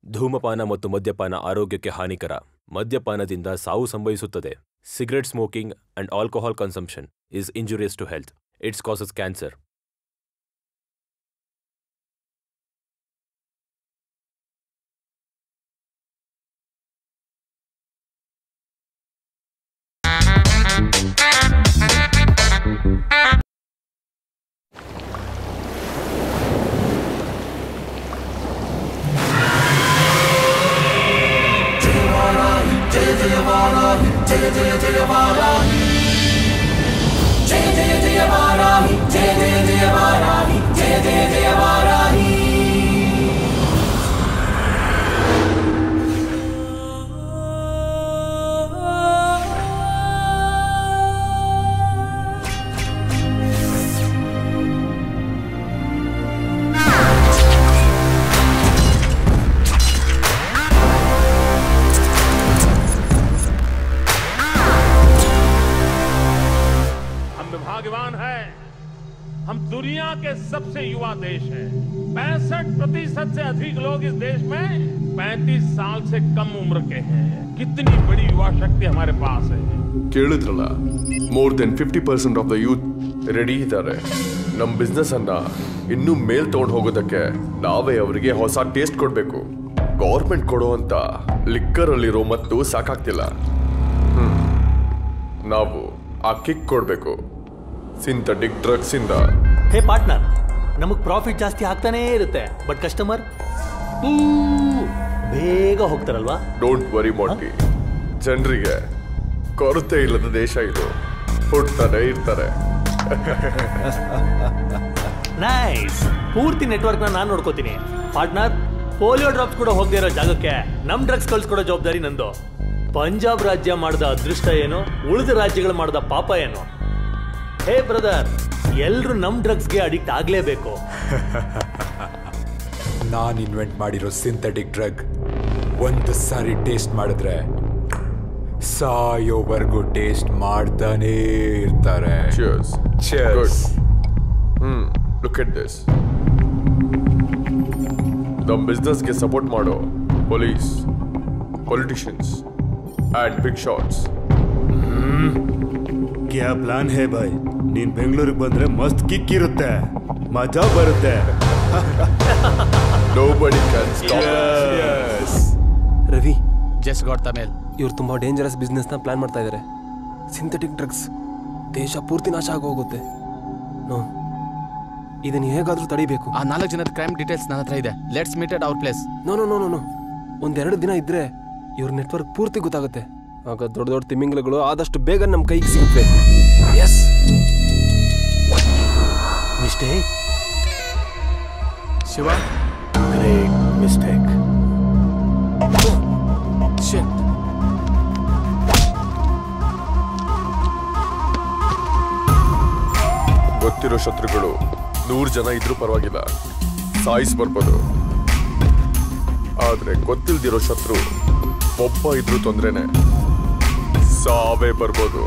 ಧೂಮಪಾನ ಮತ್ತು ಮದ್ಯಪಾನ ಆರೋಗ್ಯಕ್ಕೆ ಹಾನಿಕರ. ಮದ್ಯಪಾನದಿಂದ ಸಾವು ಸಂಭವಿಸುತ್ತದೆ. Cigarette smoking and alcohol consumption is injurious to health. It causes cancer. हम दुनिया के सबसे युवा देश हैं। 65% से अधिक लोग इस देश में 35 साल से कम उम्र के हैं। कितनी बड़ी युवा शक्ति हमारे पास है। ಕೇಳಿದ್ರಲ್ಲ, more than 50% of the youth ready ಇದ್ದಾರೆ. ನಮ್ಮ ಬಿಸ್ನೆಸ್ ಅನ್ನ ಇನ್ನೂ ಮೇಲ್ ತಗೊಂಡು ಹೋಗೋದಕ್ಕೆ ನಾವೇ ಅವರಿಗೆ ಹೊಸ ಟೇಸ್ಟ್ ಕೊಡ್ಬೇಕು. ಗೌರ್ಮೆಂಟ್ ಕೊಡುವಂತ ಲಿಕ್ಕರ್ ಅಲ್ಲಿರೋ ಮತ್ತು ಸಾಕಾಗ್ತಿಲ್ಲ. ನಾವು ಆ ಕಿಕ್ ಕೊಡ್ಬೇಕು. ಸಿಂಥೆಟಿಕ್ ಡ್ರಗ್ಸ್ ಇಂದ. ಹೇ ಪಾರ್ಟ್ನರ್, ನಮಗ್ ಪ್ರಾಫಿಟ್ ಜಾಸ್ತಿ ಆಗ್ತಾನೇ ಇರುತ್ತೆ, ಬಟ್ ಕಸ್ಟಮರ್ ಬೇಗ ಹೋಗ್ತಾರಲ್ವಾ? ಡೋಂಟ್ ವರಿ ಮೋಟಿ, ಜನರಿಗೆ ಕೊರತೆ ಇಲ್ಲದ ದೇಶ ಇದು. ಹುಡ್ತಾನೆ ಇರ್ತಾರೆ. ನೈಸ್. ಪೂರ್ತಿ ನೆಟ್ವರ್ಕ್ ನಾನು ನೋಡ್ಕೋತೀನಿ. ಪಾರ್ಟ್ನರ್, ಪೋಲಿಯೋ ಡ್ರಾಪ್ಸ್ ಕೂಡ ಹೋಗದೆ ಇರೋ ಜಾಗಕ್ಕೆ ನಮ್ ಡ್ರಗ್ಸ್ ಕಳ್ಸ್ಕೊಡೋ ಜವಾಬ್ದಾರಿ ನಂದು. ಪಂಜಾಬ್ ರಾಜ್ಯ ಮಾಡಿದ ಅದೃಷ್ಟ ಏನು, ಉಳಿದ ರಾಜ್ಯಗಳು ಮಾಡಿದ ಪಾಪ ಏನು? ಹೇ ಬ್ರದರ್, ಎಲ್ರು ನಮ್ ಡ್ರಗ್ಸ್ಗೆ ಅಡಿಕ್ಟ್ ಆಗ್ಲೇಬೇಕು. ನಾನ್ ಇನ್ವೆಂಟ್ ಮಾಡಿರೋ ಸಿಂಥೆಟಿಕ್ ಡ್ರಗ್ ಒಂದು ಸಾರಿ ಟೇಸ್ಟ್ ಮಾಡಿದ್ರೆ ಸಾಯೋವರೆಗೂ ಟೇಸ್ಟ್ ಮಾಡ್ತಾನೇ ಇರ್ತಾರೆ. Cheers. Cheers. Look at this. ನಮ್ಮ ಬಿಸ್ನೆಸ್ಗೆ ಸಪೋರ್ಟ್ ಮಾಡೋ police, politicians and big shots. ಕ್ಯಾ ಪ್ಲಾನ್ ಹೇ ಬಾಯ್? ನೀನ್ ಬೆಂಗಳೂರಿಗೆ ಬಂದ್ರೆ ಮಸ್ತ್ ಕಿಕ್ ಇರುತ್ತೆ, ಮಜಾ ಬರುತ್ತೆ. Nobody can stop us. Yes. Ravi, just got the mail. ಇವ್ರು ತುಂಬಾ ಡೇಂಜರಸ್ ಬಿಸ್ನೆಸ್ ನ ಪ್ಲಾನ್ ಮಾಡ್ತಾ ಇದ್ದಾರೆ. ಸಿಂಥೆಟಿಕ್ ಡ್ರಗ್ಸ್ ದೇಶ ಪೂರ್ತಿ ನಾಶ ಆಗೋಗುತ್ತೆ. ನೋ, ಇದನ್ನ ಹೇಗಾದ್ರೂ ತಡಿಬೇಕು. ಆ 4 ಜನದ ಕ್ರೈಮ್ ಡೀಟೇಲ್ಸ್ ನನ್ನ ಹತ್ರ ಇದೆ. Let's meet at our place. No no no no ಒಂದೆರಡು ದಿನ ಇದ್ರೆ ಇವ್ರ ನೆಟ್ವರ್ಕ್ ಪೂರ್ತಿ ಗೊತ್ತಾಗುತ್ತೆ. ಆಗ ದೊಡ್ಡ ದೊಡ್ಡ ತಿಮಿಂಗ್ಲಗಳು ಆದಷ್ಟು ಬೇಗ ನಮ್ಮ ಕೈಗೆ ಸಿಗುತ್ತೆ. Yes. Mistake Shiva, great mistake. Shit. ಗೊತ್ತಿರೋ ಶತ್ರುಗಳು 100 ಜನ ಇದ್ರೂ ಪರವಾಗಿಲ್ಲ, ಸಾಯಿಸ್ ಬರ್ಬೋದು. ಆದ್ರೆ ಗೊತ್ತಿಲ್ದಿರೋ ಶತ್ರು ಒಬ್ಬ ಇದ್ರೂ ತೊಂದ್ರೆನೆ, ಸಾವೇ ಬರ್ಬೋದು.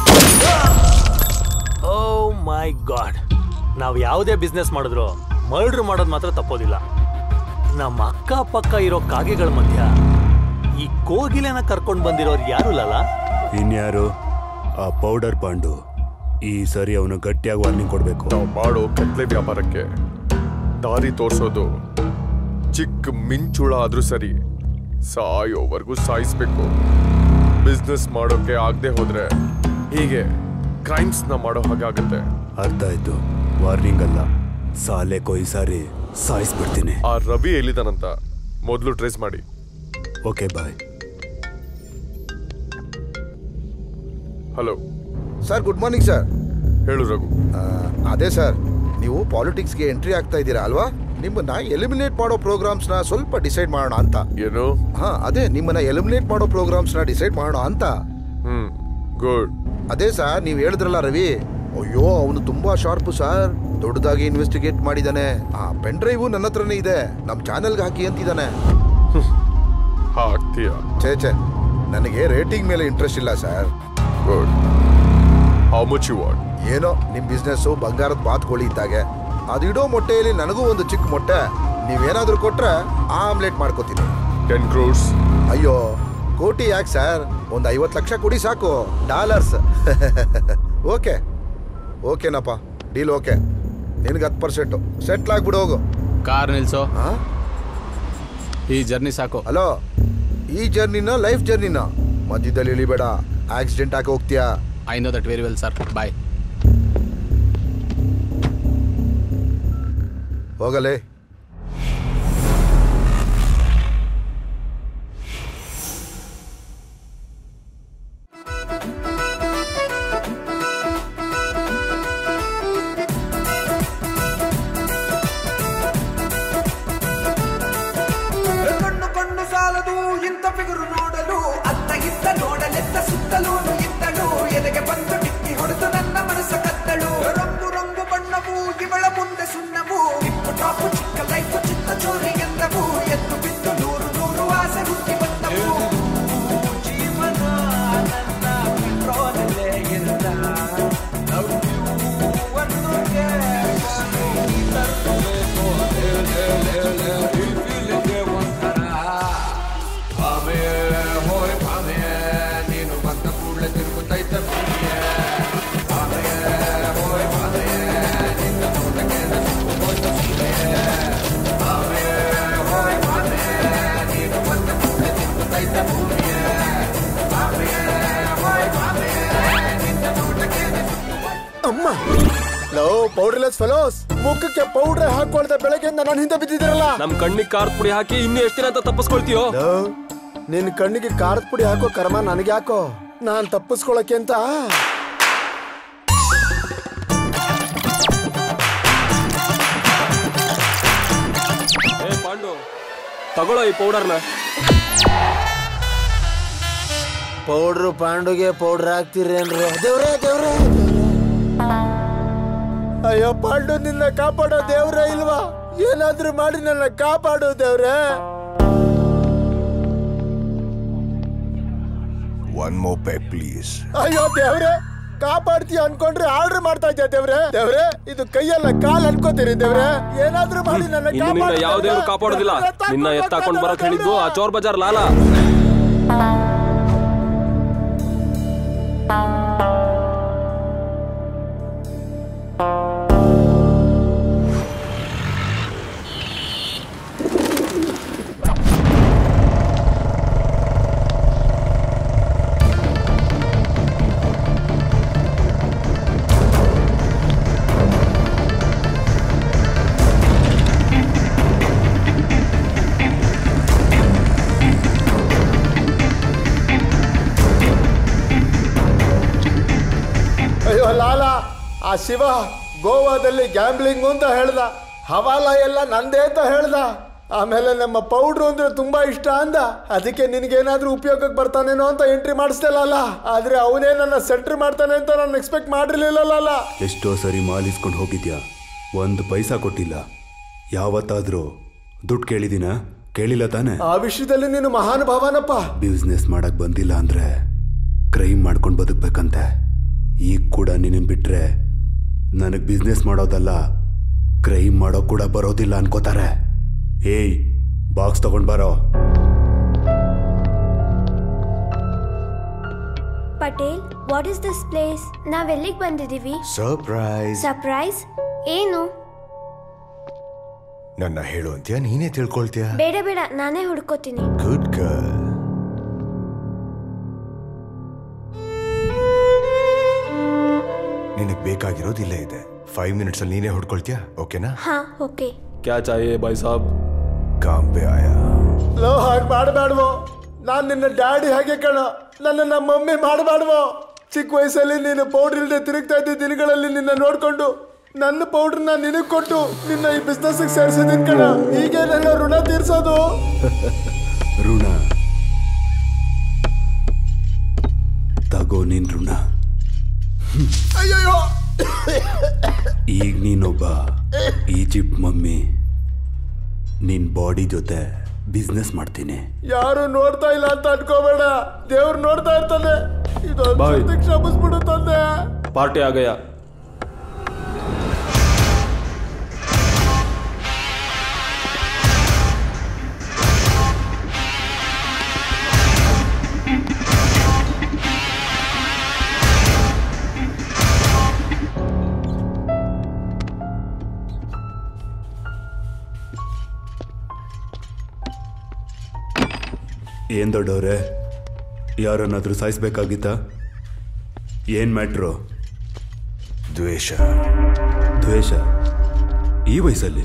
ಓ ಮೈ ಗಾಡ್, ನಾವು ಯಾವುದೇ ಬಿಸ್ನೆಸ್ ಮಾಡಿದ್ರು ಮರ್ಡರ್ ಮಾಡೋದು ಮಾತ್ರ ತಪ್ಪೋದಿಲ್ಲ. ನಮ್ಮ ಅಕ್ಕಪಕ್ಕ ಇರೋ ಕಾಗೆಗಳ ಮಧ್ಯ ಈ ಕೋಗಿಲೆನ ಕರ್ಕೊಂಡು ಬಂದಿರೋರು ಯಾರು ಇಲ್ಲಲ್ಲ? ಇನ್ಯಾರು? ಆ ಪೌಡರ್ ಪಾಂಡು. ಈ ಸರಿ ಅವನು ಗಟ್ಟಿಯಾಗಿ ವಾರ್ನಿಂಗ್ ಕೊಡ್ಬೇಕು. ನಾವು ಮಾಡೋ ಕತ್ಲೆ ವ್ಯಾಪಾರಕ್ಕೆ ದಾರಿ ತೋರಿಸೋದು ಚಿಕ್ಕ ಮಿಂಚುಳ ಆದ್ರೂ ಸರಿ, ಸಾಯೋವರೆಗೂ ಸಾಯಿಸ್ಬೇಕು. ಬಿಸ್ನೆಸ್ ಮಾಡೋಕೆ ಆಗದೆ ಹೋದ್ರೆ ಹೀಗೆ ಕ್ರೈಮ್ಸ್ ನ ಮಾಡೋ ಹಾಗಾಗತ್ತೆ. ಅರ್ಥ ಆಯ್ತು. ವಾರ್ನಿಂಗ್ ಅಲ್ಲ, ಸಾಲೆ ಕೊಯ್ ಸಾರಿ ಸಾಯಿಸ್ಬಿಡ್ತೀನಿ. ಆ ರವಿ ಎಲ್ಲಿದ್ದಾನಂತ ಮೊದಲು ಟ್ರೇಸ್ ಮಾಡಿ. Okay bye. Hello sir, good morning sir. ಹೇಳು ರಘು. ಅದೇ ಸರ್, ನೀವು ಪಾಲಿಟಿಕ್ಸ್ಗೆ ಎಂಟ್ರಿ ಆಗ್ತಾ ಇದ್ದೀರಾ ಅಲ್ವಾ? ನಿಮ್ಮನ್ನ ಎಲಿಮಿನೇಟ್ ಮಾಡೋ ಪ್ರೋಗ್ರಾಮ್ಸ್ನ ಸ್ವಲ್ಪ ಡಿಸೈಡ್ ಮಾಡೋಣ ಅಂತ. ಏನು? ಅದೇ ನಿಮ್ಮನ್ನ ಎಲಿಮಿನೇಟ್ ಮಾಡೋ ಪ್ರೋಗ್ರಾಮ್ಸ್ನ ಡಿಸೈಡ್ ಮಾಡೋಣ ಅಂತ. ಗುಡ್. ಅದೇ ಸರ್, ನೀವು ಹೇಳಿದ್ರಲ್ಲ ರವಿ, ಅಯ್ಯೋ ಅವನು ತುಂಬಾ ಶಾರ್ಪು ಸರ್. ದೊಡ್ಡದಾಗಿ ಇನ್ವೆಸ್ಟಿಗೇಟ್ ಮಾಡಿದಾನೆ. ಆ ಪೆನ್ ಡ್ರೈವ್ ನನ್ನ ಹತ್ರನೇ ಇದೆ, ನಮ್ಮ ಚಾನೆಲ್ಗೆ ಹಾಕಿ ಅಂತಿದ್ದಾನೆ. ಹಾಕ್ತೀಯಾ? ಛೇ, ನನಗೆ ರೇಟಿಂಗ್ ಮೇಲೆ ಇಂಟ್ರೆಸ್ಟ್ ಇಲ್ಲ sir. Good. How much you want? ಏನೋ ನಿಮ್ಮ ಬಿಸ್ನೆಸ್ಸು ಬಂಗಾರದ ಬಾತ್ಕೋಳಿ ಇದ್ದಾಗೆ. ಅದಿಡೋ ಮೊಟ್ಟೆಯಲ್ಲಿ ನನಗೂ ಒಂದು ಚಿಕ್ಕ ಮೊಟ್ಟೆ ನೀವೇನಾದ್ರೂ ಕೊಟ್ರೆ ಆಮ್ಲೆಟ್ ಮಾಡ್ಕೋತೀನಿ. 10 crores. ಅಯ್ಯೋ ಕೋಟಿ ಯಾಕೆ ಸರ್, ಒಂದು 50 ಲಕ್ಷ ಕೊಡಿ ಸಾಕು, ಡಾಲರ್ಸ್. ಓಕೆ ಓಕೆನಪ್ಪ, ಡೀಲ್ ಓಕೆ. ನಿನಗೆ 10% ಸೆಟ್ಲ್ ಆಗ್ಬಿಡು, ಹೋಗು. ಕಾರ್ ನಿಲ್ಸೋ. ಈ ಜರ್ನಿ ಸಾಕು. ಹಲೋ, ಈ ಜರ್ನಿನ ಲೈಫ್ ಜರ್ನಿನ ಮಧ್ಯದಲ್ಲಿ ಇಳಿಬೇಡ, ಆಕ್ಸಿಡೆಂಟ್ ಆಗಿ ಹೋಗ್ತೀಯಾ. I know that very well sir, boy. ಹೋಗಲೇ. ಪೌಡರ್ಲೆಸ್ ಫೆಲೋಸ್, ಮುಖಕ್ಕೆ ಪೌಡರ್ ಹಾಕೊಳ್ದೆ ಬೆಳಗ್ಗೆಯಿಂದ ನಾನು ಹಿಂದೆ ಬಿದ್ದಿದ್ದೀರಲ್ಲ. ನಮ್ ಕಣ್ಣಿಗೆ ಖಾರದ ಪುಡಿ ಹಾಕಿ ಇನ್ನು ಎಷ್ಟು ದಿನ ಅಂತ ತಪ್ಪಿಸ್ಕೊಳ್ತೀಯೋ? ನಿನ್ ಕಣ್ಣಿಗೆ ಖಾರದ ಪುಡಿ ಹಾಕೋ ಕರ್ಮ ನನಗೆ ಯಾಕೋ, ನಾನ್ ತಪ್ಪಿಸ್ಕೊಳಕ್ಕೆ ಅಂತ. ಪಾಂಡು, ತಗೊಳ್ಳೋ ಈ ಪೌಡರ್ನ. ಪೌಡ್ರು ಪಾಂಡುಗೆ ಪೌಡರ್ ಹಾಕ್ತಿರೇನ್ರಿ? ದೇವ್ರೇ ದೇವ್ರೇ, ಅಯ್ಯೋ ಪಾಂಡು, ನಿನ್ನ ಕಾಪಾಡೋ ದೇವ್ರೇ ಇಲ್ವಾ? ಏನಾದ್ರೂ ಮಾಡಿ ನನ್ನ ಕಾಪಾಡೋ ದೇವ್ರೇ. One more pack, please. ಅಯ್ಯೋ ದೇವ್ರೆ, ಕಾಪಾಡ್ತೀಯ ಅನ್ಕೊಂಡ್ರೆ ಆರ್ಡರ್ ಮಾಡ್ತಾ ಇದ್ಯಾ ದೇವ್ರೆ. ದೇವ್ರೆ, ಇದು ಕೈಯಲ್ಲ ಕಾಲ್ ಅನ್ಕೋತೀರಿ ದೇವ್ರೆ, ಏನಾದ್ರೂ ಮಾಡಿ ನನ್ನ ನಿನ್ನ ಯಾವ ದೇವ್ರು ಕಾಪಾಡೋದಿಲ್ಲ. ನಿನ್ನ ಎತ್ತಾಕೊಂಡ್ ಬರಕ್ ಹೇಳಿದ್ದು ಆ ಚೋರ್ ಬಜಾರ್ ಲಾಲ. ಆ ಶಿವ ಗೋವಾದಲ್ಲಿ ಗ್ಯಾಂಬ್ಲಿಂಗ್ ಅಂತ ಹೇಳ್ದ, ಹವಾಲ ಎಲ್ಲ ನಂದೇ ಅಂತ ಹೇಳ್ದ. ಆಮೇಲೆ ನಮ್ಮ ಪೌಡ್ರು ಅಂದ್ರೆ ತುಂಬಾ ಇಷ್ಟ ಅಂದ. ಅದಕ್ಕೆ ನಿನಗೇನಾದ್ರೂ ಉಪಯೋಗಕ್ಕೆ ಬರ್ತಾನೇನೋ ಅಂತ ಎಂಟ್ರಿ ಮಾಡಿಸ್ತಿಲ್ಲ. ಆದ್ರೆ ಅವನೇ ನನ್ನ ಸೆಂಟ್ರ್ ಮಾಡ್ತಾನೆ ಅಂತ ನಾನು ಎಕ್ಸ್ಪೆಕ್ಟ್ ಮಾಡಿರ್ಲಿಲ್ಲ. ಎಷ್ಟೋ ಸರಿ ಮಾಲಿಸ್ಕೊಂಡು ಹೋಗಿದ್ಯಾ, ಒಂದು ಪೈಸಾ ಕೊಟ್ಟಿಲ್ಲ. ಯಾವತ್ತಾದ್ರೂ ದುಡ್ಡು ಕೇಳಿದಿನ? ಕೇಳಿಲ್ಲ ತಾನೆ? ಆ ವಿಷಯದಲ್ಲಿ ನೀನು ಮಹಾನುಭಾವನಪ್ಪ. ಬಿಸ್ನೆಸ್ ಮಾಡಕ್ ಬಂದಿಲ್ಲ ಅಂದ್ರೆ ಕ್ರೈಮ್ ಮಾಡ್ಕೊಂಡು ಬದುಕ್ಬೇಕಂತೆ. ಈಗ ಕೂಡ ನಿನ್ನ ಬಿಟ್ರೆ ನನಗೆ ಬಿಸ್ನೆಸ್ ಮಾಡೋದಲ್ಲ, ಕ್ರೈಮ್ ಮಾಡೋ ಕೂಡ ಬರೋದಿಲ್ಲ ಅನ್ಕೋತಾರೆ. ಏಯ್, ಬಾಕ್ಸ್ ತಗೊಂಡ್ ಬರೋ. Patel, what is this place? ನಾವೆಲ್ಲಿಗೆ ಬಂದಿದ್ದೀವಿ? ಸರ್ಪ್ರೈಸ್. ಸರ್ಪ್ರೈಸ್? ಏನು? ನನ್ನ ಹೇಳು ಅಂತ್ಯಾ, ನೀನೇ ತಿಳ್ಕೊಳ್ತೀಯ? ಬೇಡ ಬೇಡ, ನಾನೇ ಹುಡ್ಕೋತೀನಿ. Good girl. ನಿನಗೆ ಬೇಕಾಗಿರೋದು ಇಲ್ಲೇ ಇದೆ. 5 minutes ಅಲ್ಲಿ ನೀನೇ ಹುಡ್ಕೊಳ್ತೀಯಾ? ಓಕೆನಾ? ಹಾ, ಓಕೆ. ಕ್ಯಾ ಚಾಹಿಯೆ ಭಾಯ್ ಸಾಬ್? ಕಾಮ್ ಪೆ ಆಯಾ. ಲೋ, ಹಾಗೆ ಮಾಡಬೇಡವೋ. ನಾನು ನಿನ್ನ ಡ್ಯಾಡಿ ಹಾಗೆ ಕಣ, ನನ್ನ ಮಮ್ಮಿ ಮಾಡಬೇಡವೋ. ಚಿಕ್ಕ ವಯಸ್ಸಲ್ಲಿ ನೀನು ಪೌಡರ್ ಇಲ್ಲದೆ ತಿರುಗ್ತಾ ಇದ್ದ ದಿನಗಳಲ್ಲಿ ನಿನ್ನ ನೋಡ್ಕೊಂಡು ನನ್ನ ಪೌಡರ್ನ ನಿನಗೆ ಕೊಟ್ಟು ನಿನ್ನ ಈ ಬಿಸ್ನೆಸ್ ಸೇರಿಸಿದ್ದೀನಿ ಕಣ. ಹೀಗೆ ನನ್ನ ಋಣ ತೀರ್ಸೋದು. ಋಣ ತಗೋ, ನಿನ್ ಋಣ. ಅಯ್ಯೋ, ಈಗ ನೀನೊಬ್ಬ ಈಜಿಪ್ಟ್ ಮಮ್ಮಿ, ನಿನ್ ಬಾಡಿ ಜೊತೆ ಬಿಸ್ನೆಸ್ ಮಾಡ್ತೀನಿ. ಯಾರು ನೋಡ್ತಾ ಇಲ್ಲ ಅಂತ ಅನ್ಕೋಬೇಡ, ದೇವ್ರು ನೋಡ್ತಾ ಇರ್ತಾನೆ. ಇದು ಕ್ಷಮಿಸ್ಬಿಡು ತಂದೆ. ಪಾರ್ಟಿ ಆಗಯ. ಏನ್ ದೊಡ್ಡವ್ರೆ, ಯಾರನ್ನಾದ್ರೂ ಸಾಯಿಸ್ಬೇಕಾಗಿತ್ತ? ಏನ್ ಮ್ಯಾಟ್ರು? ದ್ವೇಷ. ದ್ವೇಷ ಈ ವಯಸ್ಸಲ್ಲಿ?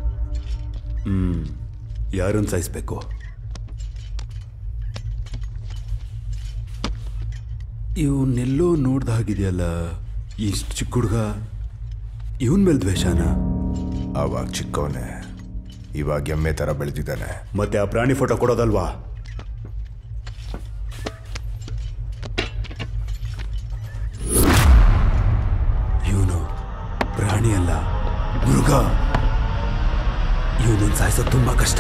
ಯಾರನ್ನು ಸಾಯಿಸ್ಬೇಕು? ಇವನ್ನೆಲ್ಲೋ ನೋಡ್ದ ಹಾಗಿದೆಯಲ್ಲ, ಇಷ್ಟು ಚಿಕ್ಕ ಹುಡುಗ, ಇವನ್ ಮೇಲೆ ದ್ವೇಷನ? ಅವಾಗ ಚಿಕ್ಕವನೇ, ಇವಾಗ ಎಮ್ಮೆ ತರ ಬೆಳೆದಿದ್ದಾನೆ. ಮತ್ತೆ ಆ ಪ್ರಾಣಿ ಫೋಟೋ ಕೊಡೋದಲ್ವಾ? ಇವನು ಪ್ರಾಣಿ ಅಲ್ಲ, ಮೃಗ. ಇವನನ್ನು ಸಾಯಿಸೋದು ತುಂಬಾ ಕಷ್ಟ.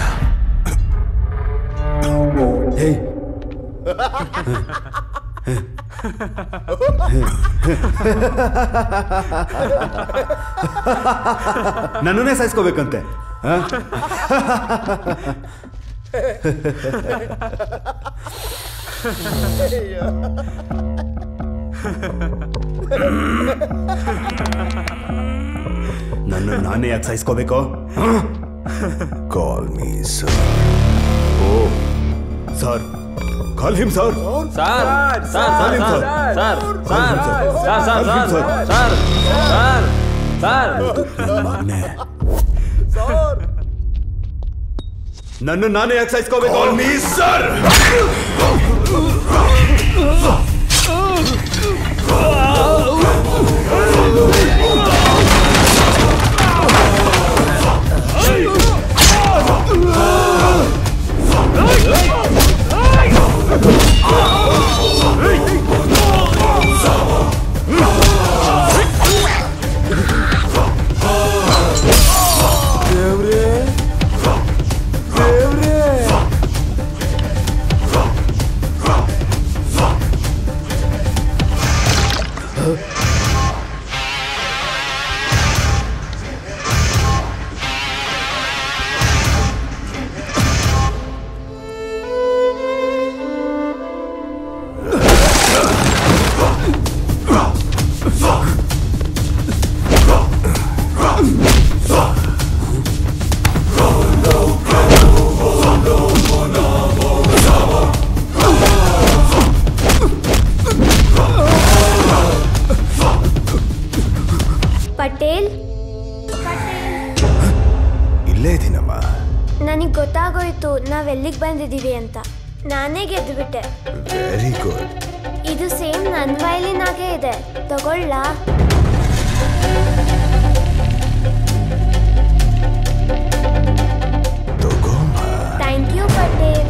ಹೇ ನನ್ನನ್ನೇ ಸಾಯಿಸ್ಕೋಬೇಕಂತೆ. ನನ್ನ ನಾನೇ ಯಾಕೆ ಸಾಯಿಸ್ಕೋಬೇಕು? Call me sir. Oh sir, call him sir. ನನ್ನ ನಾನೇ ಯಾಕೆ ಸಾಯಿಸ್ಕೋಬೇಕು? Call me sir. ಪಟೇಲ್, ಇಲ್ಲೇ ಇದೀನಮ್ಮ. ನನಗೆ ಗೊತ್ತಾಗೋಯ್ತು ನಾವೆಲ್ಲಿಗೆ ಬಂದಿದ್ದೀವಿ ಅಂತ. ನಾನೇ ಗೆದ್ದುಬಿಟ್ಟೆ. Very good. ಇದು ಸೇಮ್ ನನ್ನ ವಯಲಿನ್ ಆಗೇ ಇದೆ, ತಗೊಳ್ಳಾ? Thank you Patel.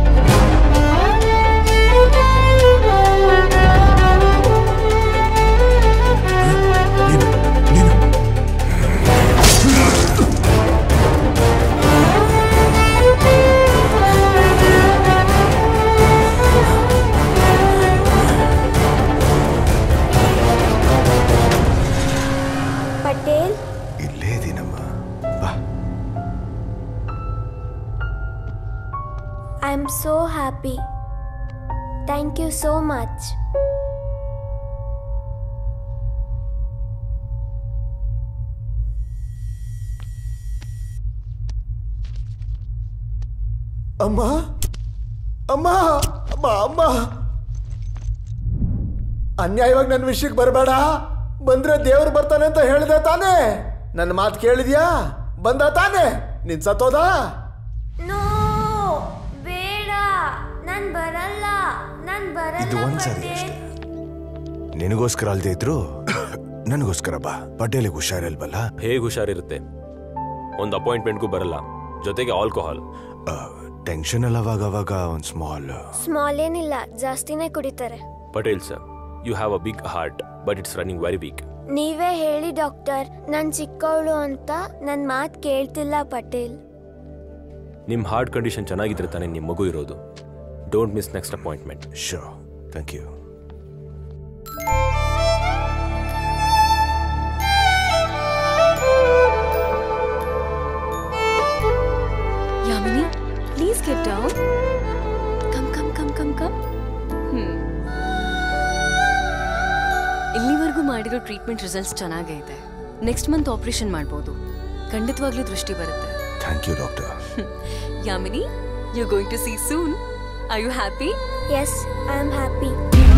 I'm so happy. Thank you so much. ಅಮ್ಮ ಅಮ್ಮ ಅಮ್ಮ ಅಮ್ಮ, ಅನ್ಯಾಯವಾಗಿ ನನ್ನ ವಿಷಯಕ್ಕೆ ಬರಬೇಡ. ಬಂದ್ರೆ ದೇವ್ರು ಬರ್ತಾನೆ ಅಂತ ಹೇಳಿದೆ ತಾನೇ? ನನ್ನ ಮಾತು ಕೇಳಿದ್ಯಾ? ಬಂದ ತಾನೇ? ನಿನ್ ಸತ್ತೋದ? ನೋ, ಬೇಡ, ನಾನ್ ಬರಲ್ಲ, ನಾನ್ ಬರಲ್ಲ. ಇದು ಒಂದ್ಸರಿ ಅಷ್ಟೇ. ನಿನಗೋಸ್ಕರ ಅಲ್ದೇ ಇದ್ರು ನನಗೋಸ್ಕರ ಬಾ. ಪಟೇಲಿಗೆ ಹುಷಾರಿಲ್ವಲ್ಲ? ಹೇಗೆ ಹುಷಾರಿರುತ್ತೆ? ಒಂದು ಅಪಾಯಿಂಟ್ಮೆಂಟ್ಗೂ ಬರಲ್ಲ, ಜೊತೆಗೆ ಆಲ್ಕೋಹಾಲ್. ಟೆನ್ಷನ್ ಅಲ್ಲ, ಅವಾಗ ಒಂದು ಸ್ಮಾಲ್ ಏನಿಲ್ಲ, ಜಾಸ್ತಿನೇ ಕುಡಿತಾರೆ. Patel sir, you have a big heart but it's running very weak. ನೀವೇ ಹೇಳಿ ಡಾಕ್ಟರ್, ನಾನ್ ಚಿಕ್ಕವಳು ಅಂತ ನನ್ ಮಾತ್ ಕೇಳ್ತಿಲ್ಲ ಪಟೇಲ್. ನಿಮ್ ಹಾರ್ಟ್ ಕಂಡೀಷನ್ ಚೆನ್ನಾಗಿದ್ರೆ ತಾನೇ ನಿಮ್ ಮಗು ಇರೋದು. Don't miss next appointment. Sure, thank you. Yamini, please get down. Come. ಇಲ್ಲಿವರೆಗೂ ಮಾಡಿರೋ ಟ್ರೀಟ್ಮೆಂಟ್ ರಿಸಲ್ಟ್ಸ್ ಚೆನ್ನಾಗೇ ಇದೆ. ನೆಕ್ಸ್ಟ್ ಮಂತ್ ಆಪರೇಷನ್ ಮಾಡಬಹುದು. ಖಂಡಿತವಾಗ್ಲೂ ದೃಷ್ಟಿ ಬರುತ್ತೆ. Thank you doctor. Yamini, you going to see soon. Are you happy? Yes, I am happy.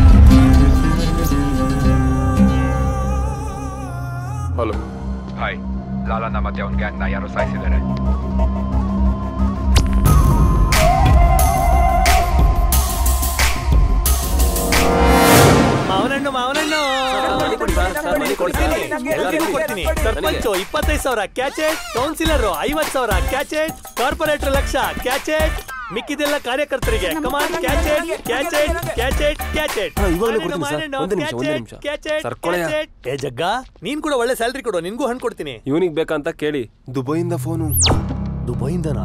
Hello. Hi. ಲಾಲನ ಮತ್ತೆ ಅವನ ಗ್ಯಾಂಗ್ನ ಯಾರೋ ಸಾಯಿಸಿದ್ದಾರೆ. ಮಾವನಣ್ಣು ಎಲ್ಲರಿಗೂ ಕೊಡ್ತೀನಿ. ಸರ್ಪಂಚು 25,000 ಕ್ಯಾಚೆಟ್, ಕೌನ್ಸಿಲರ್ 50,000 ಕ್ಯಾಚೆಟ್, ಕಾರ್ಪೊರೇಟರ್ 1,00,000 ಕ್ಯಾಚೆಟ್, ಮಿಕ್ಕಿದೆಲ್ಲ ಕಾರ್ಯಕರ್ತರಿಗೆ. ಕಮಾನ್ ಕ್ಯಾಚೆಟ್ ಕ್ಯಾಚೆಟ್ ಕ್ಯಾಚೆಟ್ ಕ್ಯಾಚೆಟ್. ಏ ಜಗ್ಗ, ನೀನ್ ಕೂಡ ಒಳ್ಳೆ ಸ್ಯಾಲ್ರಿ ಕೊಡು, ನಿನ್ಗೂ ಹಣ್ಣು ಕೊಡ್ತೀನಿ. ಇವನಿಗೆ ಬೇಕಂತ ಕೇಳಿ ದುಬೈಯಿಂದ ಫೋನು. ದುಬೈಯಿಂದನಾ?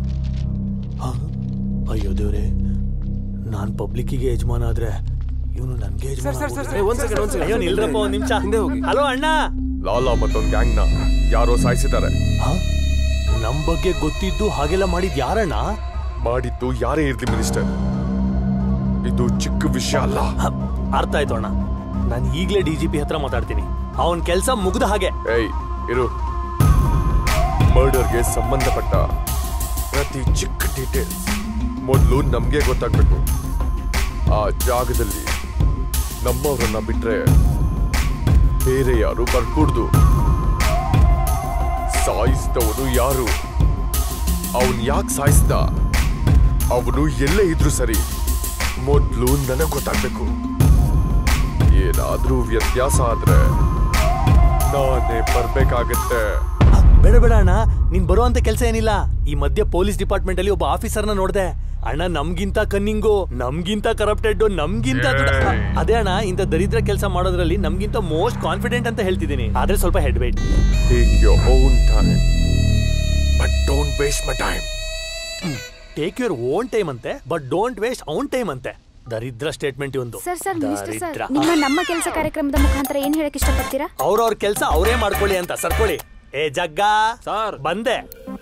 ಅಯ್ಯೋ ದೇವ್ರೆ, ನಾನ್ ಪಬ್ಲಿಕ್ಕಿಗೆ ಯಜಮಾನ ಆದ್ರೆ ಇವನು ನನ್ಗೆ ಅಯ್ಯೋ ನಿಲ್ರಪ್ಪ ಒಂದ್ ನಿಮಿಷ. ಹಲೋ ಅಣ್ಣ. ಲಾಲಾ ಮತ್ತೊಂದು ಗ್ಯಾಂಗ್ನ ಯಾರೋ ಸಾಯಿಸಿದ್ದಾರೆ. ನಮ್ ಬಗ್ಗೆ ಗೊತ್ತಿದ್ದು ಹಾಗೆಲ್ಲ ಮಾಡಿದ್ ಯಾರಣ್ಣ? ಮಾಡಿದ್ದು ಯಾರೇ ಇರ್ಲಿ ಮಿನಿಸ್ಟರ್, ಇದು ಚಿಕ್ಕ ವಿಷಯ ಅಲ್ಲ. ಅರ್ಥ ಆಯ್ತು ಅಣ್ಣ. ನಾನು ಈಗ್ಲೇ DGP ಹತ್ರ ಮಾತಾಡ್ತೀನಿ. ಅವನ್ ಕೆಲ್ಸ ಮುಗ್ದ ಹಾಗೆ. ಏಯ್ ಇರು. ಮರ್ಡರ್ಗೆ ಸಂಬಂಧಪಟ್ಟ ಪ್ರತಿ ಚಿಕ್ಕ ಡೀಟೇಲ್ಸ್ ಮೊದಲು ನಮ್ಗೆ ಗೊತ್ತಾಗ್ಬೇಕು. ಆ ಜಾಗದಲ್ಲಿ ನಮ್ಮವರನ್ನ ಬಿಟ್ರೆ ಬೇರೆ ಯಾರು ಬರ್ಕೂಡ್ದು. ಸಾಯಿಸಿದವನು ಯಾರು, ಅವನು ಯಾಕೆ ಸಾಯಿಸ್ದ, ಅವನು ಎಲ್ಲೇ ಇದ್ರು ಸರಿ, ಮೊದಲು ನನಗೆ ಗೊತ್ತಾಗ್ಬೇಕು. ಏನಾದ್ರೂ ವ್ಯತ್ಯಾಸ ಆದ್ರೆ ನಾನೇ ಬರ್ಬೇಕಾಗತ್ತೆ. ಬೇಡ ಬೇಡ ಅಣ್ಣ, ನೀನ್ ಬರುವಂತ ಕೆಲ್ಸ ಏನಿಲ್ಲ. ಈ ಮಧ್ಯೆ ಪೊಲೀಸ್ ಡಿಪಾರ್ಟ್ಮೆಂಟ್ ಅಲ್ಲಿ ಒಬ್ಬ ಆಫೀಸರ್ನ ನೋಡ್ದೆ. ಅಣ್ಣ ನಮ್ಗಿಂತ ಕನ್ನಿಂಗು, ನಮ್ಗಿಂತ ಕರಪ್ಟೆಡ್, ನಮ್ಗಿಂತ ಅದೇ ಅಣ್ಣ, ಇಂಥ ದರಿದ್ರ ಕೆಲಸ ಮಾಡೋದ್ರಲ್ಲಿ ನಮ್ಗಿಂತ ಮೋಸ್ಟ್ ಕಾನ್ಫಿಡೆಂಟ್ ಅಂತ ಹೇಳ್ತಿದ್ದೀನಿ. ಆದ್ರೆ ಸ್ವಲ್ಪ head weight. Take your own time, but don't waste my time. Take your own time ಅಂತೆ, but don't waste own time ಅಂತೆ. ದರಿದ್ರ ಸ್ಟೇಟ್ಮೆಂಟ್ ಒಂದು. ಸರ್ ಮಿನಿಸ್ಟರ್ ಸರ್, ನಮ್ಮ ಕೆಲಸ ಕಾರ್ಯಕ್ರಮದ ಮುಖಾಂತರ ಏನ್ ಹೇಳಕ್ ಇಷ್ಟಪಡ್ತೀರಾ? ಅವ್ರವ್ರ ಕೆಲಸ ಅವರೇ ಮಾಡ್ಕೊಳ್ಳಿ ಅಂತ. ಸರ್ಕೊಳ್ಳಿ. ಏ ಜಗ್ಗ ಸರ್, ಬಂದೆ.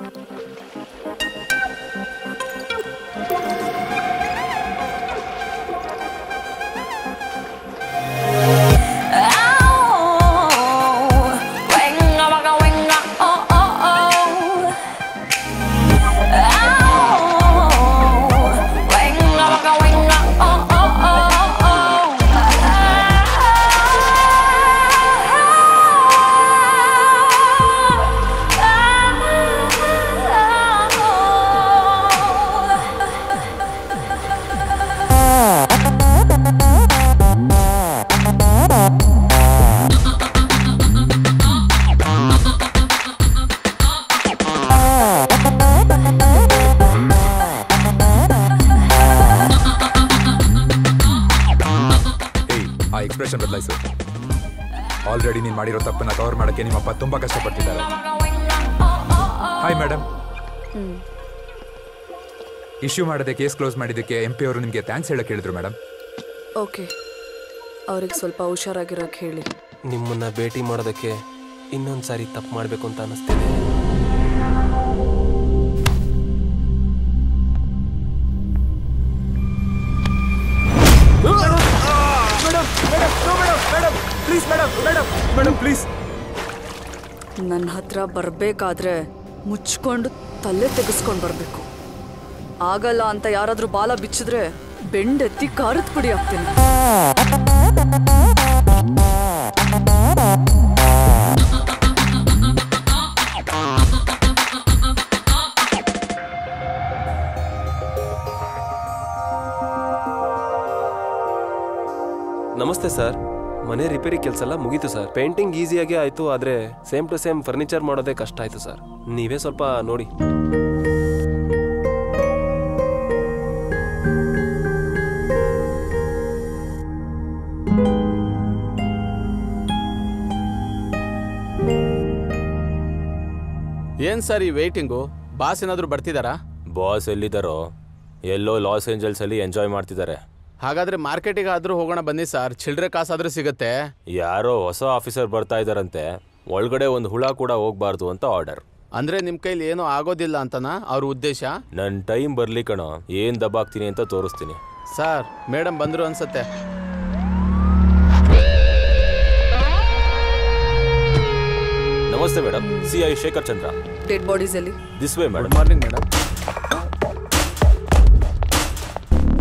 ಬದಲಾಯಿಸು. ಆಲ್ರೆಡಿ ನೀನು ಮಾಡಿರೋ ತಪ್ಪನ್ನ ಕವರ್ ಮಾಡೋಕ್ಕೆ ನಿಮ್ಮಪ್ಪ ತುಂಬಾ ಕಷ್ಟಪಟ್ಟಿದ್ದಾರೆ. Hi madam. ಇಶ್ಯೂ ಮಾಡದೆ ಕೇಸ್ ಕ್ಲೋಸ್ ಮಾಡಿದ್ದಕ್ಕೆ MP ಅವರು ನಿಮಗೆ ಥ್ಯಾಂಕ್ಸ್ ಹೇಳಕ್ಕೆ ಹೇಳಿದ್ರು ಮೇಡಮ್. ಓಕೆ, ಅವ್ರಿಗೆ ಸ್ವಲ್ಪ ಹುಷಾರಾಗಿರೋಕೆ ಹೇಳಿ. ನಿಮ್ಮನ್ನ ಭೇಟಿ ಮಾಡೋದಕ್ಕೆ ಇನ್ನೊಂದು ಸಾರಿ ತಪ್ಪು ಮಾಡಬೇಕು ಅಂತ ಅನಿಸ್ತಿದೆ. ನನ್ನ ಹತ್ರ ಬರಬೇಕಾದ್ರೆ ಮುಚ್ಕೊಂಡು ತಲೆ ತೆಗೆಸ್ಕೊಂಡು ಬರಬೇಕು. ಆಗಲ್ಲ ಅಂತ ಯಾರಾದ್ರೂ ಬಾಲ ಬಿಚ್ಚಿದ್ರೆ ಬೆಂಡೆತ್ತಿ ಕಾರದ ಪುಡಿ ಹಾಕ್ತೀನಿ. ನಮಸ್ತೆ ಸರ್, ಮನೆ ರಿಪೇರಿ ಕೆಲಸ ಎಲ್ಲ ಮುಗೀತು ಸರ್. ಪೇಂಟಿಂಗ್ ಈಸಿಯಾಗಿ ಆಯ್ತು, ಆದ್ರೆ ಸೇಮ್ ಟು ಸೇಮ್ ಫರ್ನಿಚರ್ ಮಾಡೋದೇ ಕಷ್ಟ ಆಯ್ತು ಸರ್. ನೀವೇ ಸ್ವಲ್ಪ ನೋಡಿ. ಏನ್ ಸರ್ ಈ ವೇಟಿಂಗು? ಬಾಸ್ ಏನಾದ್ರು ಬರ್ತಿದಾರಾ? ಬಾಸ್ ಎಲ್ಲಿದ್ದಾರೋ? ಎಲ್ಲೋ ಲಾಸ್ ಏಂಜಲ್ಸ್ ಅಲ್ಲಿ ಎಂಜಾಯ್ ಮಾಡ್ತಿದ್ದಾರೆ. ಹಾಗಾದ್ರೆ ಮಾರ್ಕೆಟಿಗೆ ಆದ್ರೂ ಹೋಗೋಣ ಬನ್ನಿ ಸರ್, ಚಿಲ್ಲರೆ ಕಾಸಾದ್ರೂ ಸಿಗುತ್ತೆ. ಯಾರೋ ಹೊಸ ಆಫೀಸರ್ ಬರ್ತಾ ಇದಾರಂತೆ, ಒಳಗಡೆ ಒಂದು ಹುಳ ಕೂಡ ಹೋಗ್ಬಾರ್ದು ಅಂತ ಆರ್ಡರ್. ಅಂದ್ರೆ ನಿಮ್ ಕೈಲಿ ಏನೋ ಆಗೋದಿಲ್ಲ ಅಂತನಾ ಅವ್ರ ಉದ್ದೇಶ? ನನ್ ಟೈಮ್ ಬರ್ಲಿ ಕಣೋ, ಏನ್ ದಬ್ಬಾಕ್ತೀನಿ ಅಂತ ತೋರಿಸ್ತೀನಿ. ಸರ್ ಮೇಡಮ್ ಬಂದ್ರು ಅನ್ಸತ್ತೆ. ನಮಸ್ತೆ madam, CI Shekhar Chandra. Dead bodies ಅಲ್ಲಿ this way madam. Morning madam.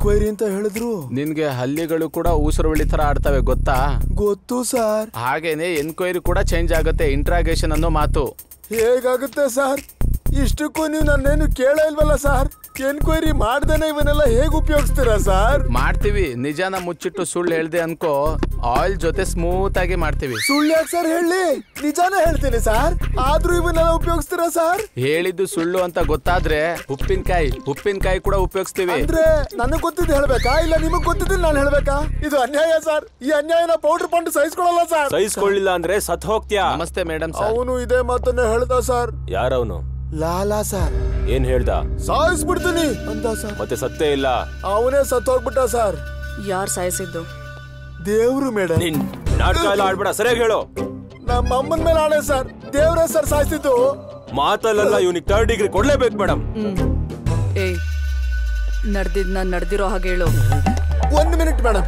Enquiry ಅಂತ ಹೇಳಿದ್ರು. ನಿನ್ಗೆ ಹಲ್ಲಿಗಳು ಕೂಡ ಊಸರವಳ್ಳಿ ತರ ಆಡ್ತವೆ ಗೊತ್ತಾ? ಗೊತ್ತು ಸರ್. ಹಾಗೇನೆ ಎನ್ಕ್ವೈರಿ ಕೂಡ ಚೇಂಜ್ ಆಗುತ್ತೆ, ಇಂಟ್ರಾಗೇಷನ್ ಅನ್ನೋ ಮಾತು. ಹೇಗಾಗುತ್ತೆ ಸರ್? ಇಷ್ಟಕ್ಕೂ ನೀವು ನನ್ನೇನು ಕೇಳ ಇಲ್ವಲ್ಲ ಸರ್. ಎನ್ಕ್ವೈರಿ ಮಾಡ್ದೇನೆ ಇವನ್ನೆಲ್ಲ ಹೇಗೆ ಉಪಯೋಗಿಸ್ತೀರಾ ಸರ್? ಮಾಡ್ತೀವಿ. ನಿಜಾನ ಮುಚ್ಚಿಟ್ಟು ಸುಳ್ಳು ಹೇಳ್ದೆ ಅನ್ಕೋ, ಆಯಿಲ್ ಜೊತೆ ಸ್ಮೂತ್ ಆಗಿ ಮಾಡ್ತೀವಿ. ಸುಳ್ಳು ಯಾಕೆ ಸರ್ ಹೇಳಿ? ನಿಜಾನೇ ಹೇಳ್ತೀನಿ ಸರ್. ಆದ್ರೂ ಇವನ್ನೆಲ್ಲ ಉಪಯೋಗಿಸ್ತೀರಾ ಸರ್? ಹೇಳಿದ್ದು ಸುಳ್ಳು ಅಂತ ಗೊತ್ತಾದ್ರೆ ಉಪ್ಪಿನಕಾಯಿ ಕೂಡ ಉಪಯೋಗಿಸ್ತೀವಿ. ಅಂದ್ರೆ ನನಗ್ ಗೊತ್ತಿದ್ದು ಹೇಳ್ಬೇಕಾ ಇಲ್ಲ ನಿಮಗ್ ಗೊತ್ತಿದ್ದು ನಾನು ಹೇಳ್ಬೇಕಾ? ಇದು ಅನ್ಯಾಯ ಸರ್. ಈ ಅನ್ಯಾಯನ ಪೌಡರ್ ಪಂಡು ಸಹಿಸ್ಕೊಳ್ಳಲ್ಲ ಸರ್. ಸಹಿಸ್ಕೊಳ್ಳಿಲ್ಲ ಅಂದ್ರೆ ಸತ್ ಹೋಗ್ತೀಯಾ? ನಮಸ್ತೆ ಮೇಡಮ್. ಅವನು ಇದೇ ಮಾತನ್ನ ಹೇಳ್ದ ಸರ್. ಯಾರವನು? ಲಾಲಾ ಸರ್. ಏನ್ ಹೇಳ್ದ? ಸಾಯಿಸ್ಬಿಡ್ತೀನಿ ಅಂದ ಸರ್. ಮತ್ತೆ ಸತ್ತೇ ಇಲ್ಲ. ಅವನೇ ಸತ್ ಹೋಗ್ಬಿಟ್ಟ ಸರ್. ಯಾರ್ ಸಾಯಿಸಿದ್ದು? ದೇವ್ರು ಮೇಡಮ್. ನಾಟಕ ಎಲ್ಲ ಆಡ್ಬೇಡ, ಸರಿಯಾಗಿ ಹೇಳು. ನಮ್ಮ ಅಮ್ಮನ ಮೇಲೆ ಆಣೆ ಸರ್, ದೇವ್ರೇ ಸರ್ ಸಾಯಿಸಿದ್ದು. ಮಾತಲ್ಲ, ಇವನಿಗೆ 3rd ಡಿಗ್ರಿ ಕೊಡ್ಲೇಬೇಕು ಮೇಡಮ್. ಏಯ್, ನಡೆದಿರೋ ಹಾಗೆ ಹೇಳು. 1 ಮಿನಿಟ್ ಮೇಡಮ್.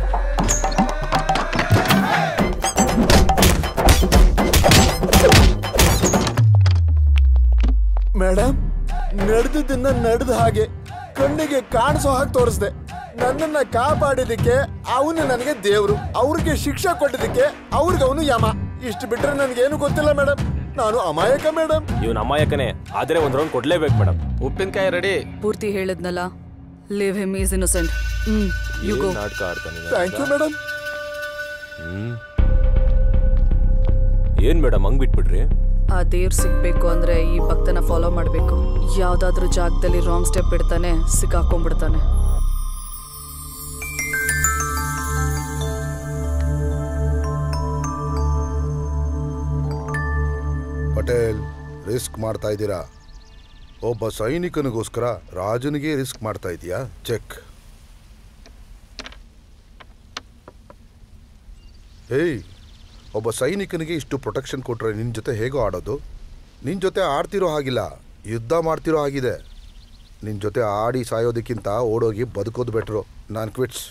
ಮೇಡಮ್, ನಡೆದಿದ್ದನ್ನ ನಡೆದ ಹಾಗೆ ಕಣ್ಣಿಗೆ ಕಾಣಿಸೋ ಹಾಗೆ ತೋರಿಸ್ದೆ. ನನ್ನನ್ನ ಕಾಪಾಡಿದಕ್ಕೆ ಅವನು ನನಗೆ ದೇವ್ರು, ಅವ್ರಿಗೆ ಶಿಕ್ಷೆ ಕೊಟ್ಟಿದ್ದಕ್ಕೆ ಅವ್ರಿಗೆ ಅವನು ಯಮ. ಇಷ್ಟು ಬಿಟ್ರೆ ನನ್ಗೇನು ಗೊತ್ತಿಲ್ಲ ಮೇಡಮ್. ನಾನು ಅಮಾಯಕ ಮೇಡಮ್. ಇವನು ಅಮಾಯಕನೇ, ಆದ್ರೆ ಒಂದ್ ರೌಂಡ್ ಕೊಡ್ಲೇಬೇಕು ಮೇಡಮ್. ಉಪ್ಪಿನಕಾಯಿ ರೆಡಿ. ಪೂರ್ತಿ ಹೇಳಿದ್ನಲ್ಲ, leave him is innocent. You go. ನಾಟಕ ಆಡ್ತಾನೆ. Thank you madam. ಏನ್ ಮೇಡಮ್ ಹಂಗ್ ಬಿಟ್ಬಿಟ್ರಿ? ಆ ದೇವ್ರು ಸಿಗ್ಬೇಕು ಅಂದ್ರೆ ಈ ಭಕ್ತನ ಫಾಲೋ ಮಾಡ್ಬೇಕು. ಯಾವ್ದಾದ್ರೂ ಜಾಗದಲ್ಲಿ ರಾಂಗ್ ಸ್ಟೆಪ್ ಇಡ್ತಾನೆ, ಸಿಕ್ಕಾಕೊಂಡ್ಬಿಡ್ತಾನೆ. ಪಟೇಲ್, ರಿಸ್ಕ್ ಮಾಡ್ತಾ ಇದ್ದೀರಾ. ಒಬ್ಬ ಸೈನಿಕನಿಗೋಸ್ಕರ ರಾಜನಿಗೆ ರಿಸ್ಕ್ ಮಾಡ್ತಾ ಇದೀಯಾ? ಚೆಕ್. ಏಯ್, ಒಬ್ಬ ಸೈನಿಕನಿಗೆ ಇಷ್ಟು ಪ್ರೊಟೆಕ್ಷನ್ ಕೊಟ್ರೆ ನಿನ್ನ ಜೊತೆ ಹೇಗೋ ಆಡೋದು? ನಿನ್ನ ಜೊತೆ ಆಡ್ತಿರೋ ಹಾಗಿಲ್ಲ, ಯುದ್ಧ ಮಾಡ್ತಿರೋ ಹಾಗಿದೆ. ನಿನ್ನ ಜೊತೆ ಆಡಿ ಸಾಯೋದಕ್ಕಿಂತ ಓಡೋಗಿ ಬದುಕೋದು ಬೆಟ್ರು. ನಾನು ಕ್ವಿಟ್ಸ್.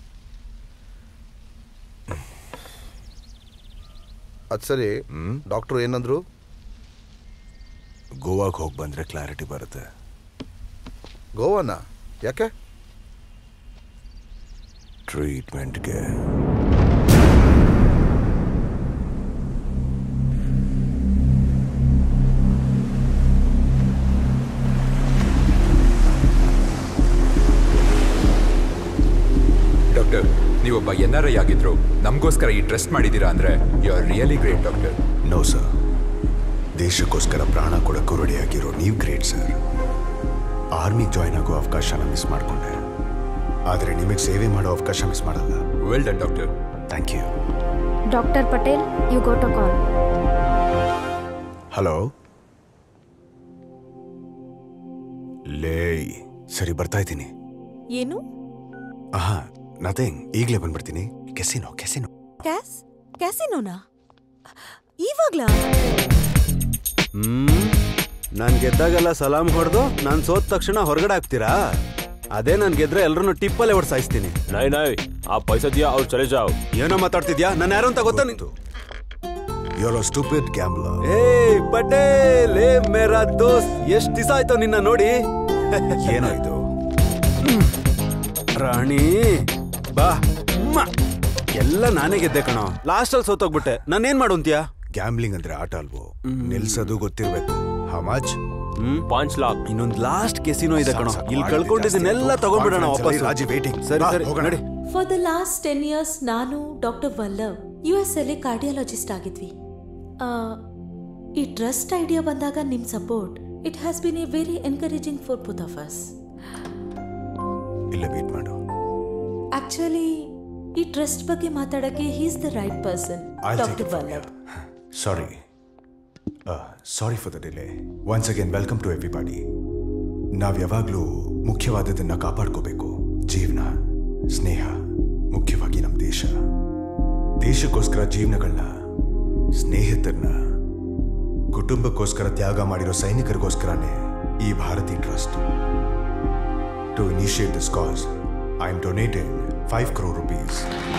ಅದು ಸರಿ, ಡಾಕ್ಟ್ರು ಏನಂದ್ರು? ಗೋವಾಗೆ ಹೋಗಿ ಬಂದರೆ ಕ್ಲಾರಿಟಿ ಬರುತ್ತೆ. ಗೋವಾನ ಯಾಕೆ? ಟ್ರೀಟ್ಮೆಂಟ್ಗೆ. ಡಾಕ್ಟರ್, ನೀವೊಬ್ಬ NRI ಆಗಿದ್ರು ನಮಗೋಸ್ಕರ ಈ ಟ್ರಸ್ಟ್ ಮಾಡಿದ್ದೀರಾ ಅಂದ್ರೆ you are really great doctor. No sir, ದೇಶಕ್ಕೋಸ್ಕರ ಪ್ರಾಣ ಕೊಡೋಕ್ಕೂ ರೆಡಿಯಾಗಿರೋ ನೀವು ಗ್ರೇಟ್ ಸರ್. ಆರ್ಮಿಗೆ ಜಾಯ್ನ್ ಆಗೋ ಅವಕಾಶನ ಮಿಸ್ ಮಾಡಿಕೊಂಡೆ, ಆದರೆ ನಿಮಗೆ ಸೇವೆ ಮಾಡೋ ಅವಕಾಶ ಮಿಸ್ ಮಾಡಲ್ಲ. Well done doctor. Thank you. Doctor Patel, you got a call. Hello. ಲೇ, ಸರಿ ಬರ್ತಾ ಇದ್ದೀನಿ. ಏನು? ನಥಿಂಗ್, ಈಗಲೇ ಬಂದ್ಬಿಡ್ತೀನಿ. ಕೆಸಿನೋ. ಕ್ಯಾಸಿನೋನಾ? ಇವಾಗ್ಲಾ? ನಾನು ಗೆದ್ದಾಗೆಲ್ಲ ಸಲಾಮ್ ಹೊಡೆದು ನಾನು ಸೋತ ತಕ್ಷಣ ಹೊರಗಡೆ ಹಾಕ್ತೀರಾ? ಅದೇ ನಾನು ಗೆದ್ರೆ ಎಲ್ಲರನ್ನು ಟಿಪ್ಪಲ್ಲೇ ಹೊಡ್ಸಾಯಿಸ್ತೀನಿ. ನಾಯ್ ಆ ಪೈಸಾ ದಿಯಾ ಅವ್ರು ಚಲೆ ಜಾವ್. ಏನೋ ಮಾತಾಡ್ತಿದ್ಯಾ? ನಾನು ಯಾರು ಅಂತ ಗೊತ್ತಾ ನಿಂತು? You're a stupid gambler. ಏಯ್ ಪಟೇಲ್, ಏ ಮೇರಾ ದೋಸ್ತ್, ಎಷ್ಟು ದಿವಸ ಆಯ್ತು ನಿನ್ನ ನೋಡಿ. ಏನೋ ಇದು? ರಾಣಿ ಬಾ. ಎಲ್ಲ ನಾನೇ ಗೆದ್ದೆ ಕಣೋ. ಲಾಸ್ಟಲ್ಲಿ ಸೋತೋಗ್ಬಿಟ್ಟೆ. ನಾನೇನ್ ಮಾಡೋಂತ್ಯಾ? ಗ್ಯಾಮ್ಲಿಂಗ್ ಅಂದ್ರೆ ಆಟ ಅಲ್ವೋ, ನಿಲ್ಸೋದು ಗೊತ್ತಿರ್ಬೇಕು. How much? 5 लाख. ಇನ್ನೊಂದು ಲಾಸ್ಟ್ ಕೆಸಿನೋ ಇದೆ ಕಣೋ. ಇಲ್ಲಿ ಕಳ್ಕೊಂಡಿದ್ದನ್ನೆಲ್ಲ ತಗೊಂಡ್ಬಿಡೋಣ ವಾಪಸ್. ರಾಜಿ ವೇಟಿಂಗ್. ಸರಿ ನಡಿ. ಫಾರ್ ದ ಲಾಸ್ಟ್ 10 years ನಾನು ಡಾಕ್ಟರ್ ವಲ್ಲವ್ US ಅಲ್ಲಿ ಕಾರ್ಡಿಯಾಲಜಿಸ್ಟ್ ಆಗಿದ್ವಿ. ಈ ಟ್ರಸ್ಟ್ ಐಡಿಯಾ ಬಂದಾಗ ನಿಮ್ support, it has been a very encouraging for both of us. ಇಲ್ಲ, ವೇಟ್ ಮಾಡು. ಆಕ್ಚುಲಿ ಈ ಟ್ರಸ್ಟ್ ಬಗ್ಗೆ ಮಾತಾಡಕ್ಕೆ he is the right person, doctor Vallav. Sorry for the delay. Once again welcome to everybody. ನಾವು ಯಾವಾಗಲೂ ಮುಖ್ಯವಾದದನ್ನ ಕಾಪಾಡ್ಕೋಬೇಕು. ಜೀವನ, ಸ್ನೇಹ, ಮುಖ್ಯವಾಗಿ ನಮ್ಮ ದೇಶಕ್ಕೋಸ್ಕರ ಜೀವನಗಳನ್ನ, ಸ್ನೇಹಿತರನ್ನ, ಕುಟುಂಬಕ್ಕೋಸ್ಕರ ತ್ಯಾಗ ಮಾಡಿರೋ ಸೈನಿಕರಿಗೋಸ್ಕರನೇ ಈ Bharati trust. To initiate this cause, I am donating 5 crore rupees.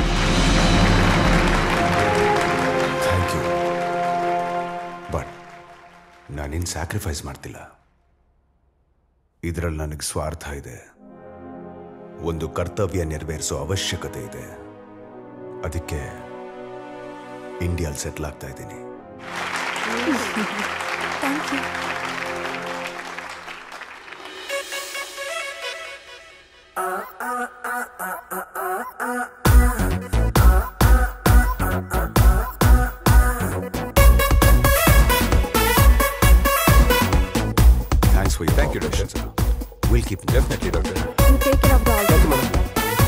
Thank you. But ನಾನಿನ್ ಸ್ಯಾಕ್ರಿಫೈಸ್ ಮಾಡ್ತಿಲ್ಲ. ಇದರಲ್ಲಿ ನನಗೆ ಸ್ವಾರ್ಥ ಇದೆ. ಒಂದು ಕರ್ತವ್ಯ ನೆರವೇರಿಸೋ ಅವಶ್ಯಕತೆ ಇದೆ. ಅದಕ್ಕೆ ಇಂಡಿಯಾಲ್ ಸೆಟ್ಲ್ ಆಗ್ತಾ ಇದ್ದೀನಿ. Thanks for your Thank you, Doctor. sir. We'll keep Definitely, Doctor. You take care of the all. Thank you, madam.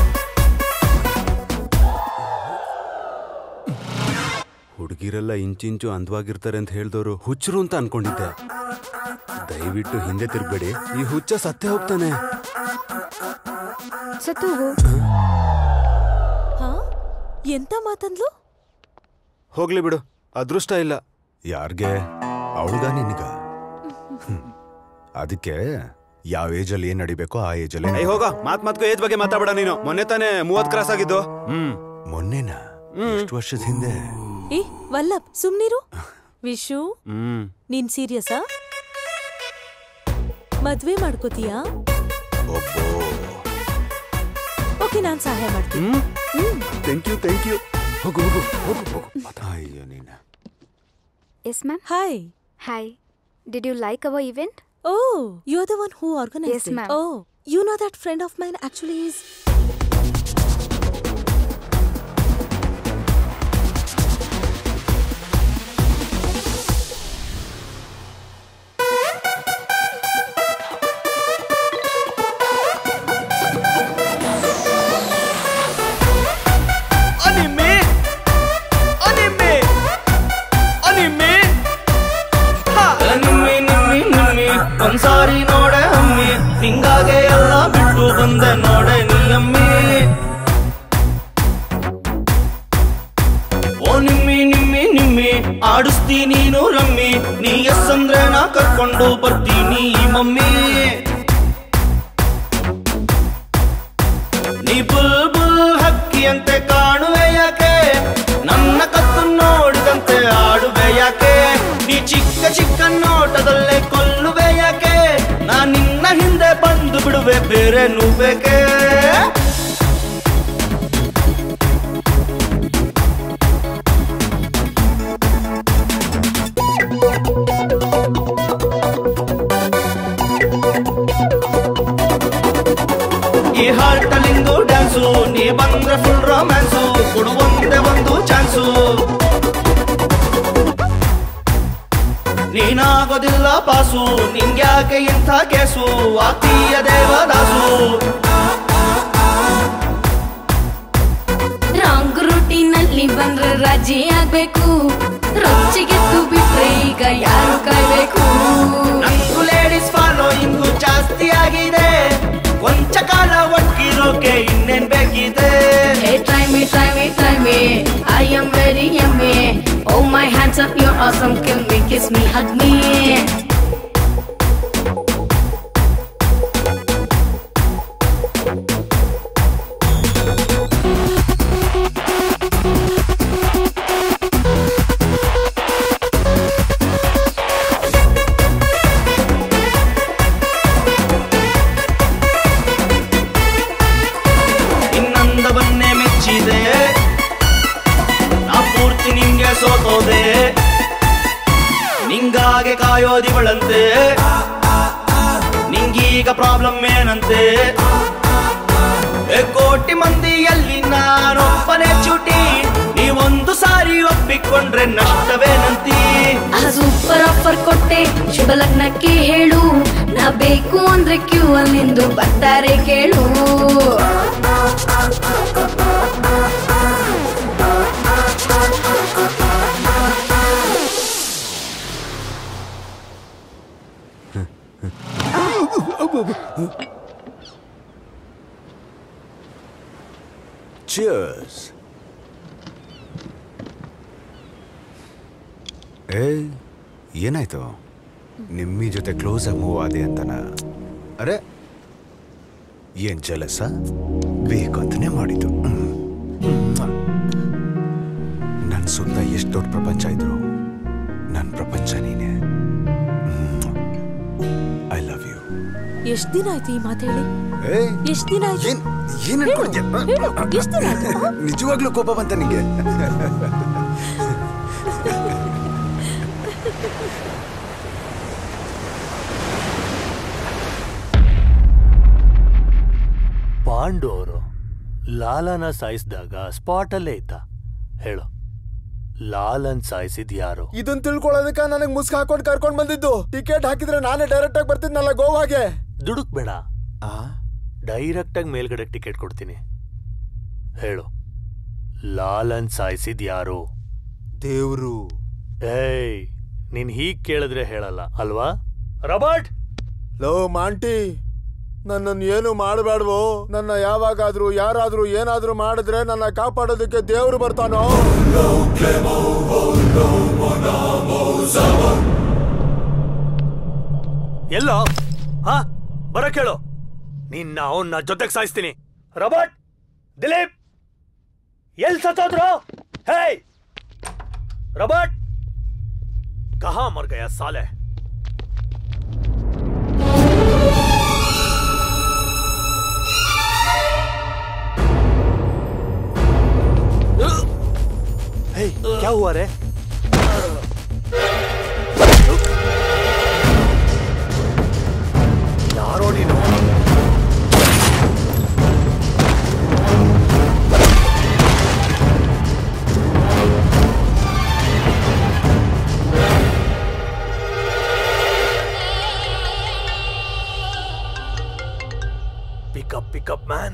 ಹುಡುಗಿರೆಲ್ಲ ಇಂಚಿಂಚು ಅಂದವಾಗಿರ್ತಾರೆ ಅಂತ ಹೇಳ್ದವರು ಹುಚ್ಚರು ಅಂತ ಅನ್ಕೊಂಡಿದ್ದೆ. ದಯವಿಟ್ಟು ಹಿಂದೆ ತಿರ್ಬೇಡಿ, ಈ ಹುಚ್ಚ ಸತ್ತೇ ಹೋಗ್ತಾನೆ. ಸತ್ತು ಹೋಗು. ಹಾ ಎಂತ ಮಾತಂದ್ಲು? ಹೋಗ್ಲಿ ಬಿಡು, ಅದೃಷ್ಟ ಇಲ್ಲ. ಯಾರ್ಗೆ? ಅವಳ್ಗ ನಿನ್ಗ? ಅದಕ್ಕೆ ಯಾವ ಏಜಲ್ಲಿ ಏನ್ ನಡಿಬೇಕೋ ಆ ಏಜಲ್ಲಿ. ಹೋಗ, ಮಾತ್ಗೂ ಏಜ್ ಬಗ್ಗೆ ಮಾತಾಡ ನೀನು. ಮೊನ್ನೆ ತಾನೇ 30 ಕ್ರಾಸ್ ಆಗಿದ್ದು. ಮೊನ್ನೆನಾ? ಎಷ್ಟು ವರ್ಷದ ಹಿಂದೆ? ಏ ವಲ್ಲಭ್ ಸುಮ್ನಿರು. ವಿಶು ನೀನ್ ಸೀರಿಯಸ್ಸಾ? ಮದ್ವೆ ಮಾಡ್ಕೋತೀಯಾ? ಓಕೆ, ನಾನ್ ಸಹಾಯ ಮಾಡ್ತೀನಿ. Thank you. ಹೋಗು. ಅಯ್ಯೋ ನೀನ. Yes, ma'am. Hi. Hi. Did you like our event? Oh, you're the one who organized Yes, it. ma'am. Oh, you know that friend of mine actually is... ಒಂದ್ಸಾರಿ ನೋಡೆ ಅಮ್ಮಿ, ಹಿಂಗಾಗೆ ಎಲ್ಲ ಬಿಟ್ಟು ಬಂದೆ ನೋಡೆ ನೀ ಅಮ್ಮಿ. ಓ ನಿಮ್ಮಿ ಆಡಿಸ್ತಿ ನೀನು ರಮ್ಮಿ, ನೀ ಎಸ್ ಅಂದ್ರೆ ನಾ ಕರ್ಕೊಂಡು ಬರ್ತೀನಿ ಮಮ್ಮಿ. ನೀ ಬುಲ್ ಹಕ್ಕಿ ಅಂತೆ ಕಾಣುವೆ ಯಾಕೆ, ನನ್ನ ಕತ್ತು ನೋಡಿದಂತೆ ಆಡುವೆ ಯಾಕೆ, ನೀ ಚಿಕ್ಕ ನೋಟದಲ್ಲೇ ಕೊಲ್ಲುವೆ ಯಾಕೆ, ನಾ ನಿನ್ನ ಹಿಂದೆ ಬಂದು ಬಿಡುವೆ ಬೇರೆ ಬೇಕೆ. ಈ ಹಾರ್ಟಲ್ಲಿಂದು ಡ್ಯಾನ್ಸು, ನೀ ಬಂದ್ರೆ ಫುಲ್ ರೊಮ್ಯಾನ್ಸು, ಕೊಡುವಂತೆ ಒಂದು ಚಾನ್ಸು. ನೀನಾಗೋದಿಲ್ಲ ಪಾಸು, ನಿಂಗ್ಯಾಕೆ ಇಂಥ ಕೇಸು, ಆತೀಯ ದೇವದಾಸು. ರಾಂಗ್ ರೂಟಿನಲ್ಲಿ ಬಂದ್ರೆ ರಾಜಿ ಆಗ್ಬೇಕು, ರೊಚ್ಚಿಗೆದ್ದು ಬಿಟ್ರೆ ಈಗ ಯಾರು ಕಾಯ್ಬೇಕು. ನಂಗು ಲೇಡೀಸ್ ಫಾಲೋಯಿಂಗು ಜಾಸ್ತಿ ಆಗಿದೆ, ಕೊಂಚ ಕಾಲ ಒಟ್ಟಿರೋಕೆ ಇನ್ನೇನ್ ಬೇಕಿದೆ. Try me, I am very yummy. Oh my hands up, you're awesome, kill me, kiss me, hug me. ಇನ್ನೊಂದವನ್ನೇ ಮೆಚ್ಚಿದೆ, ನಾ ಪೂರ್ತಿ ನಿಂಗೆ ಸೋತೋದೆ, ನಿಂಗಾಗೆ ಕಾಯೋದಿವಳಂತೆ, ನಿಂಗೀಗ ಪ್ರಾಬ್ಲಮ್ ಏನಂತೆ. ಕೋಟಿ ಮಂದಿಯಲ್ಲಿ ನಾನೊಬ್ಬನೇ ಚೂಟಿ, ನೀವೊಂದು ಸಾರಿ ಒಪ್ಪಿಕೊಂಡ್ರೆ ನಷ್ಟವೇನಂತಿ. ಸೂಪರ್ ಆಫರ್ ಕೊಟ್ಟೆ ಶುಭ ಲಗ್ನಕ್ಕೆ ಹೇಳು, ನಾ ಬೇಕು ಅಂದ್ರೆ ಕ್ಯೂ ಅಲ್ಲಿಂದು ಬರ್ತಾರೆ ಕೇಳು. Cheers. ಏನಾಯ್ತು? ನಿಮ್ಮಿ ಜೊತೆ ಕ್ಲೋಸ್ ಆಗಿ ಮೂವ್ ಆದೆ ಅಂತನ? ಅರೆ ಏನ್ ಜಲಸ? ಬೇಕು ಅಂತನೇ ಮಾಡಿದ್ದು. ನನ್ನ ಸುತ್ತ ಎಷ್ಟು ದೊಡ್ಡ ಪ್ರಪಂಚ ಇದ್ರು ನನ್ನ ಪ್ರಪಂಚ ನೀನೆ. I love you. ಎಷ್ಟ್ ದಿನ ಆಯ್ತು ಈ ಮಾತು ಹೇಳಿ? ಏಯ್, ಎಷ್ಟ್ ದಿನ ಆಯ್ತು? ಏನ್ ಅನ್ಕೊಂಡಿದ್ಯಾ? ಎಷ್ಟ್ ದಿನ ಆಯ್ತು? ನಿಜವಾಗ್ಲೂ ಕೋಪ ಬಂತ ನಿಂಗೆ? ಪಾಂಡು ಅವರು ಲಾಲನ ಸಾಯಿಸಿದಾಗ ಸ್ಪಾಟ್ ಅಲ್ಲೇ ಇದ್ದ. ಹೇಳು, ಲಾಲನ್ ಸಾಯಿಸಿದ್ ಯಾರು? ಇದನ್ ತಿಳ್ಕೊಳ್ಳೋದಕ್ಕ ನನಗ್ ಮುಸ್ಕ್ ಹಾಕೊಂಡ್ ಕರ್ಕೊಂಡ್ ಬಂದಿದ್ದು. ಟಿಕೆಟ್ ಹಾಕಿದ್ರೆ ನಾನೇ ಡೈರೆಕ್ಟ್ ಆಗಿ ಬರ್ತಿದ್ನಲ್ಲ ಗೋವಾಗೆ. ದುಡುಕ್ ಬೇಡ, ಡೈರೆಕ್ಟ್ ಆಗಿ ಮೇಲ್ಗಡೆ ಟಿಕೆಟ್ ಕೊಡ್ತೀನಿ. ಹೇಳು, ಲಾಲನ್ ಸಾಯಿಸಿದ್ ಯಾರು? ದೇವ್ರು. ಏಯ್, ನೀನ್ ಹೀಗ್ ಕೇಳಿದ್ರೆ ಹೇಳಲ್ಲ ಅಲ್ವಾ? ರಾಬರ್ಟ್, ಲೋ ಮಾಂಟಿ, ನನ್ನನ್ನು ಏನು ಮಾಡಬೇಡ್ವೋ. ನನ್ನ ಯಾವಾಗಾದ್ರೂ ಯಾರಾದ್ರೂ ಏನಾದ್ರೂ ಮಾಡಿದ್ರೆ ನನ್ನ ಕಾಪಾಡೋದಕ್ಕೆ ದೇವ್ರು ಬರ್ತಾನೋ. ಎಲ್ಲೋ ಬರಕ್ ಹೇಳು. ನಿನ್ನ ಅವನ್ನ ಜೊತೆಗೆ ಸಾಯಿಸ್ತೀನಿ. ರಾಬರ್ಟ್, ದಿಲೀಪ್, ಎಲ್ ಸತ್ತೋದ್ರು? ಹೇಯ್ ರಾಬರ್ಟ್, ಕಹಾ ಮರ್ ಗಯಾ ಸಾಲೆ? Hey, क्या हुआ रे? ಯಾರೋ ನೀನು? Pick up, man.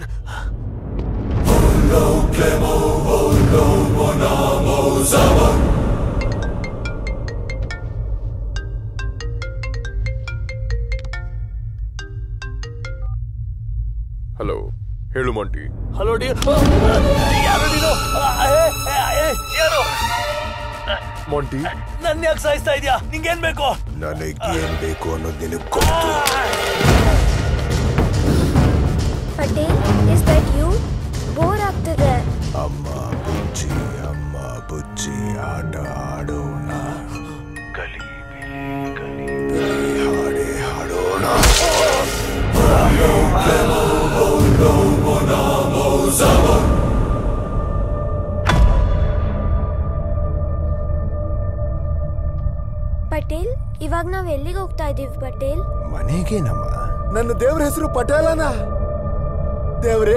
ಹಲೋ, ಹೇಳು ಮಾಂಟಿ. ಹಲೋ ಡಿ, ಯಾರು ನೀನು? ಯಾರು ಮಾಂಟಿ? ನನ್ನ ಯಾಕೆ ಸಾಯಿಸ್ತಾ ಇದೆಯಾ? ನಿಂಗೇನ್ ಬೇಕು? ನನಗೇನ್ ಬೇಕು ಅನ್ನೋದು ನಿನಗೆ ಗೊತ್ತು. Patel, is that you? Bore ಆಗ್ತದೆ. ಅಮ್ಮ ಬುಜ್ಜಿ ಆಟ ಆಡೋಣ. ಕಲಿ ಹಾಡೇ ಹಾಡೋಣ. ಪಟೇಲ್, ಇವಾಗ ನಾವ್ ಎಲ್ಲಿಗೆ ಹೋಗ್ತಾ ಇದೀವಿ ಪಟೇಲ್? ಮನೆಗೆ ನಮ್ಮ. ನನ್ನ ದೇವ್ರ ಹೆಸರು ಪಟೇಲನ. ದೇವ್ರೆ,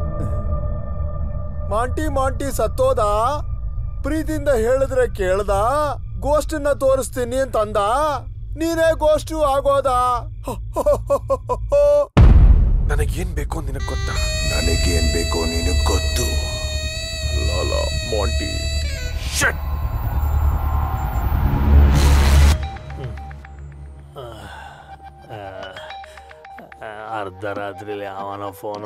ಮಾಂಟಿ ಸತ್ತೋದ? ಪ್ರೀತಿಯಿಂದ ಹೇಳಿದ್ರೆ ಕೇಳ್ದ? ಗೋಸ್ಟನ್ನ ತೋರಿಸ್ತೀನಿ ಅಂತಂದ? ನೀನೇ ಗೋಸ್ಟು ಆಗೋದ? ನನಗೇನ್ ಬೇಕು ನಿನಗ್ ಗೊತ್ತಾ? ನನಗೇನ್ ಬೇಕು ನಿನಗ್ ಗೊತ್ತು. ಲಾಲಾ ಮಾಂಟಿ. ಅರ್ಧ ರಾತ್ರಿಲಿ ಅವನ ಫೋನು.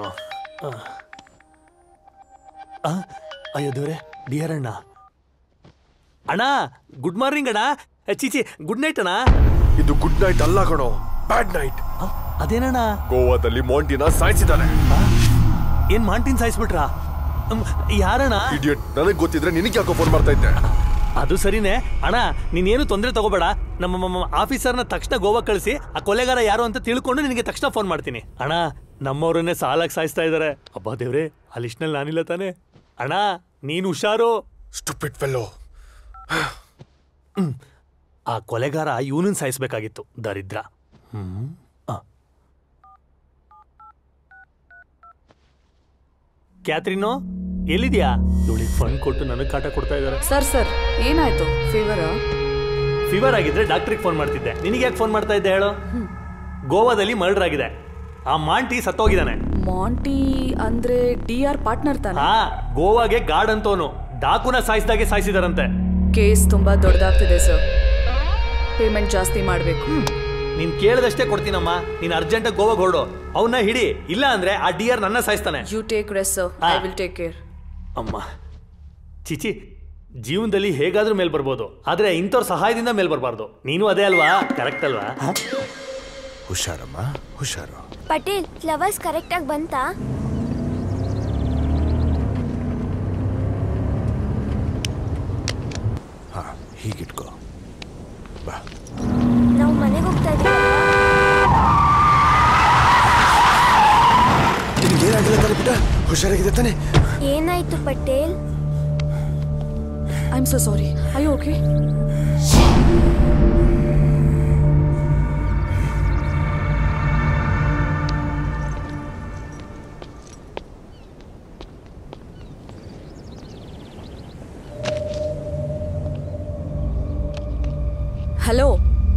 ಅಯ್ಯೋ ದೇವ್ರೆ, ಡಿಯರ್ ಅಣ್ಣ. ಅಣ್ಣ, ಗುಡ್ ಮಾರ್ನಿಂಗ್ ಅಣ್ಣ. ಚೀಚಿ, ಗುಡ್ ನೈಟ್ ಅಣ್ಣ. ಇದು ಗುಡ್ ನೈಟ್ ಅಲ್ಲ ಕಣೋ, ಬ್ಯಾಡ್ ನೈಟ್. ಅದೇನಣ್ಣ? ಗೋವಾದಲ್ಲಿ ಮಾಂಟಿನ ಸಾಯಿಸಿದಾನೆ. ಏನ್ ಮಾಂಟಿನ್ ಸಾಯಿಸ್ಬಿಟ್ರಾ? ಯಾರಣ್ಣ? ಇಡಿಯಟ್, ನನಗ್ ಗೊತ್ತಿದ್ರೆ ನಿನಗೆ ಯಾಕೋ ಫೋನ್ ಮಾಡ್ತಾ ಇದ್ದೆ. ಅದು ಸರಿನೇ ಅಣ್ಣ, ನೀನೇನು ತೊಂದರೆ ತಗೋಬೇಡ. ನಮ್ಮ ಆಫೀಸರ್ನ ತಕ್ಷಣ ಗೋವಾ ಕಳಿಸಿ ಆ ಕೊಲೆಗಾರ ಯಾರು ಅಂತ ತಿಳ್ಕೊಂಡು ನಿನಗೆ ತಕ್ಷಣ ಫೋನ್ ಮಾಡ್ತೀನಿ. ಅಣ್ಣ, ನಮ್ಮವ್ರನ್ನೇ ಸಾಲಕ್ಕೆ ಸಾಯಿಸ್ತಾ ಇದಾರೆ. ಅಬ್ಬಾ ದೇವ್ರೆ, ಆ ಲಿಸ್ಟ್ನಲ್ಲಿ ನಾನಿಲ್ಲ ತಾನೆ? ಅಣ್ಣ, ನೀನು ಹುಷಾರು. Stupid fellow. ಆ ಕೊಲೆಗಾರ ಇವನನ್ನ ಸಾಯಿಸ್ಬೇಕಾಗಿತ್ತು, ದರಿದ್ರ. ಕ್ಯಾತ್ರಿನೋ, ಎಲ್ಲಿದ್ಯಾ? ಇವಳಿಗೆ ಫಂಡ್ ಕೊಟ್ಟು ನನಗೆ ಕಾಟ ಕೊಡ್ತಾ ಇದಾರೆ. ಸರ್ ಏನಾಯ್ತು? ಫೀವರ್ ಆಗಿದ್ರೆ ಡಾಕ್ಟ್ರಿಗೆ ಫೋನ್ ಮಾಡ್ತಿದ್ದೆ. ನಿನಗೆ ಯಾಕೆ ಫೋನ್ ಮಾಡ್ತಾ ಇದ್ದೆ ಹೇಳು? ಗೋವಾದಲ್ಲಿ ಮರ್ಡರ್ ಆಗಿದೆ. ಆ ಮಾಂಟಿ ಸತ್ತೋಗಿದ್ದಾನೆ. ಮಾಂಟಿ ಅಂದ್ರೆ DR ಪಾರ್ಟ್ನರ್ ತಾನೆ? ಹಾ, ಗೋವಾಗೆ ಗಾರ್ಡ್ ಅಂತವನು ಡಾಕುನ ಸಾಯಿಸಿದಾಗೆ ಸಾಯಿಸಿದಾರಂತೆ. ಕೇಸ್ ತುಂಬಾ ದೊಡ್ಡದಾಗ್ತಿದೆ ಸರ್. ಪೇಮೆಂಟ್ ಜಾಸ್ತಿ ಮಾಡ್ಬೇಕು. ನೀನ್ ಕೇಳಿದಷ್ಟೇ ಕೊಡ್ತೀನಮ್ಮ. ನೀನ್ ಅರ್ಜೆಂಟ್ ಗೋವಾಗೆ ಹೊರಡು, ಅವನ್ನ ಹಿಡಿ. ಇಲ್ಲ ಅಂದ್ರೆ ಆ DR ನನ್ನ ಸಾಯಿಸ್ತಾನೆ. You take rest sir, I will take care. ಅಮ್ಮ, ಚಿಚಿ, ಜೀವನದಲ್ಲಿ ಹೇಗಾದ್ರೂ ಮೇಲ್ ಬರ್ಬೋದು, ಆದ್ರೆ ಇಂಥವ್ರ ಸಹಾಯದಿಂದ ಮೇಲ್ ಬರಬಾರ್ದು. ನೀನು ಅದೇ ಅಲ್ವಾ? ಕರೆಕ್ಟ್ ಅಲ್ವಾ? ಹುಷಾರಮ್ಮ, ಹುಷಾರು. ಪಟೇಲ್, ಫ್ಲವರ್ಸ್ ಕರೆಕ್ಟ್ ಆಗಿ ಬಂತಾ? ಹಾ, ಹೀಗಿಟ್ಕೋ. ಬಾ, ನಾವು ಮನೆಗೆ ಹೋಗ್ತಾ ಇದ್ದೀವಿ. ಹುಷಾರಾಗಿದೆ ತಾನೆ? ಏನಾಯ್ತು Patel? I am so sorry. I okay? Hello,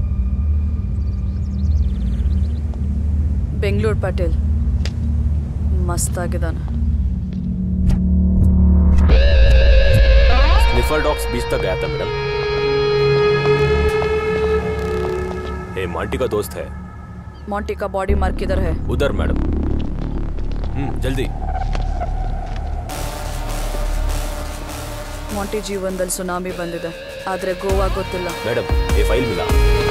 Bengaluru Patel ಮಸ್ತಾಗಿದ್ದಾನೆ. स्निफर डॉग्स बीच तक गया था मैडम। ये मॉन्टी का दोस्त है। मॉन्टी का बॉडी मार्क किधर है? उधर मैडम। जल्दी। मॉन्टी ಜೀವನದಲ್ಲಿ ಸುನಾಮಿ ಬಂದಿದೆ, ಆದ್ರೆ ಗೋವಾ ಗೊತ್ತಿಲ್ಲ. मैडम ये फाइल मिला।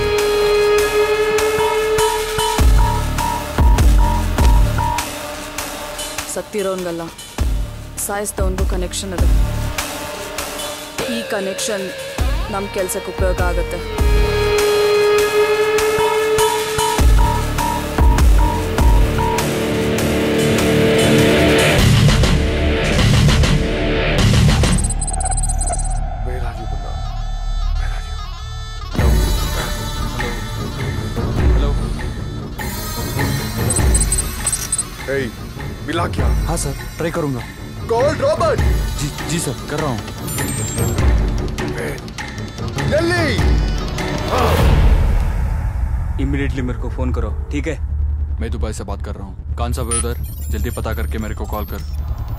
ಸತ್ತಿರೋನ್ಗಲ್ಲ, ಸಾಯಿಸಿದವನಿಗೂ ಕನೆಕ್ಷನ್ ಇದೆ. ಈ ಕನೆಕ್ಷನ್ ನಮ್ಮ ಕೆಲಸಕ್ಕೆ ಉಪಯೋಗ ಆಗುತ್ತೆ. मिला क्या? हाँ सर, ट्राई करूंगा। कॉल रॉबर्ट। जी सर, कर रहा हूँ। जल्दी। इमीडिएटली मेरे को फोन करो, ठीक है? मैं दुबई से बात कर रहा हूँ। कौन सा उधर? जल्दी पता करके मेरे को कॉल कर।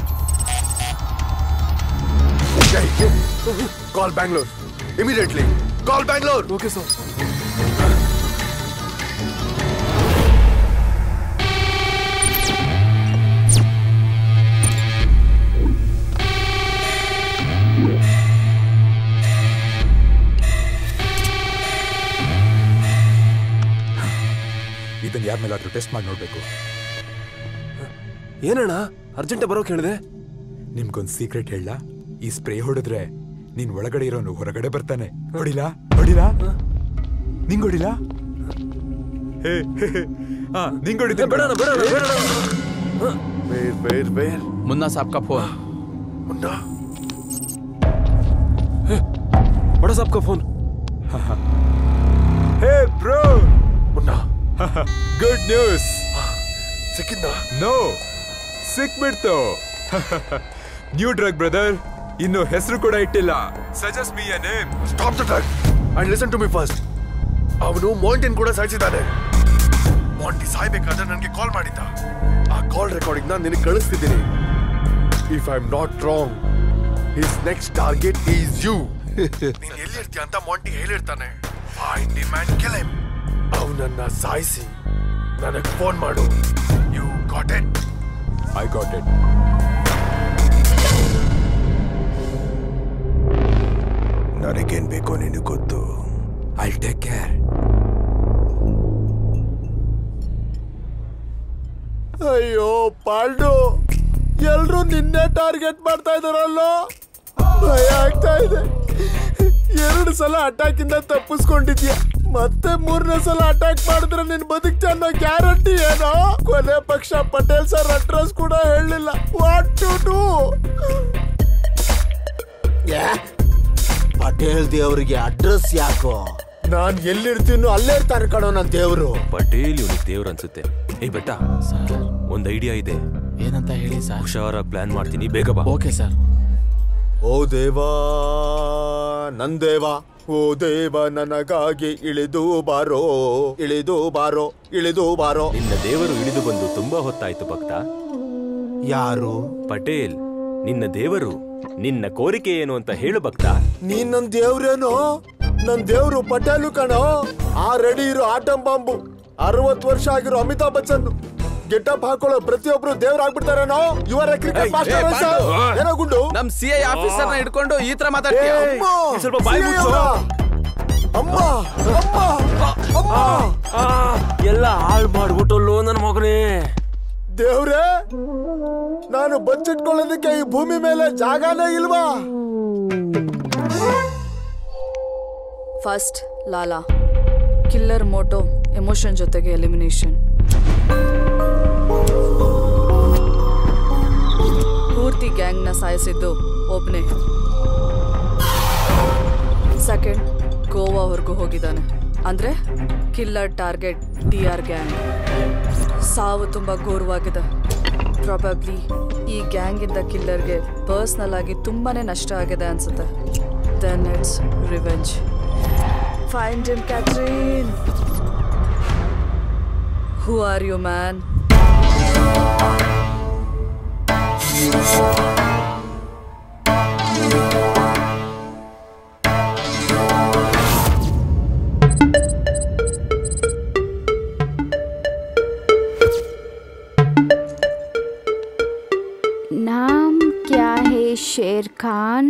Call Bangalore immediately. Call Bangalore. Okay sir. ಇದನ್ನ ಯಾರ ಮೇಲಾದ್ರೂ ಟೆಸ್ಟ್ ಮಾಡಿ ನೋಡ್ಬೇಕು. ಏನಣ್ಣ ಅರ್ಜೆಂಟ್ ಬರೋಕ್ ಹೇಳಿದೆ? ನಿಮ್ಗೊಂದು ಸೀಕ್ರೆಟ್ ಹೇಳ. ಈ ಸ್ಪ್ರೇ ಹೊಡೆದ್ರೆ ನೀನ್ ಒಳಗಡೆ ಇರೋನು ಹೊರಗಡೆ ಬರ್ತಾನೆ. ಹೊಡಿಲಾ? ಹೊಡಿಲಾ? ನಿಂಗ್ ಹೊಡಿಲಾ? ನಿಂಗ್ ಹೊಡಿದೆ. मुन्ना साहब का फोन। मुन्ना? बड़ा साहब का phone. Hey bro. Munna good news. ಸಿಕ್ಕಿದ್ದ? ನೋ, ಸಿಕ್ಬಿಡ್ತು. New drug brother. ಇನ್ನು ಹೆಸರು ಕೂಡ ಇಟ್ಟಿಲ್ಲ. Suggest me a name. Stop the drug and listen to me first. ಅವನು ಮಾಂಟಿನ್ ಕೂಡ ಸಾಯಿಸಿದ್ದಾನೆ. ಮಾಂಟಿ ಸಾಯ್ಬೇಕಾದ್ರೆ ನನಗೆ ಕಾಲ್ ಮಾಡಿದ್ದ. ಆ ಕಾಲ್ ರೆಕಾರ್ಡಿಂಗ್ ನಾನು ನಿನಗೆ ಕಳಿಸ್ತಿದ್ದೀನಿ. If I am not wrong, his next target is you. ನೀನು ಎಲ್ಲಿರ್ತೀಯ ಅಂತ ಮಾಂಟಿ ಹೇಳಿರ್ತಾನೆ. Find him and kill him. ಅವನನ್ನ ಸಾಯಿಸಿ ನನಗೆ ಫೋನ್ ಮಾಡು. You got it? I got it. ನನಗೇನ್ ಬೇಕೋ ನಿನಗೆ ಗೊತ್ತು. I take care. ಅಯ್ಯೋ ಪಾಲ್ಡು, ಎಲ್ರು ನಿನ್ನೆ ಟಾರ್ಗೆಟ್ ಮಾಡ್ತಾ ಇದಾರಲ್ಲೋ. ಭಯ ಆಗ್ತಾ ಇದೆ. 2 ಸಲ ಅಟ್ಯಾಕ್ ಇಂದ ತಪ್ಪಿಸ್ಕೊಂಡಿದ್ಯಾ, ಮತ್ತೆ 3ನೇ ಸಲ ಅಟ್ಯಾಕ್ ಮಾಡಿದ್ರೆ ನಿನ್ ಬದುಕ್ತಿ ಅನ್ನೋ ಗ್ಯಾರಂಟಿ ಏನೋ? ಕೊನೆ ಪಕ್ಷ ಪಟೇಲ್ ಸರ್ ಅಡ್ರೆಸ್ ಕೂಡ ಹೇಳಲಿಲ್ಲ. What to do? ಪಟೇಲ್ ದೇವ್ರಿಗೆ ಅಡ್ರೆಸ್ ಯಾಕೋ? ನಾನ್ ಎಲ್ಲಿರ್ತೀನೋ ಅಲ್ಲೇ ಇರ್ತಾನೆ ಕಣೋ ನನ್ನ ದೇವ್ರು. ಪಟೇಲ್ ಇವನಿಗೆ ದೇವ್ರು ಅನ್ಸುತ್ತೆ. ಏ ಬೆಟ್ಟ, ಒಂದ್ ಐಡಿಯಾ ಇದೆ. ಏನಂತ ಹೇಳಿ ಸರ್? ಹುಷಾರಾಗಿ ಪ್ಲಾನ್ ಮಾಡ್ತೀನಿ, ಬೇಗ ಬಾ. Okay sir. ಓ ದೇವಾ ನನ್ ದೇವಾ, ಓ ದೇವ ನನಗಾಗಿ ಇಳಿದು ಬಾರೋ, ಇಳಿದು ಬಾರೋ, ಇಳಿದು ಬಾರೋ. ನಿನ್ನ ದೇವರು ಇಳಿದು ಬಂದು ತುಂಬಾ ಹೊತ್ತಾಯ್ತು ಭಕ್ತ. ಯಾರು? ಪಟೇಲ್, ನಿನ್ನ ದೇವರು. ನಿನ್ನ ಕೋರಿಕೆ ಏನು ಅಂತ ಹೇಳು ಭಕ್ತ. ನೀನ್ ನನ್ ದೇವ್ರೇನೋ? ನನ್ ದೇವ್ರು ಪಟೇಲು ಕಣೋ. ಆ ರೆಡಿ ಇರೋ ಆಟಂ ಬಾಂಬು 60 ವರ್ಷ ಆಗಿರೋ ಅಮಿತಾಬ್ ಬಚ್ಚನ್ ಗೆಟಪ್ ಹಾಕೊಳ್ಳೋ ಪ್ರತಿಯೊಬ್ರು ದೇವ್ರಾಗ್ಬಿಡ್ತಾರೇನೋ. ಇವರ ಕ್ರಿಕೆಟ್ ಮಾಸ್ಟರ್ ಏನೋ ಗುಂಡು. ನಮ್ CI ಆಫೀಸರ್ನ ಹಿಡ್ಕೊಂಡು ಈ ತರ ಮಾತಾಡ್ತೀಯ? ಸ್ವಲ್ಪ ಬಾಯಿ ಮುಚ್ಚು. ಅಮ್ಮ ಅಮ್ಮ ಅಮ್ಮ, ಎಲ್ಲ ಹಾಳು ಮಾಡ್ಬಿಟ್ಟಲ್ಲೋ ನನ್ನ ಮಗನೇ. ದೇವ್ರೇ, ನಾನು ಬಚ್ಚಿಟ್ಕೊಳ್ಳೋದಕ್ಕೆ ಈ ಭೂಮಿ ಮೇಲೆ ಜಾಗನೇ ಇಲ್ವಾ? First Lala, killer motto, emotion ಜೊತೆಗೆ ಎಲಿಮಿನೇಷನ್. ಪೂರ್ತಿ ಗ್ಯಾಂಗ್ನ ಸಾಯಿಸಿದ್ದು ಒಬ್ನೇ. ಸೆಕೆಂಡ್, ಗೋವಾವರೆಗೂ ಹೋಗಿದ್ದಾನೆ. ಅಂದ್ರೆ ಕಿಲ್ಲರ್ ಟಾರ್ಗೆಟ್ DR ಗ್ಯಾಂಗ್. ಸಾವು ತುಂಬಾ ಘೋರವಾಗಿದೆ. ಪ್ರಾಬಬ್ಲಿ ಈ ಗ್ಯಾಂಗಿಂದ ಕಿಲ್ಲರ್ಗೆ ಪರ್ಸ್ನಲ್ ಆಗಿ ತುಂಬಾನೇ ನಷ್ಟ ಆಗಿದೆ ಅನ್ಸುತ್ತೆ. Then it's revenge. Find him, Katrin. Who are you man? नाम क्या है शेर Khan?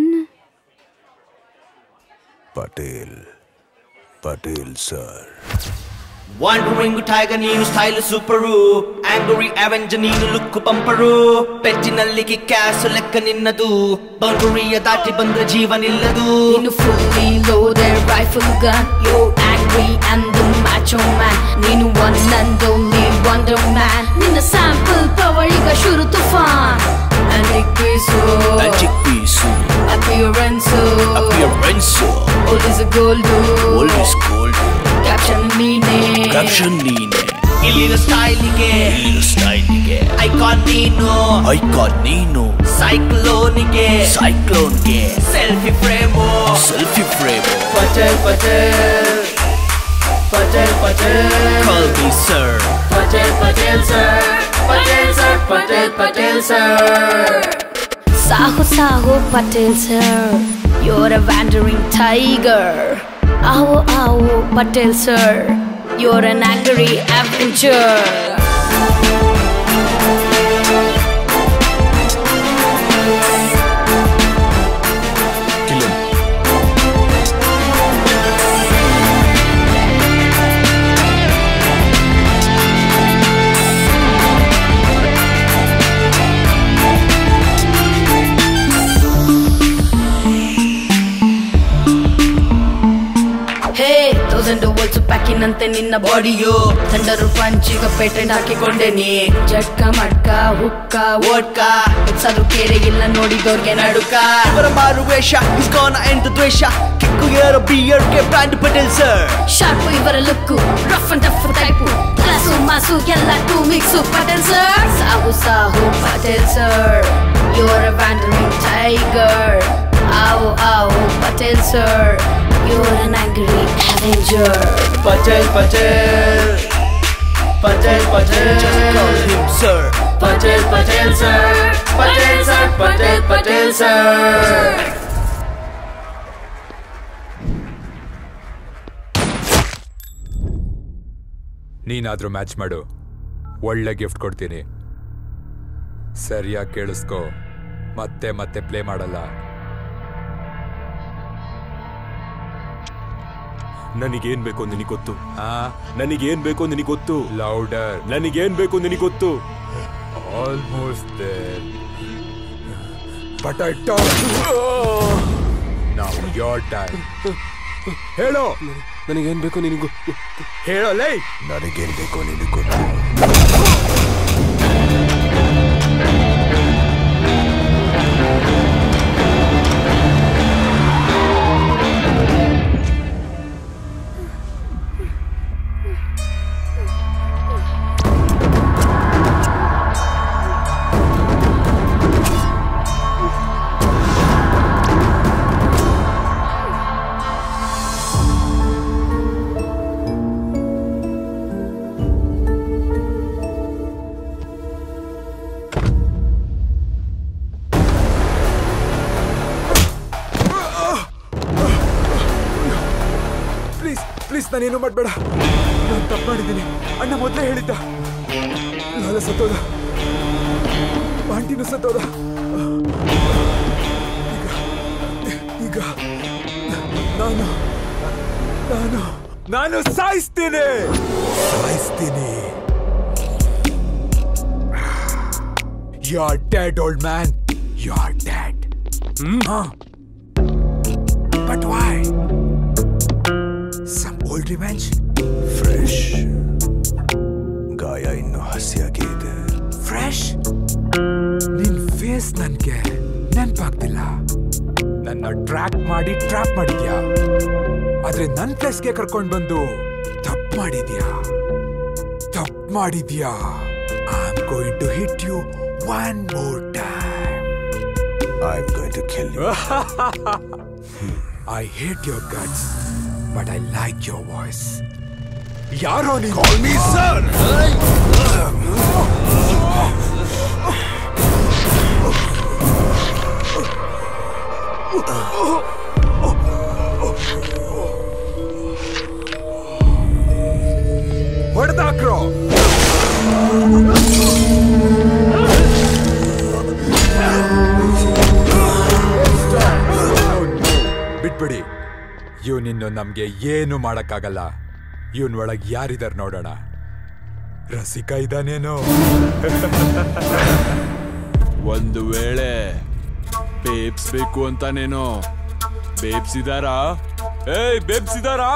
Patel. Patel, sir. Wandering tiger neenu style superu, angry avenger neenu look bumperu, pettinalli ಕಿಕ್ಕಾಸು ಲೆಕ್ಕ ನಿನ್ನದು, ಬೌಂಡರಿಯ ದಾಟಿ ಬಂದ್ರೆ ಜೀವನಿಲ್ಲದು. ನೀನು fully loaded rifle gun, you angry and the macho man, ನೀನು one and only wonder man, ನಿನ್ನ sample power ಈಗ ಶುರು Toofan. Antique piece, appearance, old is a gold, caption ನೀನೆ, ಇಲ್ಲಿನ ಸ್ಟೈಲಿಗೆ, ಐಕಾನ್ ನೀನು, ಸೈಕ್ಲೋನ್ಗೆ, selfie frame, Patel call me sir, Patel sir, Sahu Patel sir, you're a wandering tiger. Aho Patel sir, you're an angry avenger. ಪ್ಯಾಕಿನಂತೆ ನಿನ್ನ ಬಾಡಿಯೋ, ಥಂಡರು ಪಂಚಿಗ ಪೇಟೆಂಟ್ ಹಾಕಿಕೊಂಡೆ ನೀ, ಜಟ್ಕ ಮಟ್ಕ ಹುಕ್ಕ ಓಡ್ಕ, ಎಕ್ಸಾದ್ರೂ ಕೇರೆ ಇಲ್ಲ ನೋಡಿದೋರ್ಗೆ ನಡುಕ. ಇವರ ಮಾರು ವೇಷ ಇಸ್ಕೋನ ಎಂತ ದ್ವೇಷ, ಕಿಕ್ಕು ಏರ ಬಿಯರ್ಗೆ ಬ್ರ್ಯಾಂಡ್ ಪಟೇಲ್ ಸರ್. ಶಾರ್ಪು ಇವರ look, rough and tough type, class mass ಎಲ್ಲ two mix. Patel sir, Sahu Patel sir, you're a wandering tiger. Aho Patel sir, you're an angry avenger. Patel, just call him sir. Patel sir. ನೀನಾದ್ರೂ match ಮಾಡು, ಒಳ್ಳೆ gift ಕೊಡ್ತೀನಿ. ಸರಿಯಾಗಿ ಕೇಳಿಸ್ಕೊ, ಮತ್ತೆ play ಮಾಡಲ್ಲ. ನನಗೇನ್ ಬೇಕು ನಿನಗೆ ಗೊತ್ತು. ನನಗೇನ್ ಬೇಕು ನಿನಗೆ ಗೊತ್ತು. ಲೌಡರ್. ನನಗೇನ್ ಬೇಕು ನಿನಗೆ ಗೊತ್ತು. Almost there, but I talk. Now your time. ಹೇಳೋ, ನನಗೇನ್ ಬೇಕು ನಿನಗೆ ಗೊತ್ತು. ಹೇಳೋ ಲೈ. ನನಗೇನ್ ಬೇಕು ನಿನಗೆ ಗೊತ್ತು. ನಾನೇನು ಮಾಡಬೇಡ, ನಾನು ತಪ್ಪು ಮಾಡಿದ್ದೀನಿ. ಅಣ್ಣ ಮೊದಲೇ ಹೇಳಿದ್ದ. ಲಾಲ ಸತ್ತೋದ, ಆಂಟಿನೂ ಸತ್ತೋದ. ಈಗ ನಾನು ಸಾಯಿಸ್ತೀನಿ. You are dead old man, you are dead. But why? Some old revenge? Fresh. ಗಾಯ ಇನ್ನು ಹಸಿಯಾಗಿ ಇದೆ. Fresh? ನೀನ್ ಫೇಸ್ ನನ್ಗೆ ನೆನ್ಪಾಗ್ತಿಲ್ಲ. ನನ್ನ ಟ್ರ್ಯಾಕ್ ಮಾಡಿದ್ಯಾ, ಆದ್ರೆ ನನ್ ಪ್ಲೇಸ್ಗೆ ಕರ್ಕೊಂಡ್ ಬಂದು ತಪ್ಪು ಮಾಡಿದ್ಯಾ. I'm going to hit you one more time. I'm going to kill you. I hate your guts, but I like your voice. Yaro ni call me sir. ಹೊಡೆದಾಕ್ರೋ. ಬಿಟ್ಬಿಡಿ, ಇವನಿನ್ನು ನಮ್ಗೆ ಏನು ಮಾಡಕ್ಕಾಗಲ್ಲ. ಇವನ್ ಒಳಗ್ ಯಾರಿದಾರ್ ನೋಡೋಣ. ರಸಿಕಾ ಇದ್ದಾನೇನೋ? ಒಂದು ವೇಳೆ ಬೇಬ್ಸ್ಬೇಕು ಅಂತಾನೇನೋ. ಬೇಬ್ಸಿದಾರಾ? ಏಯ್ ಬೇಬ್ಸಿದಾರಾ?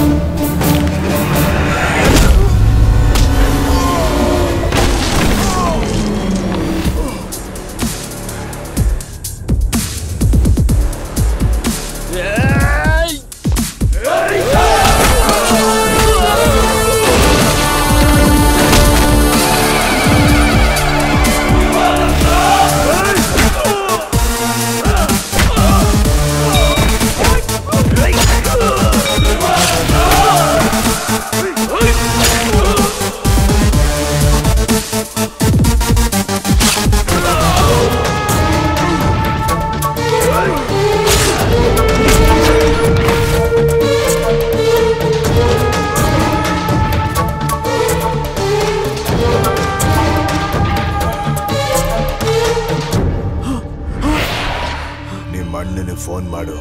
ಫೋನ್ ಮಾಡು.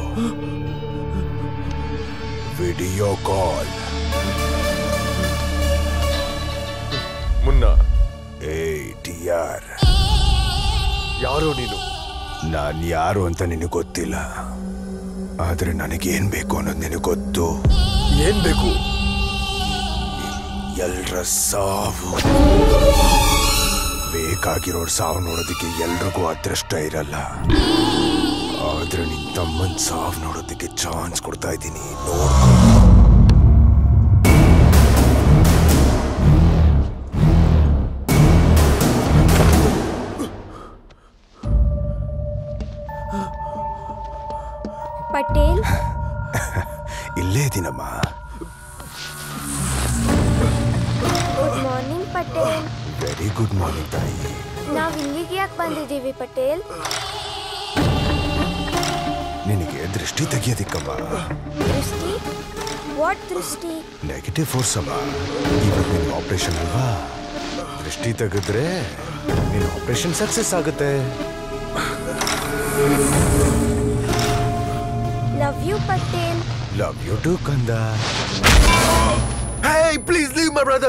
Video call. ಮುನ್ನ. ಟಿಆರ್, ಯಾರೋ ನೀನು? ನಾನ್ ಯಾರು ಅಂತ ನಿನಗೆ ಗೊತ್ತಿಲ್ಲ, ಆದ್ರೆ ನನಗೇನ್ ಬೇಕು ಅನ್ನೋದು ನಿನಗೆ ಗೊತ್ತು. ಏನ್ ಬೇಕು? ಎಲ್ರ ಸಾವು. ಬೇಕಾಗಿರೋರ್ ಸಾವು ನೋಡೋದಕ್ಕೆ ಎಲ್ರಿಗೂ ಅದೃಷ್ಟ ಇರಲ್ಲ, ಆದ್ರೆ ನಿನ್ ತಮ್ಮನ್ ಸಾವು ನೋಡೋದಕ್ಕೆ ಚಾನ್ಸ್ ಕೊಡ್ತಾ ಇದ್ದೀನಿ, ನೋಡ್ಕೊ. ಪಟೇಲ್, ಇಲ್ಲೇ ಇದೀನಮ್ಮ. Good morning Patel. Very good morning ತಾಯಿ. ನಾವ್ ಇಲ್ಲಿಗೆ ಯಾಕೆ ಬಂದಿದ್ದೀವಿ ಪಟೇಲ್? ನಿನಗೆ ದೃಷ್ಟಿ ತೆಗಿಯೋದಿಕ್ಕಮ್ಮ. ದೃಷ್ಟಿ? ವಾಟ್ ದೃಷ್ಟಿ? ನೆಗೆಟಿವ್ ಫೋರ್ಸ್ ಅಮ್ಮ. ಇವತ್ತು ನಿನ್ ಆಪರೇಷನ್ ಅಲ್ವಾ, ದೃಷ್ಟಿ ತೆಗೆದ್ರೆ ನಿನ್ನ ಆಪರೇಷನ್ ಸಕ್ಸಸ್ ಆಗುತ್ತೆ. Love you Patel. Love you too ಕಂದ. Hey, please leave my brother.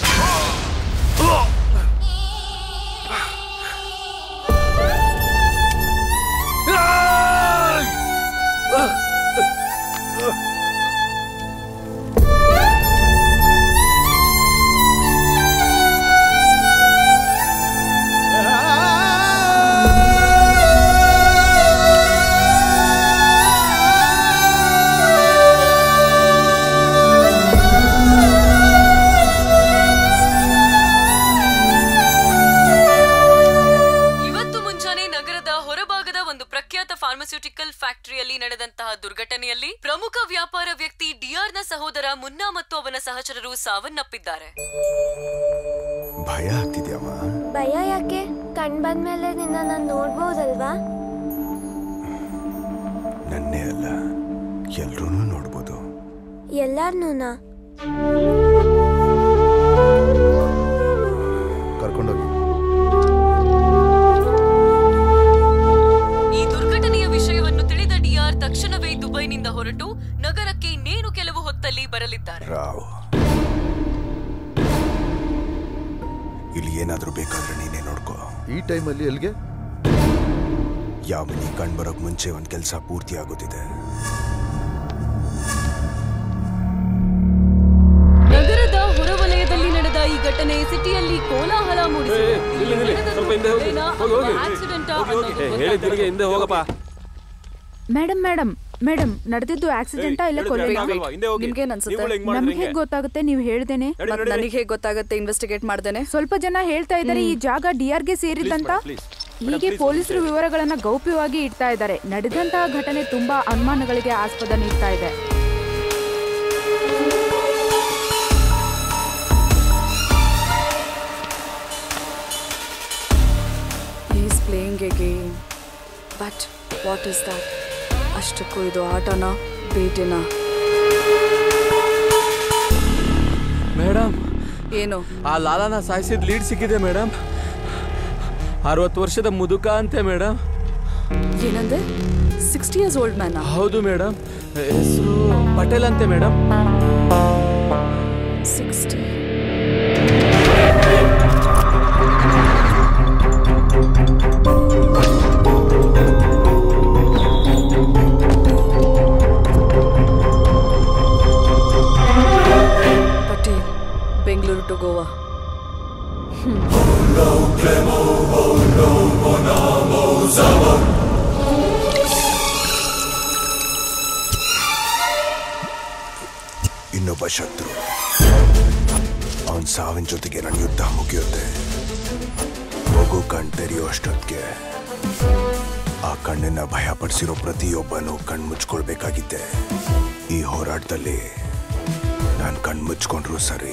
Pharmaceutical ಫ್ಯಾಕ್ಟರಿಯಲ್ಲಿ ನಡೆದಂತಹ ದುರ್ಘಟನೆಯಲ್ಲಿ ಪ್ರಮುಖ ವ್ಯಾಪಾರ ವ್ಯಕ್ತಿ ಡಿಆರ್ನ ಸಹೋದರ ಮುನ್ನಾ ಮತ್ತು ಅವನ ಸಹಚರರು ಸಾವನ್ನಪ್ಪಿದ್ದಾರೆ. ಭಯ ಆಗ್ತಿದ್ಯಮ್ಮ? ಭಯ ಯಾಕೆ? ಕಣ್ ಬಂದ್ಮೇಲೆ ನಿನ್ನ ನಾನು ನೋಡ್ಬೋದಲ್ವಾ? ನನ್ನೇ ಅಲ್ಲ, ಎಲ್ರೂ ನೋಡ್ಬೋದು. ಎಲ್ಲಾರ್ನೂನಾ? ಕರ್ಕೊಂಡೋಗಿ. ಈ ದುರ್ಘಟನೆಯ ವಿಷಯವನ್ನು ತಿಳಿದ ಡಿಆರ್ ತಕ್ಷಣವೇ ದುಬೈನಿಂದ ಹೊರಟು ನಗರಕ್ಕೆ ಇನ್ನೇನು ಕೆಲವು ಹೊತ್ತಲ್ಲಿ ಬರಲಿದ್ದಾರೆ. ರಾವ್, ಇಲ್ಲಿ ಏನಾದ್ರೂ ಬೇಕಾದ್ರೆ ನೀನೇ ನೋಡ್ಕೋ. ಈ ಟೈಮಲ್ಲಿ ಎಲ್ಲಿಗೆ? ಯಾಮಿನಿ ಕಣ್ಬರೋಕ್ ಮುಂಚೆ ಒಂದ್ ಕೆಲಸ ಪೂರ್ತಿ ಆಗುತ್ತಿದೆ. ನಗರದ ಹೊರವಲಯದಲ್ಲಿ ನಡೆದ ಈ ಘಟನೆ ಸಿಟಿಯಲ್ಲಿ ಕೋಲಾಹಲ ಮೂಡಿಸಿದೆ. ಸ್ವಲ್ಪ ಹಿಂದೆ ಹೋಗಿ ಹೋಗಿ ಹೇಳಿದ್ರಿಗೆ ಹಿಂದೆ ಹೋಗಪ್ಪ. ಮೇಡಮ್ ಮೇಡಮ್ ಮೇಡಮ್ ನಡೆದಿದ್ದು ಆಕ್ಸಿಡೆಂಟಾ ಇಲ್ಲ ಕೊಲೆನಾ? ನಿಮ್ಗೇನ್ ಅನ್ಸುತ್ತೆ? ನಮ್ಗೆ ಹೇಗೆ ಗೊತ್ತಾಗುತ್ತೆ ನೀವು ಹೇಳ್ದೇನೆ? ನನಗೆ ಹೇಗೆ ಗೊತ್ತಾಗುತ್ತೆ ಇನ್ವೆಸ್ಟಿಗೇಟ್ ಮಾಡ್ದೇನೆ? ಸ್ವಲ್ಪ ಜನ ಹೇಳ್ತಾ ಇದ್ದಾರೆ ಈ ಜಾಗ ಡಿಆರ್ಗೆ ಸೇರಿದಂತ. ಹೀಗೆ ಪೊಲೀಸರು ವಿವರಗಳನ್ನ ಗೌಪ್ಯವಾಗಿ ಇಡ್ತಾ ಇದ್ದಾರೆ. ನಡೆದಂತಹ ಘಟನೆ ತುಂಬಾ ಅನುಮಾನಗಳಿಗೆ ಆಸ್ಪದ ನೀಡ್ತಾ ಇದೆ. He's playing a game. But what is that? ಅಷ್ಟಕ್ಕೂ ಇದು ಆಟನಾ ಬೇಟೆನಾ? ಮೇಡಮ್ ಏನು? ಆ ಲಾಲಾನ ಸಾಯಿಸಿದ ಲೀಡ್ ಸಿಕ್ಕಿದೆ ಮೇಡಮ್. 60 ವರ್ಷದ ಮುದುಕ ಅಂತೆ ಮೇಡಮ್. ಏನಂದೆ? 60 years old man? ಹೌದು ಮೇಡಮ್. ಹೆಸರು ಪಟೇಲ್ ಅಂತೆ ಮೇಡಮ್. 60. ಪಟೇಲ್, ಬೆಂಗಳೂರು ಟು ಗೋವಾ. ಇನ್ನೊಬ್ಬ ಶತ್ರು. ಅವನ್ ಸಾವಿನ ಜೊತೆಗೆ ನನ್ನ ಯುದ್ಧ ಮುಗಿಯುತ್ತೆ. ಮಗು ಕಣ್ ತೆರೆಯೋ ಅಷ್ಟೊತ್ತಿಗೆ ಆ ಕಣ್ಣನ್ನ ಭಯಪಡಿಸಿರೋ ಪ್ರತಿಯೊಬ್ಬನು ಕಣ್ ಮುಚ್ಕೊಳ್ಬೇಕಾಗಿದ್ದೆ. ಈ ಹೋರಾಟದಲ್ಲಿ ನಾನು ಕಣ್ ಮುಚ್ಕೊಂಡ್ರು ಸರಿ.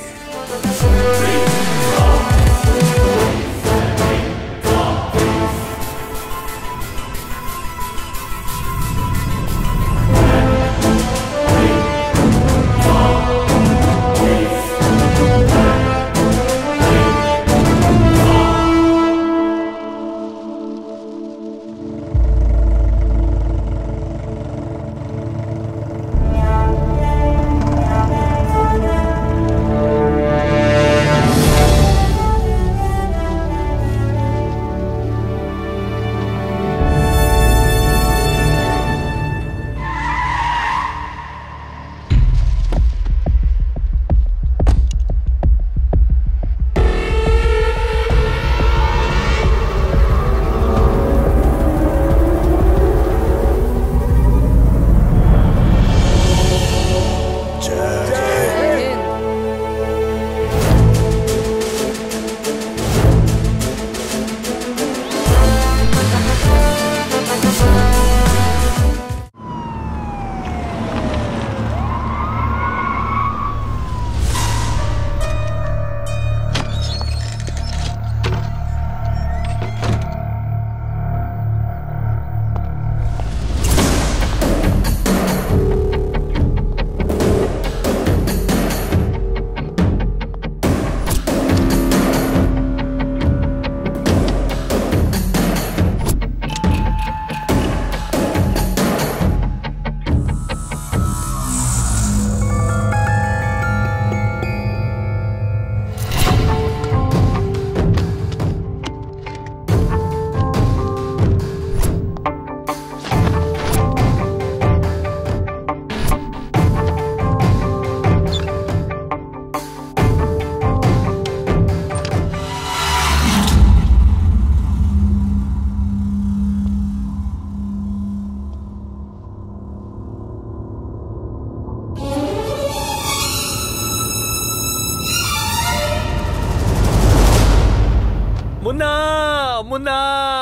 ಮುನ್ನಾ ಮುನ್ನಾ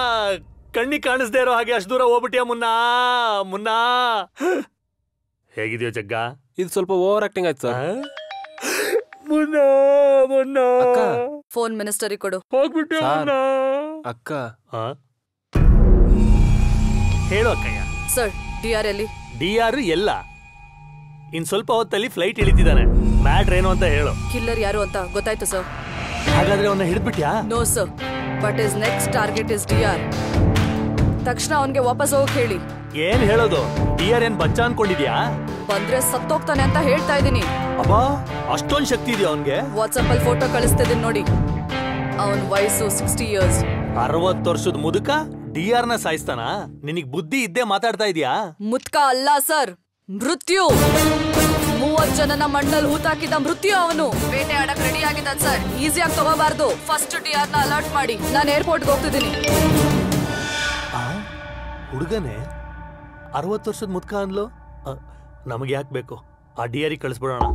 ಕಣ್ಣಿ ಕಾಣಿಸ್ದೇ ಇರೋ ಹಾಗೆ ಅಷ್ಟು ದೂರ ಹೋಗ್ಬಿಟ್ಟಿಯಾ ಮುನ್ನಾ ಮುನ್ನಾ. ಹೇಗಿದೆಯೋ ಜಗ್ಗ? ಇದು ಸ್ವಲ್ಪ ಓವರ್ ಆಕ್ಟಿಂಗ್ ಆಯ್ತು ಸರ್. ಮುನ್ನಾ ಮುನ್ನಾ ಫೋನ್ ಮಿನಿಸ್ಟರಿಗೆ ಕೊಡು. ಹೋಗ್ಬಿಟ್ಟು ಅಕ್ಕ ಹೇಳು ಅಕ್ಕಯ್ಯ. ಸರ್ ಡಿಆರ್ ಎಲ್ಲಿ? ಡಿಆರ್ ಎಲ್ಲ ಇನ್ ಸ್ವಲ್ಪ ಹೊತ್ತಲ್ಲಿ ಫ್ಲೈಟ್ ಇಳಿತಿದ್ದಾನೆ. ಮ್ಯಾಟ್ರ್ ಏನು ಅಂತ ಹೇಳು. ಕಿಲ್ಲರ್ ಯಾರು ಅಂತ ಗೊತ್ತಾಯ್ತು ಸರ್. ಹಾಗಾದ್ರೆ ಅವನ್ನ ಹಿಡಿದ್ಬಿಟ್ಯಾ? No sir, but is next target is DR. ತಕ್ಷಣ ಅವನ್ಗೆ ವಾಪಸ್ ಹೋಗಕ್ ಹೇಳಿ. ಏನ್ ಹೇಳೋದು? ಡಿಆರ್ ಏನ್ ಬಚ್ಚ ಅನ್ಕೊಂಡಿದ್ಯಾ? ಬಂದ್ರೆ ಸತ್ತೋಗ್ತಾನೆ ಅಂತ ಹೇಳ್ತಾ ಇದೀನಿ. ಅಬ್ಬಾ ಅಷ್ಟೊಂದ್ ಶಕ್ತಿ ಇದೆಯಾ ಅವನ್ಗೆ? ವಾಟ್ಸ್ಆಪ್ ಅಲ್ಲಿ ಫೋಟೋ ಕಳಿಸ್ತಿದ್ದೀನಿ ನೋಡಿ. ಅವನ್ ವಯಸ್ಸು 60 years. 60 ವರ್ಷದ ಮುದುಕ ಡಿಆರ್ ನ ಸಾಯಿಸ್ತಾನ? ನಿನಗ್ ಬುದ್ಧಿ ಇದ್ದೇ ಮಾತಾಡ್ತಾ ಇದೀಯಾ? ಮುತ್ಕ ಅಲ್ಲ ಸರ್, ಮೃತ್ಯು. 30 ಜನನ ಮಣ್ಣಲ್ಲಿ ಹೂತಾಕಿದ ಮೃತ್ಯು ಅವನು. ಬೇಟೆ ಆಡಕ್ ರೆಡಿ ಆಗಿದ್ದಾನೆ ಸರ್. ಈಸಿಯಾಗಿ ತಗೋಬಾರ್ದು. ಫಸ್ಟ್ ಡಿಆರ್ ನ ಅಲರ್ಟ್ ಮಾಡಿ. ನಾನು ಏರ್ಪೋರ್ಟ್ಗೆ ಹೋಗ್ತಿದ್ದೀನಿ. ಹುಡುಗನೇ 60 ವರ್ಷದ ಮುದ್ಕ ಅಂದ್ಲು. ನಮಗೆ ಯಾಕೆ ಬೇಕು? ಆ ಡಿಆರಿ ಕಳಿಸ್ಬಿಡೋಣ.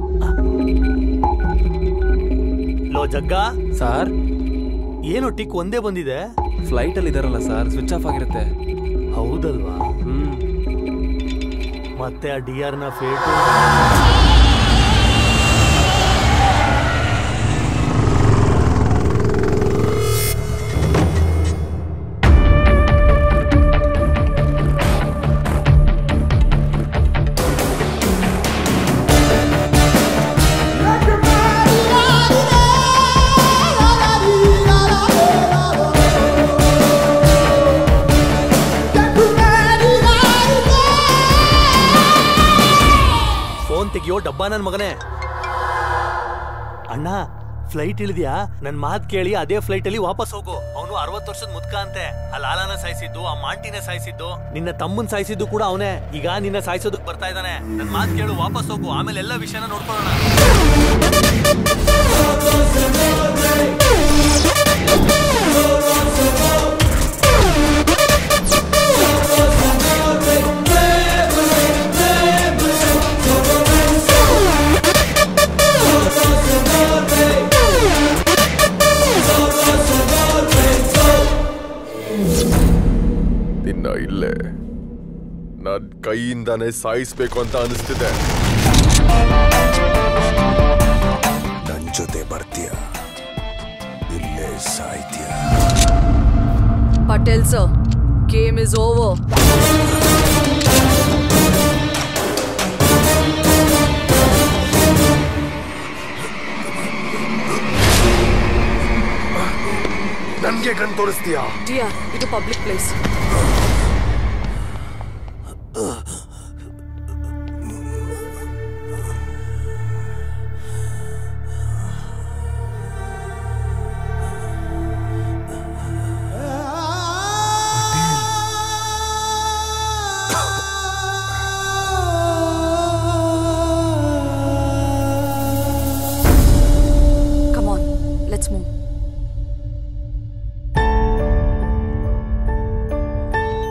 ಲೋ ಜಗ್ಗ ಸರ್, ಏನು ಟಿಕ್ ಒಂದೇ ಬಂದಿದೆ? ಫ್ಲೈಟ್ ಅಲ್ಲಿ ಇದಾರಲ್ಲ ಸರ್, ಸ್ವಿಚ್ ಆಫ್ ಆಗಿರುತ್ತೆ. ಹೌದಲ್ವಾ? ಮತ್ತೆ ಆ ಡಿಆರ್ ನ ಫೇಟು ತೆಗಿಯೋ ಡಬ್ಬ ನನ್ ಮಗನೇ. ಅಣ್ಣ ಫ್ಲೈಟ್ ಇಳಿದ್ಯಾ? ನನ್ ಮಾತ್ ಕೇಳಿ ಅದೇ ಫ್ಲೈಟ್ ಅಲ್ಲಿ ವಾಪಸ್ ಹೋಗು. ಅವನು 60 ವರ್ಷದ ಮುದ್ಕ ಅಂತೆ. ಆ ಲಾಲಾನ ಸಾಯಿಸಿದ್ದು, ಆ ಮಾಂಟಿನ ಸಾಯಿಸಿದ್ದು, ನಿನ್ನ ತಮ್ಮನ್ ಸಾಯಿಸಿದ್ದು ಕೂಡ ಅವನೇ. ಈಗ ನಿನ್ನ ಸಾಯಿಸೋದಕ್ ಬರ್ತಾ ಇದ್ದಾನೆ. ನನ್ ಮಾತ್ ಕೇಳು, ವಾಪಸ್ ಹೋಗು. ಆಮೇಲೆ ಎಲ್ಲ ವಿಷಯನ ನೋಡ್ಕೊಳ್ಳೋಣ. ಇಲ್ಲೇ ನನ್ ಕೈಯಿಂದಾನೇ ಸಾಯಿಸ್ಬೇಕು ಅಂತ ಅನಿಸ್ತಿದೆ. ನನ್ ಜೊತೆ ಬರ್ತೀಯ, ಇಲ್ಲೇ ಸಾಯ್ತೀಯ. Patel sir, game is over. ನನ್ಗೆ ಕಣ್ ತೋರಿಸ್ತೀಯಾ? ಡಿಯರ್, ಇದು public place. Come on, let's move.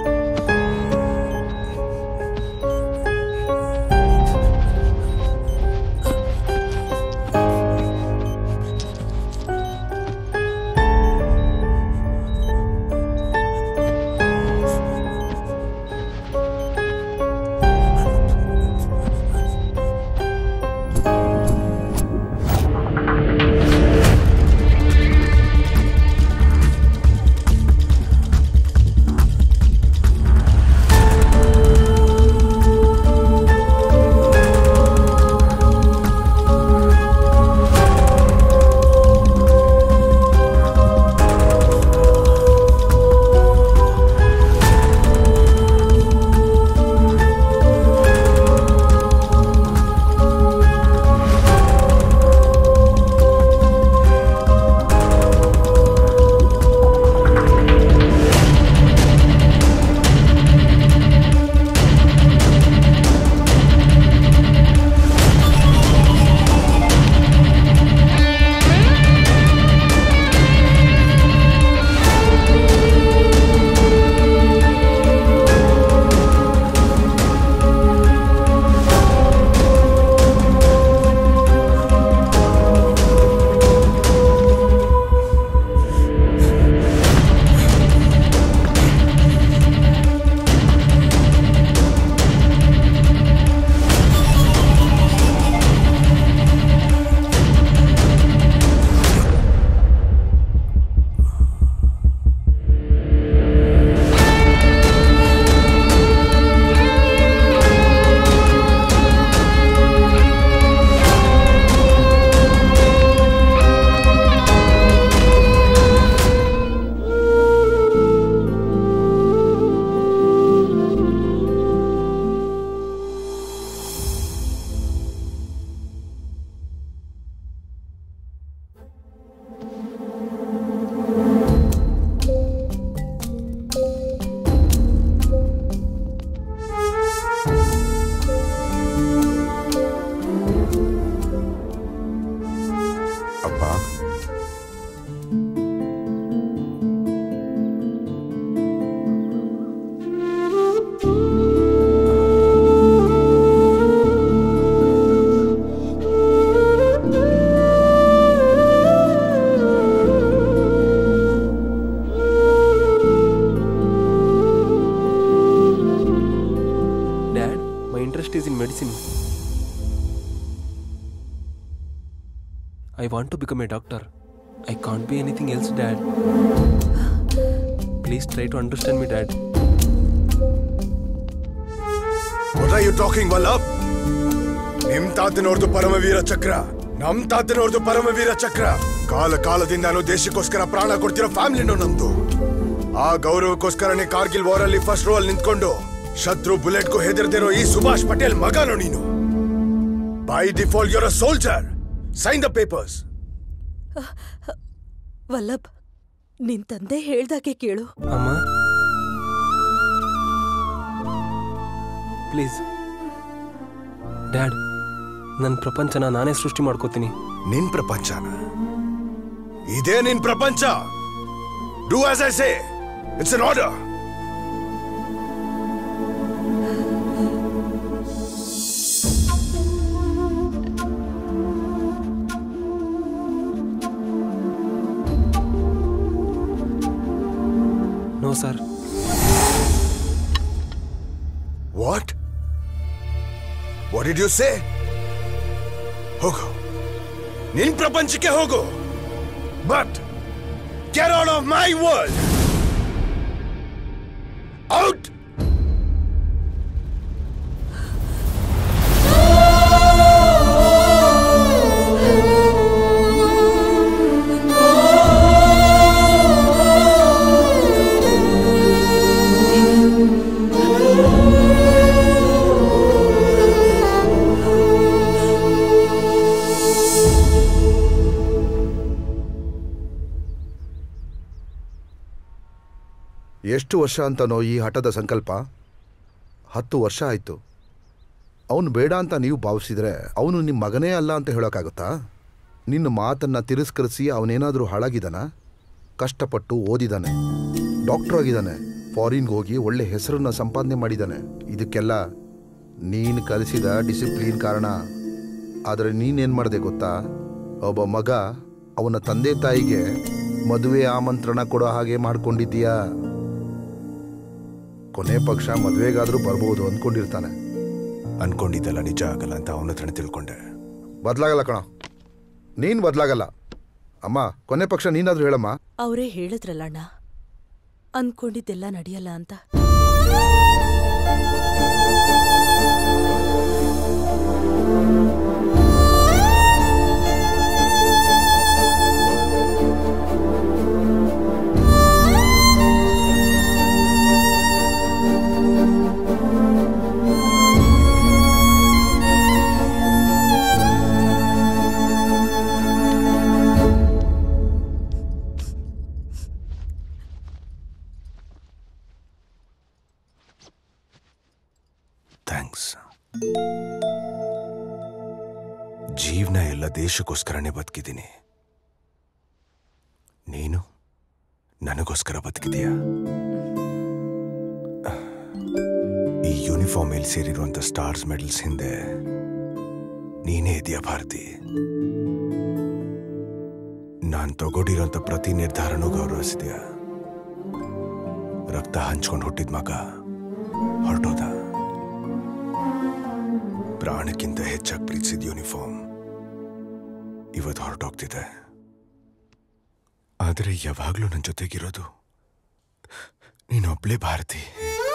I want to become a doctor. I can't be anything else, Dad. Please try to understand me, Dad. What are you talking, Vallabh? ನಿಮ್ ತಾತನವ್ರದ್ದು ಪರಮವೀರ ಚಕ್ರ, ನಮ್ ತಾತನವ್ರದ್ದು ಪರಮವೀರ ಚಕ್ರ. ಕಾಲದಿಂದಾನು ದೇಶಕ್ಕೋಸ್ಕರ ಪ್ರಾಣ ಕೊಡ್ತಿರೋ ಫ್ಯಾಮಿಲಿನೂ ನಮ್ದು. ಆ ಗೌರವಕ್ಕೋಸ್ಕರನೇ ಕಾರ್ಗಿಲ್ ವಾರ್ ಅಲ್ಲಿ ಫಸ್ಟ್ ರೋ ಅಲ್ಲಿ ನಿಂತ್ಕೊಂಡು ಶತ್ರು ಬುಲೆಟ್ಗೂ ಹೆದರ್ದಿರೋ ಈ ಸುಭಾಷ್ ಪಟೇಲ್ ಮಗನೋ ನೀನು. By default your a soldier. Sign the papers. Vallabh, ನಿನ್ ತಂದೆ ಹೇಳ್ದಾಗೆ ಕೇಳು. ಅಮ್ಮ ಪ್ಲೀಸ್ ಡ್ಯಾಡ್, ನನ್ನ ಪ್ರಪಂಚನ ನಾನೇ ಸೃಷ್ಟಿ ಮಾಡ್ಕೋತೀನಿ. ನಿನ್ ಪ್ರಪಂಚನ? ಇದೇ ನಿನ್ ಪ್ರಪಂಚ. Do as I say. It's an order. No sir. What? What did you say? ಹೋಗು, ನಿನ್ ಪ್ರಪಂಚಕ್ಕೆ ಹೋಗು. But get out of my world. Out. ಎಷ್ಟು ವರ್ಷ ಅಂತನೋ ಈ ಹಠದ ಸಂಕಲ್ಪ? 10 ವರ್ಷ ಆಯಿತು. ಅವನು ಬೇಡ ಅಂತ ನೀವು ಭಾವಿಸಿದ್ರೆ ಅವನು ನಿಮ್ಮ ಮಗನೇ ಅಲ್ಲ ಅಂತ ಹೇಳೋಕ್ಕಾಗುತ್ತಾ? ನಿನ್ನ ಮಾತನ್ನು ತಿರಸ್ಕರಿಸಿ ಅವನೇನಾದರೂ ಹಾಳಾಗಿದ್ದಾನ? ಕಷ್ಟಪಟ್ಟು ಓದಿದ್ದಾನೆ, ಡಾಕ್ಟರ್ ಆಗಿದ್ದಾನೆ, ಫಾರಿನ್ಗೆ ಹೋಗಿ ಒಳ್ಳೆ ಹೆಸರನ್ನು ಸಂಪಾದನೆ ಮಾಡಿದ್ದಾನೆ. ಇದಕ್ಕೆಲ್ಲ ನೀನು ಕಲಿಸಿದ ಡಿಸಿಪ್ಲಿನ್ ಕಾರಣ. ಆದರೆ ನೀನೇನು ಮಾಡಿದೆ ಗೊತ್ತಾ? ಒಬ್ಬ ಮಗ ಅವನ ತಂದೆ ತಾಯಿಗೆ ಮದುವೆ ಆಮಂತ್ರಣ ಕೊಡೋ ಹಾಗೆ ಮಾಡ್ಕೊಂಡಿದ್ದೀಯಾ. ಕೊನೆ ಪಕ್ಷ ಮದುವೆಗಾದ್ರೂ ಬರ್ಬೋದು ಅಂದ್ಕೊಂಡಿರ್ತಾನೆ. ಅನ್ಕೊಂಡಿದ್ದಲ್ಲ ನಿಜ ಆಗಲ್ಲ ಅಂತ ಅವನ ಹತ್ರ ತಿಳ್ಕೊಂಡೆ. ಬದಲಾಗಲ್ಲ ಕಣ, ನೀನ್ ಬದಲಾಗಲ್ಲ. ಅಮ್ಮ, ಕೊನೆ ಪಕ್ಷ ನೀನಾದ್ರೂ ಹೇಳಮ್ಮ. ಅವರೇ ಹೇಳಿದ್ರಲ್ಲಣ್ಣ, ಅನ್ಕೊಂಡಿದ್ದೆಲ್ಲ ನಡೆಯಲ್ಲ ಅಂತ. ಜೀವನ ಎಲ್ಲ ದೇಶಕ್ಕೋಸ್ಕರನೇ ಬದುಕಿದ್ದೀನಿ. ನೀನು ನನಗೋಸ್ಕರ ಬದುಕಿದೀಯ. ಈ ಯೂನಿಫಾರ್ಮ್ ಮೇಲೆ ಸೇರಿರುವಂತ ಸ್ಟಾರ್ಸ್ ಮೆಡಲ್ಸ್ ಹಿಂದೆ ನೀನೇ ಇದೆಯಾ ಭಾರತಿ. ನಾನ್ ತಗೊಂಡಿರೋಂಥ ಪ್ರತಿ ನಿರ್ಧಾರನೂ ಗೌರವಿಸಿದ್ಯಾ. ರಕ್ತ ಹಂಚ್ಕೊಂಡು ಹುಟ್ಟಿದ ಮಗ ಹೊರಟೋದ. ಪ್ರಾಣಕ್ಕಿಂತ ಹೆಚ್ಚಾಗಿ ಪ್ರೀತಿಸಿದ ಯೂನಿಫಾರ್ಮ್ ಇವತ್ತು ಹೊರಟೋಗ್ತಿದೆ. ಆದರೆ ಯಾವಾಗ್ಲೂ ನನ್ನ ಜೊತೆಗಿರೋದು ನೀನೊಬ್ಳೇ ಭಾರತಿ.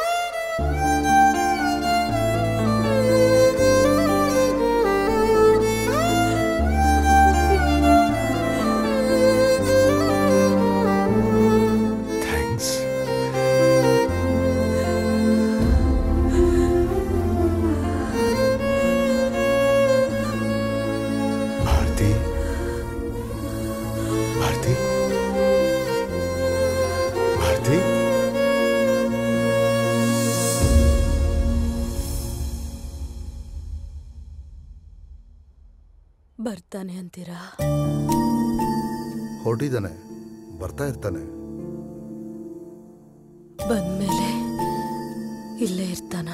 ಬರ್ತಾನೆ ಅಂತೀರಾ? ಹೊರಟಿದ್ದಾನೆ, ಬರ್ತಾ ಇರ್ತಾನೆ. ಬಂದ್ಮೇಲೆ ಇಲ್ಲೇ ಇರ್ತಾನ?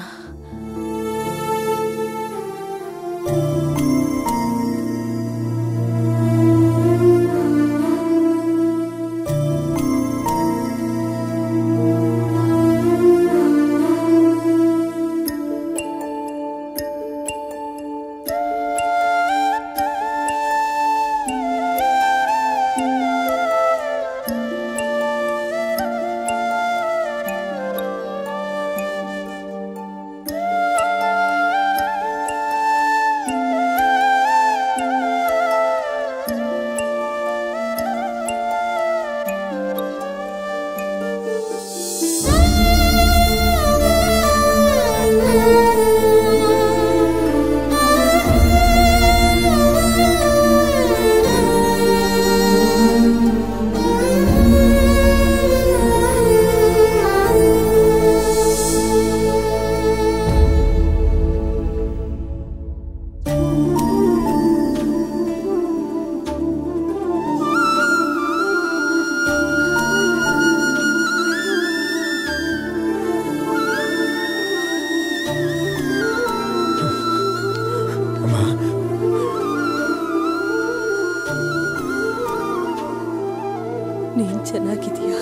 ನೀನ್ ಚೆನ್ನಾಗಿದೀಯಾ?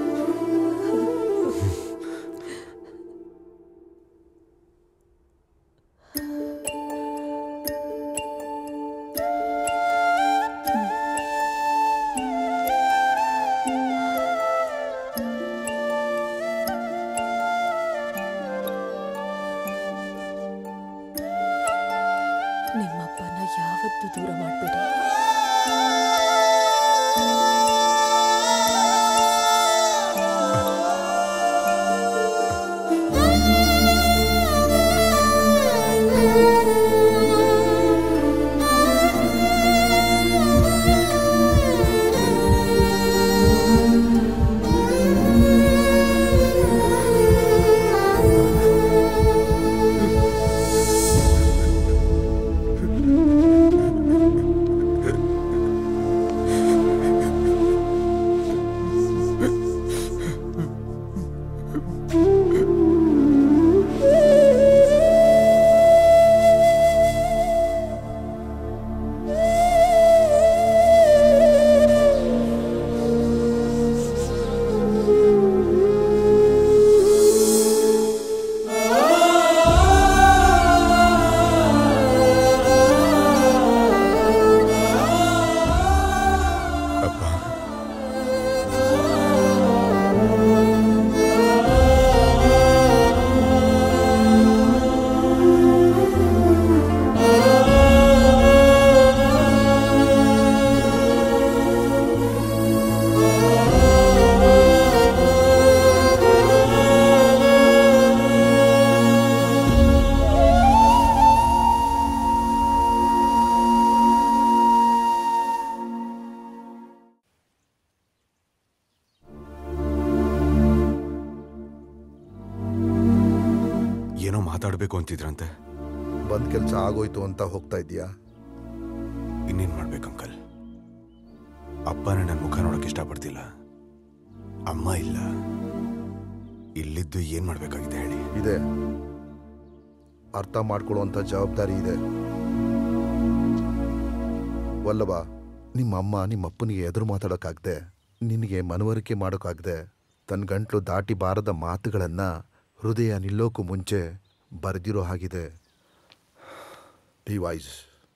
ನಿಮ್ಮಪ್ಪನ ಯಾವತ್ತೂ ದೂರ ಮಾಡಬೇಡಿ. ಮಾತಾಡ್ಬೇಕು ಅಂತಿದ್ರಂತೆ. ಬಂದ್ ಕೆಲ್ಸ ಆಗೋಯ್ತು ಅಂತ ಹೋಗ್ತಾ ಇದೀಯಾ? ಇನ್ನೇನ್ ಮಾಡ್ಬೇಕು ಅಂಕಲ್? ಅಪ್ಪನೇ ನನ್ನ ಮುಖ ನೋಡಕ್ ಇಷ್ಟಪಡ್ತಿಲ್ಲ, ಅಮ್ಮ ಇಲ್ಲ, ಇಲ್ಲಿದ್ದು ಏನ್ ಮಾಡ್ಬೇಕಾಗಿದೆ ಹೇಳಿ? ಇದೆ, ಅರ್ಥ ಮಾಡ್ಕೊಳ್ಳುವಂತ ಜವಾಬ್ದಾರಿ ಇದೆ. ವಲ್ಲಭ, ನಿಮ್ಮಮ್ಮ ನಿಮ್ಮಪ್ಪನಿಗೆ ಎದುರು ಮಾತಾಡೋಕ್ಕಾಗದೆ, ನಿನಗೆ ಮನವರಿಕೆ ಮಾಡೋಕ್ಕಾಗದೆ, ತನ್ನ ಗಂಟ್ಲು ದಾಟಿ ಬಾರದ ಮಾತುಗಳನ್ನ ಹೃದಯ ನಿಲ್ಲೋಕು ಮುಂಚೆ ಬರೆದಿರೋ ಹಾಗಿದೆ. ಡಿವೈಸ್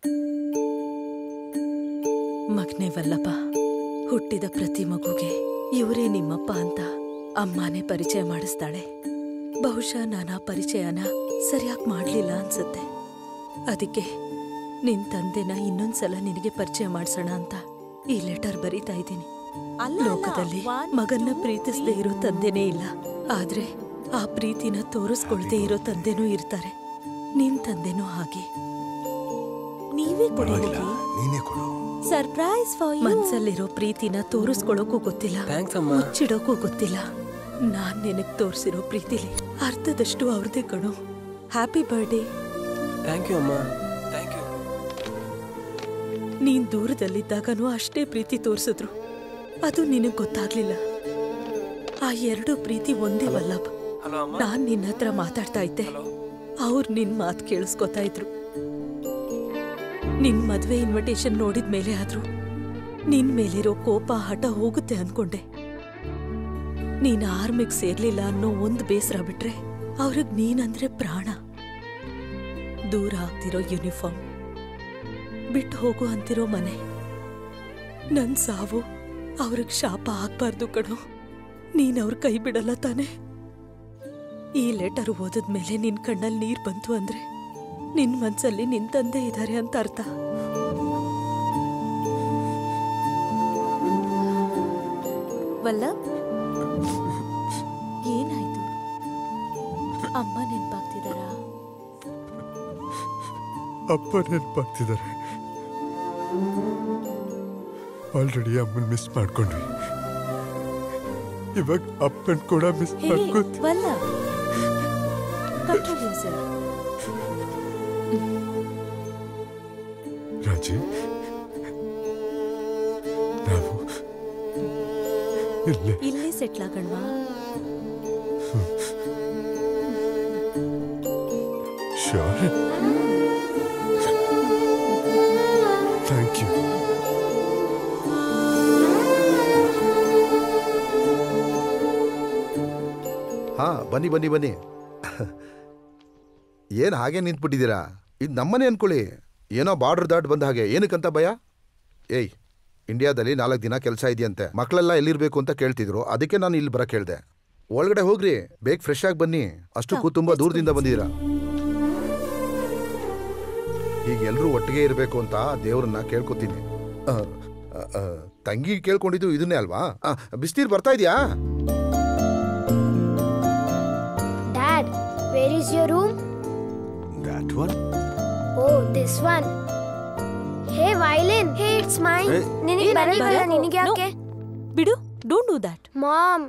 ಮಗನೇ ವಲ್ಲಭ, ಹುಟ್ಟಿದ ಪ್ರತಿ ಮಗುಗೆ ಇವರೇ ನಿಮ್ಮಪ್ಪ ಅಂತ ಅಮ್ಮನೇ ಪರಿಚಯ ಮಾಡಿಸ್ತಾಳೆ. ಬಹುಶಃ ನಾನು ಆ ಪರಿಚಯನ ಸರಿಯಾಗಿ ಮಾಡಲಿಲ್ಲ ಅನ್ಸುತ್ತೆ. ಅದಕ್ಕೆ ನಿನ್ ತಂದೆನ ಇನ್ನೊಂದ್ಸಲ ನಿನಗೆ ಪರಿಚಯ ಮಾಡಿಸೋಣ ಅಂತ ಈ ಲೆಟರ್ ಬರೀತಾ ಇದ್ದೀನಿ. ಲೋಕದಲ್ಲಿ ಮಗನ್ನ ಪ್ರೀತಿಸದೇ ಇರೋ ತಂದೆನೇ ಇಲ್ಲ, ಆದ್ರೆ ಆ ಪ್ರೀತಿನ ತೋರಿಸ್ಕೊಳ್ದೇ ಇರೋ ತಂದೆನೂ ಇರ್ತಾರೆ. ನಿನ್ ತಂದೆನೂ ಹಾಗೆ. ನೀವೇ ಕೊಡಿ, ಸರ್ಪ್ರೈಸ್ ಫಾರ್ ಯು. ಮನ್ಸಲ್ಲಿರೋ ಪ್ರೀತಿನ ತೋರಿಸ್ಕೊಳ್ಳೋಕೂ ಗೊತ್ತಿಲ್ಲ, ಮುಚ್ಚಿಡೋಕೂ ಗೊತ್ತಿಲ್ಲ. ನಾನ್ ನಿನಗ್ ತೋರಿಸಿರೋ ಪ್ರೀತಿಲಿ ಅರ್ಧದಷ್ಟು ಅವ್ರದೇ ಕಣೋ. Happy birthday. ಥ್ಯಾಂಕ್ ಯು ಅಮ್ಮ, ಥ್ಯಾಂಕ್ ಯು. ನೀನ್ ದೂರದಲ್ಲಿದ್ದಾಗನೂ ಅಷ್ಟೇ ಪ್ರೀತಿ ತೋರಿಸಿದ್ರು, ಅದು ನಿನಗ್ ಗೊತ್ತಾಗ್ಲಿಲ್ಲ. ಆ ಎರಡು ಪ್ರೀತಿ ಒಂದೇ ವಲ್ಲಭ. ನಾನ್ ನಿನ್ನ ಹತ್ರ ಮಾತಾಡ್ತಾ ಇದ್ದೆ, ಅವ್ರು ನಿನ್ ಮಾತು ಕೇಳಿಸ್ಕೊತಾ ಇದ್ರು. ನಿನ್ ಮದ್ವೆ ಇನ್ವಿಟೇಷನ್ ನೋಡಿದ್ಮೇಲೆ ಆದ್ರೂ ನಿನ್ ಮೇಲಿರೋ ಕೋಪ ಹಠ ಹೋಗುತ್ತೆ ಅನ್ಕೊಂಡೆ. ನೀನ್ ಆರ್ಮಿಗ್ ಸೇರ್ಲಿಲ್ಲ ಅನ್ನೋ ಒಂದು ಬೇಸರ ಬಿಟ್ರೆ ಅವ್ರಿಗ್ ನೀನಂದ್ರೆ ಪ್ರಾಣ. ದೂರ ಆಗ್ತಿರೋ ಯೂನಿಫಾರ್ಮ್, ಬಿಟ್ಟು ಹೋಗು ಅಂತಿರೋ ಮನೆ, ನನ್ ಸಾವು ಅವ್ರಿಗೆ ಶಾಪ ಆಗ್ಬಾರ್ದು ಕಣೋ. ನೀನ್ ಅವ್ರ ಕೈ ಬಿಡಲ್ಲ ತಾನೆ? ಈ ಲೆಟರ್ ಓದಿದ್ಮೇಲೆ ನಿನ್ ಕಣ್ಣಲ್ಲಿ ನೀರ್ ಬಂತು ಅಂದ್ರೆ ನಿನ್ ಮನ್ಸಲ್ಲಿ ನಿನ್ ತಂದೆ ಇದ್ದಾರೆ ಅಂತ ಅರ್ಥ. ವಲ್ಲಭ್, ಏನಾಯ್ತು? ಅಮ್ಮ ನೆನ್ಪಾಗ್ತಿದಾರಾ? ಅಪ್ಪ ನೆನಪಾಗ್ತಿದ್ದಾರೆ. ಆಲ್ರೆಡಿ ಅಮ್ಮನ್ ಮಿಸ್ ಮಾಡ್ಕೊಂಡ್ವಿ, ಇವಾಗ ಅಪ್ಪನ್ ಕೂಡ ಮಿಸ್ ಮಾಡ್ಕೋತೀವಿ. Vallabh, control yourself. ರಾಜಿ, ನಾವು ಇಲ್ಲೇ ಸೆಟ್ಲ್ ಆಗೋಣವಾ? ಶ್ಯೂರ್. Thank you. ಬನ್ನಿ ಬನ್ನಿ ಬನ್ನಿ. ಏನು ಹಾಗೆ ನಿಂತ್ಬಿಟ್ಟಿದ್ದೀರಾ? ಇದು ನಮ್ಮನೆ ಅನ್ಕೊಳ್ಳಿ. ಏನೋ ಬಾರ್ಡರ್ ದಾಟ್ ಬಂದ ಹಾಗೆ. ಏನಕ್ಕಂತ ಭಯ? ಏಯ್, ಇಂಡಿಯಾದಲ್ಲಿ 4 ದಿನ ಕೆಲಸ ಇದೆಯಂತೆ. ಮಕ್ಕಳೆಲ್ಲ ಎಲ್ಲಿರ್ಬೇಕು ಅಂತ ಕೇಳ್ತಿದ್ರು, ಅದಕ್ಕೆ ನಾನು ಇಲ್ಲಿ ಬರಕ್ಕೆ ಹೇಳ್ದೆ. ಒಳಗಡೆ ಹೋಗ್ರಿ, ಬೇಗ ಫ್ರೆಶ್ ಆಗಿ ಬನ್ನಿ. ಅಷ್ಟಕ್ಕೂ ತುಂಬಾ ದೂರದಿಂದ ಬಂದಿದ್ದೀರಾ. ಈಗ ಎಲ್ಲರೂ ಒಟ್ಟಿಗೆ ಇರಬೇಕು ಅಂತ ದೇವ್ರನ್ನ ಕೇಳ್ಕೊತೀನಿ. ತಂಗಿ ಕೇಳ್ಕೊಂಡಿದ್ದು ಇದನ್ನೇ ಅಲ್ವಾ? ಬಿಸ್ನೀರ್ ಬರ್ತಾ ಇದೆಯಾ? Dad, where is your room? That one? Oh, this one. Hey, violin. Hey, it's mine. ನಿನಗೆ ಬರಲ್ವಲ್ಲ, ನಿನಗೆ ಯಾಕೆ? ಬಿಡು, don't do that. Mom.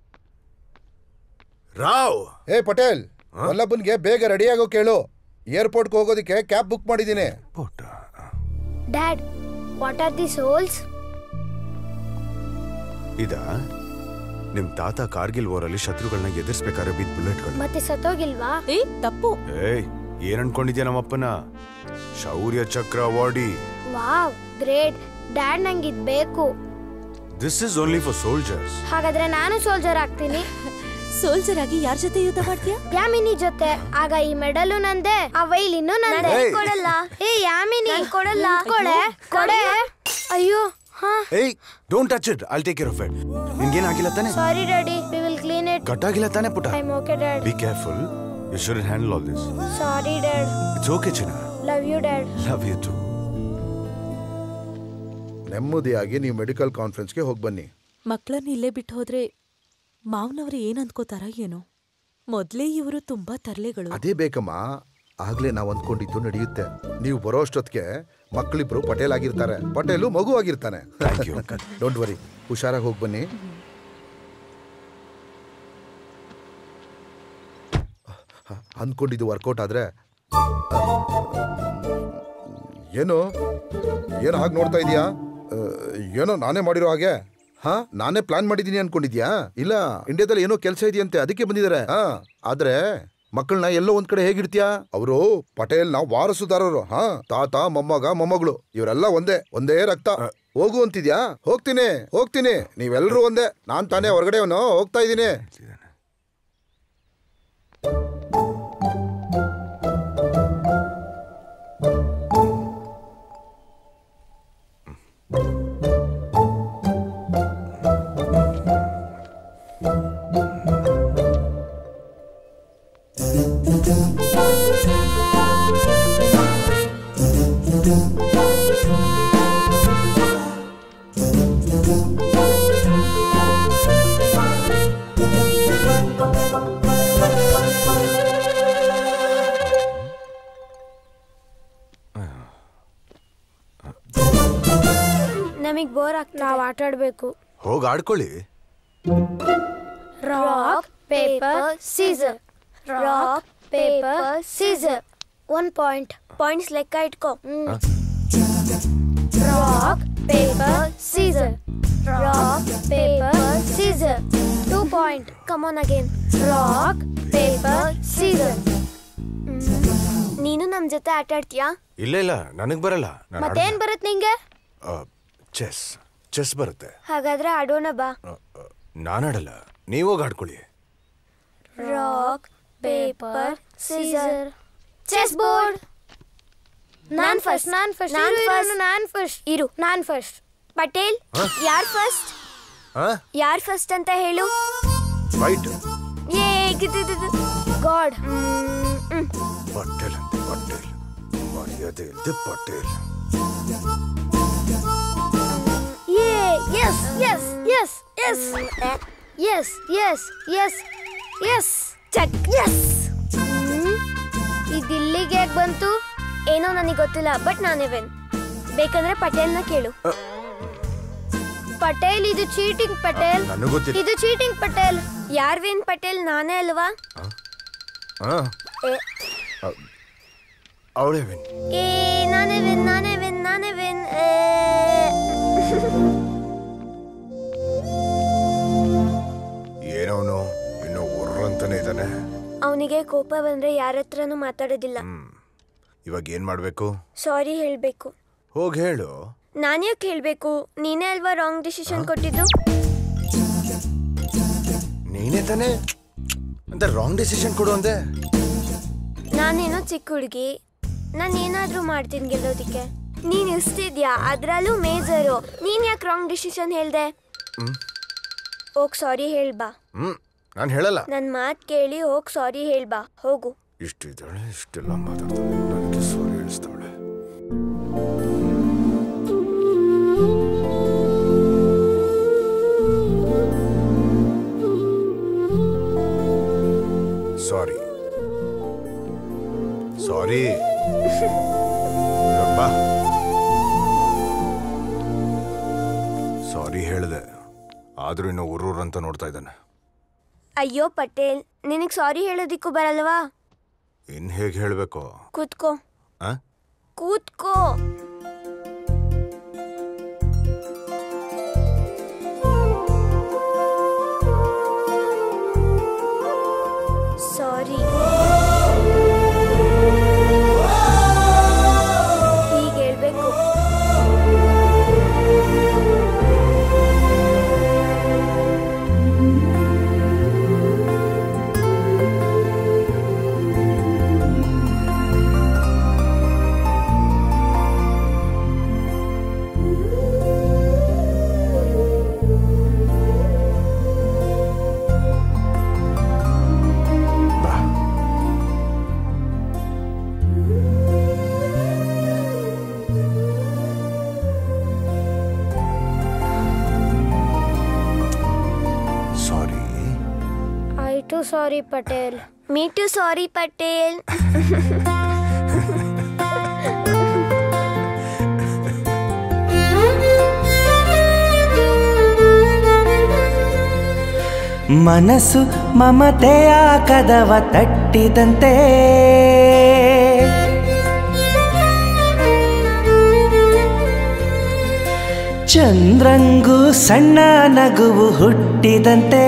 Rao. Hey Patel, ವಲ್ಲಭನ್ಗೆ ಬೇಗ ರೆಡಿ ಆಗೋ ಕೇಳು. ಏರ್ಪೋರ್ಟ್ಗೆ ಹೋಗೋದಕ್ಕೆ ಕ್ಯಾಬ್ ಬುಕ್ ಮಾಡಿದ್ದೀನಿ. Dad, what are this holes? ಇದ ನಿಮ್ ತಾತ ಕಾರ್ಗಿಲ್ ವಾರಲ್ಲಿ ಶತ್ರುಗಳನ್ನ ಎದುರಿಸಬೇಕಾದ್ರೆ ಬಿದ್ದ ಬುಲೆಟ್ಗಳು. ಮತ್ತೆ ಸತ್ತೋಗಿಲ್ವಾ? ತಪ್ಪು. ಏಯ್, ಏನ್ ಅನ್ಕೊಂಡಿದ್ಯಾ ನಮ್ಮಪ್ಪನ? ಶೌರ್ಯ ಚಕ್ರ ಅವಾರ್ಡಿ. Wow, great. ಡ್ಯಾಡ್, ನಂಗೆ ಇದು ಬೇಕು. This is only for soldiers. ಹಾಗಾದ್ರೆ ನಾನು ಸೋಲ್ಜರ್ ಆಗ್ತೀನಿ. ಸೋಲ್ಜರ್ ಆಗಿ ಯಾರ ಜೊತೆ ಯುದ್ಧ ಮಾಡ್ತೀಯಾ? ಯಾಮಿನಿ ಜೊತೆ. ಆಗ ಈ ಮೆಡಲು ನಂದೆ, ಆ ವೈಲಿನ್ನು ನಂದೆ. ಕೊಡಲ್ಲ. ಏ ಯಾಮಿನಿ, ಕೊಡಲ್ಲ. ಕೊಡೆ. ಅಯ್ಯೋ. ಏಯ್, don't touch it. I'll take care of it. ನಿನ್ಗೇನ್ ಆಗಿಲ್ಲ ತಾನೆ? Sorry daddy, we will clean it. ಗಟ್ಟಾಗಿಲ್ಲ ತಾನೆ ಪುಟ? I am okay dad. Be careful. You shouldn't handle all this. Sorry dad. It's okay ಚಿನ್ನ. Love you dad. Love you too. ನೆಮ್ಮದಿಯಾಗಿ ನೀವು medical ಕಾನ್ಫರೆನ್ಸ್ಗೆ ಹೋಗಿ ಬನ್ನಿ. ಮಕ್ಕಳನ್ನ ಇಲ್ಲೇ ಬಿಟ್ಟು ಹೋದ್ರೆ ಮಾವನವರು ಏನ್ ಅನ್ಕೋತಾರ ಏನೋ. ಮೊದ್ಲೇ ಇವರು ತುಂಬಾ ತರ್ಲೆಗಳು. ಅದೇ ಬೇಕಮ್ಮ. ಆಗ್ಲೇ ನಾವು ಅಂದ್ಕೊಂಡಿದ್ದು ನಡೆಯುತ್ತೆ. ನೀವು ಬರೋ ಅಷ್ಟೊತ್ತಿಗೆ ಮಕ್ಕಳಿಬ್ರು ಪಟೇಲ್ ಆಗಿರ್ತಾರೆ, ಪಟೇಲು ಮಗು ಆಗಿರ್ತಾನೆ. ಡೋಂಟ್ ವರಿ, ಹುಷಾರಾಗಿ ಹೋಗಿ ಬನ್ನಿ. ಅಂದ್ಕೊಂಡಿದ್ದು ವರ್ಕೌಟ್ ಆದ್ರೆ ಏನು ಹಾಗೆ ನೋಡ್ತಾ ಇದೀಯಾ? ಏನೋ ನಾನೇ ಮಾಡಿರೋ ಹಾಗೆ. ನಾನೇ ಪ್ಲಾನ್ ಮಾಡಿದೀನಿ ಅನ್ಕೊಂಡಿದ್ಯಾ? ಇಲ್ಲ, ಇಂಡಿಯಾದಲ್ಲಿ ಏನೋ ಕೆಲಸ ಇದೆಯಂತೆ, ಅದಕ್ಕೆ ಬಂದಿದ್ದಾರೆ. ಆದ್ರೆ ಮಕ್ಕಳನ್ನ ಎಲ್ಲೋ ಒಂದ್ ಕಡೆ ಹೇಗಿಡ್ತೀಯಾ? ಅವರು ಪಟೇಲ್ನ ವಾರಸುದಾರರು. ತಾತ, ಮೊಮ್ಮಗ, ಮೊಮ್ಮಗಳು ಇವರೆಲ್ಲ ಒಂದೇ ರಕ್ತ. ಹೋಗು ಅಂತಿದ್ಯಾ? ಹೋಗ್ತೀನಿ. ನೀವೆಲ್ಲರೂ ಒಂದೇ. ನಾನ್ ತಾನೇ ಹೊರಗಡೆ ಹೋಗ್ತಾ ಇದ್ದೀನಿ. ನಮಗ್ ಬೋರ್ ಆಗ್ತದೆ, ನಾವು ಆಟ ಆಡ್ಬೇಕು. ಹೋಗಿ ಆಡ್ಕೊಳ್ಳಿ. Rock paper scissor. Rock paper scissor. 1 point. Points ಲೆಕ್ಕ ಇಟ್ಕೋ. Rock paper scissor. Rock paper scissor. 2 point. Come on again. Rock paper scissor. ನೀನು ನಮ್ ಜೊತೆ ಆಟ ಆಡ್ತೀಯಾ? ಇಲ್ಲ, ನನಗ್ ಬರಲ್ಲ. ಮತ್ತೇನ್ ಬರುತ್ತೆ ನಿಂಗೆ? ಚೆಸ್ ಬರುತ್ತೆ. ಹಾಗಾದ್ರೆ ಆಡೋಣ ಬಾ. ನಾನಾಡಲ್ಲ, ನೀವೋಗಿ ಆಡ್ಕೊಳ್ಳಿ. Rock paper scissor. Chess board. ನಾನ್ ಫಸ್ಟ್. ಪಟೇಲ್, ಯಾರ್ ಫಸ್ಟ್ ಅಂತ ಹೇಳು. ರೈಟ್. ಗಾಡ್. ಪಟೇಲ್ ಅಂತೆ, ಪಟೇಲ್. ಮರ್ಯಾದೆ ಇಲ್ದೆ ಪಟೇಲ್. ಇದಿಲ್ಲಿಗೆ ಬಂತು ಏನೋ ನನಗೆ ಗೊತ್ತಿಲ್ಲ, ಬಟ್ ನಾನೇ ವಿನ್. ಬೇಕಂದ್ರೆ ಪಟೇಲ್ನ ಕೇಳು. ಪಟೇಲ್, ಇದು ಚೀಟಿಂಗ್ ಪಟೇಲ್. ಇದು ಚೀಟಿಂಗ್ ಪಟೇಲ್. ಯಾರ್ ವಿನ್? ಪಟೇಲ್ ನಾನೇ ಅಲ್ವಾ? ಅವಳೇ ವಿನ್. ನಾನೇ ವಿನ್. ಏನವನು ಇನ್ನು ಉರ್ರಂತಾನೆ ಇದ್ದಾನೆ. ಅವನಿಗೆ ಕೋಪ ಬಂದ್ರೆ ಯಾರ ಹತ್ರನೂ ಮಾತಾಡೋದಿಲ್ಲ. ಇವಾಗ ಏನ್ ಮಾಡ್ಬೇಕು? ಸಾರಿ ಹೇಳ್ಬೇಕು. ಹೋಗಿ ಹೇಳು. ನಾನ್ಯಾಕೆ ಹೇಳ್ಬೇಕು? ನೀನೇ ಅಲ್ವಾ ರಾಂಗ್ ಡಿಸಿಷನ್ ಕೊಟ್ಟಿದ್ದು. ನೀನೇ ತಾನೆ. ಅಂತ ರಾಂಗ್ ಡಿಸಿಷನ್ ಕೊಡು ಅಂದೆ. ನಾನೇನೋ ಚಿಕ್ಕ ಹುಡುಗಿ, ನಾನು ಏನಾದರೂ ಮಾಡ್ತೀನಿ ಗೆಲ್ಲೋದಿಕ್ಕೆ. ನೀನು ಇಷ್ಟಿದ್ಯಾ, ಅದರಲ್ಲೂ ಮೇಜರು. ನೀನು ಯಾಕೆ ರಾಂಗ್ ಡಿಸಿಷನ್ ಹೇಳ್ದೆ? ಹೋಗಿ ಸಾರಿ ಹೇಳ್ಬಾ. ನಾನು ಹೇಳಲ್ಲ. ನನ್ನ ಮಾತು ಕೇಳಿ ಹೋಗಿ ಸಾರಿ ಹೇಳ್ಬಾ. ಹೋಗು. ಇಷ್ಟಿದ್ದಾಳೆ, ಇಷ್ಟೆಲ್ಲ ಮಾತಾಡ್ತಾಳೆ, ನನಗೆ ಸಾರಿ ಹೇಳಿಸ್ತಾಳೆ. ಸಾರಿ ಸಾರಿ ಬಾ. ಸಾರಿ ಹೇಳಿದೆ, ಆದ್ರೂ ಇನ್ನು ಊರೂರಂತ ನೋಡ್ತಾ ಇದ್ದಾನೆ. ಅಯ್ಯೋ ಪಟೇಲ್, ನಿನಗೆ ಸಾರಿ ಹೇಳೋದಿಕ್ಕೂ ಬರಲ್ವಾ? ಇನ್ ಹೇಗೆ ಹೇಳಬೇಕು? ಕೂತ್ಕೋ. ಕೂತ್ಕೋ. ಸಾರಿ. ಹೀಗೆ ಹೇಳ್ಬೇಕು. Sorry Patel. Me too sorry Patel. ಮನಸ್ಸು ಮಮತೆಯ ಕದವ ತಟ್ಟಿದಂತೆ ಚಂದ್ರಂಗೂ ಸಣ್ಣ ನಗುವು ಹುಟ್ಟಿದಂತೆ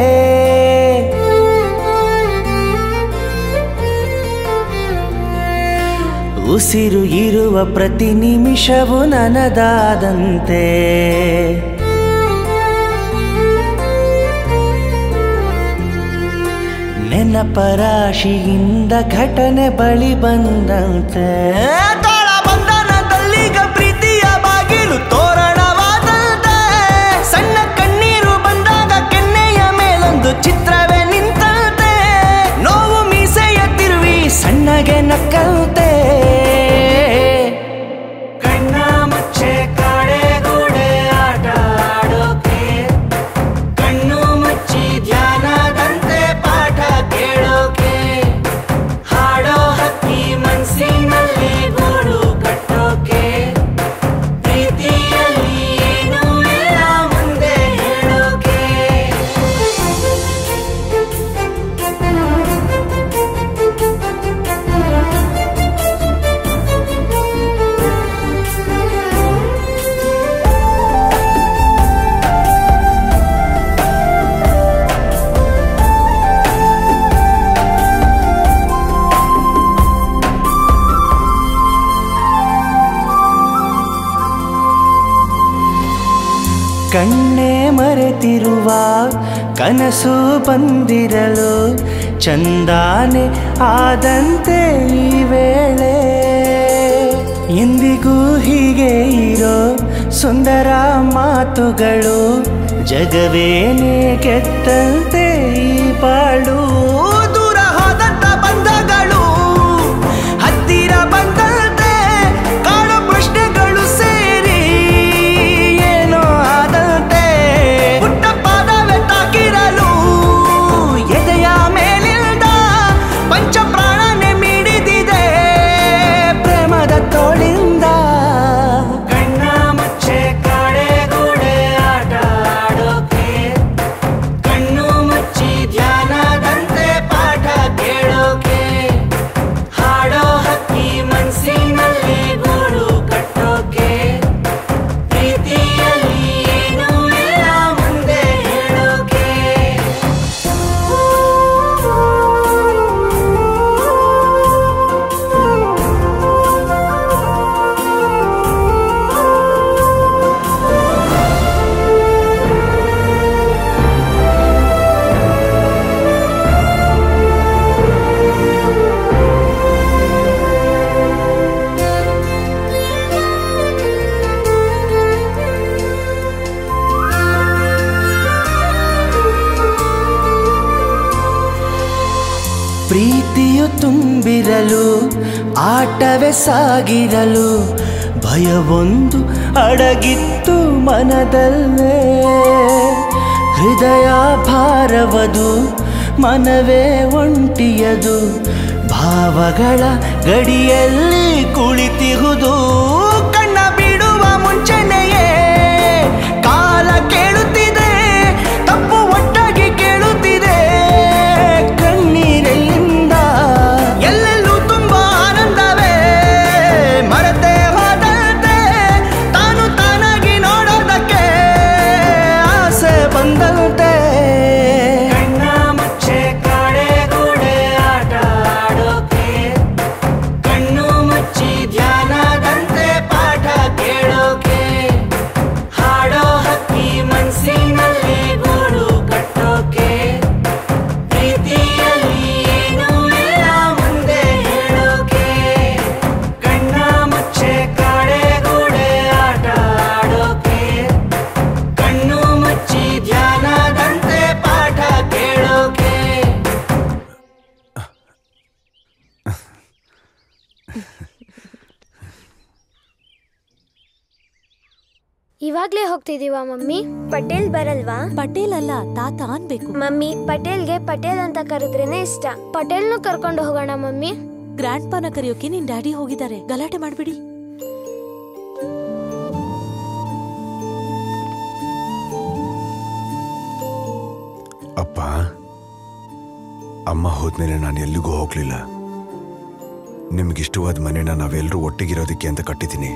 ಉಸಿರು ಇರುವ ಪ್ರತಿ ನಿಮಿಷವು ನನದಾದಂತೆ ನೆನಪರಾಶಿಯಿಂದ ಘಟನೆ ಬಳಿ ಬಂದಂತೆ ಬಂಧನದಲ್ಲೀಗ ಪ್ರೀತಿಯ ಬಾಗಿಲು ತೋರಣವಾದಂತೆ ಸಣ್ಣ ಕಣ್ಣೀರು ಬಂದಾಗ ಕೆನ್ನೆಯ ಮೇಲೊಂದು ಚಿತ್ರವೇ ನಿಂತಂತೆ ನೋವು ಮೀಸೆಯ ತಿರುವಿ ಸಣ್ಣಗೆ ನಕ್ಕಂತೆ ಕಣ್ಣ ಮುಚ್ಚೆ ಕಾಡೆಗೂಡೆ ಆಟ ಆಡೋಕೆ ಕಣ್ಣು ಮುಚ್ಚಿ ಧ್ಯಾನದಂತೆ ಪಾಠ ಕೇಳೋಕೆ ಹಾಡೋ ಹಕ್ಕಿ ಮನಸ್ಸಿನಲ್ಲಿ ಗೂಡು ಕಟ್ಟೋಕೆ ಪ್ರೀತಿಯಲ್ಲಿ ಏನೂ ಇಲ್ಲ ಮುಂದೆ ಹೇಳೋಕೆ ಕಣ್ಣೆ ಮರೆತಿರುವ ಕನಸು ಬಂದಿರಲು ಚಂದಾನೆ ಆದಂತೆ ಈ ವೇಳೆ ಎಂದಿಗೂ ಹೀಗೆ ಇರೋ ಸುಂದರ ಮಾತುಗಳು ಜಗವೇನೆ ಕೆತ್ತಂತೆ ಈ ಬಾಳು ದೂರ ಹೋದಂತ ಬಂಧಗಳು ಹತ್ತಿರ ಬಂದಂತೆ ಕಾಡೋ ಪ್ರಶ್ನೆಗಳು ಸೇರಿ ಏನೋ ಆದಂತೆ ಪುಟ್ಟ ಪಾದವೇ ತಾಕಿರಲು ಎದೆಯ ಮೇಲಿಂದ ಪಂಚ ಪ್ರಾಣನೆ ಮಿಡಿದಿದೆ ಪ್ರೇಮದ ತೋಳಿಂದ ಕಣ್ಣ ಮುಚ್ಚೆ ಕಾಡೆಗೂಡೆ ಆಟ ಆಡೋಕೆ ಕಣ್ಣು ಮುಚ್ಚಿ ಧ್ಯಾನದಂತೆ ತುಂಬಿರಲು ಆಟವೇ ಸಾಗಿರಲು ಭಯವೊಂದು ಅಡಗಿತ್ತು ಮನದಲ್ಲೇ ಹೃದಯ ಭಾರವದು ಮನವೇ ಒಂಟಿಯದು ಭಾವಗಳ ಗಡಿಯಲ್ಲಿ ಕುಳಿತಿಹುದು ಕಣ್ಣ ಬಿಡುವ ಮುಂಚೆನೆಯೇ ಕಾಲ ಕೇಳುತ್ತಿದೆ ತಪ್ಪು ಒಟ್ಟಾಗಿ ಕೇಳುತ್ತಿದೆ ಕಣ್ಣೀರೆಲ್ಲಿಂದ ಎಲ್ಲೆಲ್ಲೂ ತುಂಬಾ ಆನಂದವೇ ಮರೆತೇ ಹೋದಂತೆ ತಾನು ತಾನಾಗಿ ನೋಡೋದಕ್ಕೆ ಆಸೆ ಬಂದಂತೆ ಕಣ್ಣ ಮುಚ್ಚೆ ಕಾಡೆ ಗೋಡೆ ಆಟ ಆಡೋಕೆ ಕಣ್ಣು ಮುಚ್ಚಿ ಧ್ಯಾನದಂತೆ ಪಾಠ ಕೇಳೋಕೆ ಹಾಡೋ ಹಕ್ಕಿ ಮನಸ್ಸಿನಲ್ಲಿ ಗೂಡು ಕಟ್ಟೋಕೆ ಪ್ರೀತಿಯಲ್ಲಿ ಏನೂ ಇಲ್ಲ ಮುಂದೆ ಹೇಳೋಕೆ ಕಣ್ಣ ಮುಚ್ಚೆ ಕಾಡೆ ಗೋಡೆ ಆಟ ಆಡೋಕೆ ಕಣ್ಣು ಮುಚ್ಚಿ ಧ್ಯಾನದಂತೆ ಪಾಠ ಕೇಳೋಕೆ ಇವಾಗ್ಲೇ ಹೋಗ್ತಿದೀವಾ ಮಮ್ಮಿ? ಪಟೇಲ್ ಬರಲ್ವಾ? ಪಟೇಲ್ ಅಲ್ಲ, ತಾತ ಅನ್ಬೇಕು. ಮಮ್ಮಿ, ಪಟೇಲ್ಗೆ ಪಟೇಲ್ ಅಂತ ಕರೆದ್ರೇನೆ ಇಷ್ಟ. ಪಟೇಲ್ನು ಕರ್ಕೊಂಡು ಹೋಗೋಣ ಮಮ್ಮಿ. ಗ್ರ್ಯಾಂಡ್ ಪಾನ ಕರೆಯೋಕೆ ನಿನ್ ಡ್ಯಾಡಿ ಹೋಗಿದ್ದಾರೆ, ಗಲಾಟೆ ಮಾಡ್ಬಿಡಿ. ಅಪ್ಪ, ಅಮ್ಮ ಹೋದ್ಮೇಲೆ ನಾನು ಎಲ್ಲಿಗೂ ಹೋಗ್ಲಿಲ್ಲ. ನಿಮ್ಗಿಷ್ಟವಾದ ಮನೆನ ನಾವೆಲ್ಲರೂ ಒಟ್ಟಿಗಿರೋದಕ್ಕೆ ಅಂತ ಕಟ್ಟಿದ್ದೀನಿ.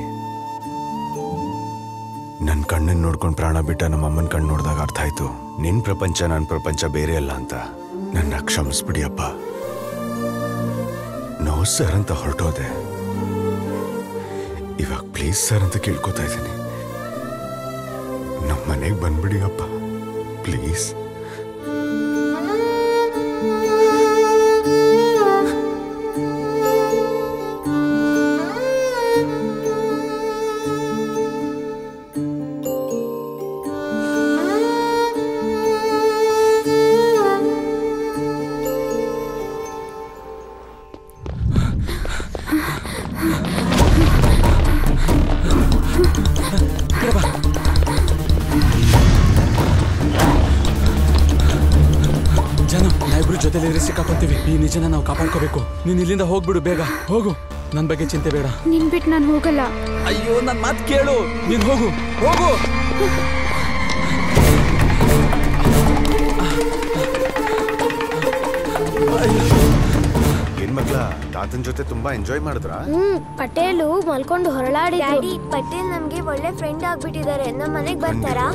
ನನ್ನ ಕಣ್ಣನ್ನು ನೋಡ್ಕೊಂಡು ಪ್ರಾಣ ಬಿಟ್ಟ ನಮ್ಮ ಅಮ್ಮನ ಕಣ್ಣು ನೋಡಿದಾಗ ಅರ್ಥ ಆಯ್ತು, ನಿನ್ ಪ್ರಪಂಚ ನನ್ನ ಪ್ರಪಂಚ ಬೇರೆ ಅಲ್ಲ ಅಂತ. ನನ್ನ ಕ್ಷಮಿಸ್ಬಿಡಿ ಅಪ್ಪ. ನೋ ಸರ್ ಅಂತ ಹೊರಟೋದೆ. ಇವಾಗ ಪ್ಲೀಸ್ ಸರ್ ಅಂತ ಕೇಳ್ಕೊತಾ ಇದ್ದೀನಿ. ನಮ್ಮ ಮನೆಗೆ ಬಂದ್ಬಿಡಿ ಅಪ್ಪ, ಪ್ಲೀಸ್. ಜೊತೆಲಿ ಸಿಕ್ಕಾಕೊಂತೀವಿ. ಈ ನಿಜನ ನಾವು ಕಾಪಾಡ್ಕೋಬೇಕು. ನೀನ್ ಇಲ್ಲಿಂದ ಹೋಗ್ಬಿಡು, ಬೇಗ ಹೋಗು. ನನ್ ಬಗ್ಗೆ ಚಿಂತೆ ಬೇಡ. ನಿನ್ ಬಿಟ್ಟು ನಾನು ಹೋಗಲ್ಲ. ಅಯ್ಯೋ, ನನ್ ಮಾತು ಕೇಳು. ನೀನ್ ಹೋಗು ಹೋಗು. ಏನ್ ಮಕ್ಳ, ತಾತನ ಜೊತೆ ತುಂಬಾ ಎಂಜಾಯ್ ಮಾಡಿದ್ರ? ಪಟೇಲು ಮಲ್ಕೊಂಡು ಹೊರಳಾಡಿ. ಡ್ಯಾಡಿ, ಪಟೇಲ್ ನಮ್ಗೆ ಒಳ್ಳೆ ಫ್ರೆಂಡ್ ಆಗ್ಬಿಟ್ಟಿದ್ದಾರೆ. ನಮ್ಮ ಮನೆಗ್ ಬರ್ತಾರಾ?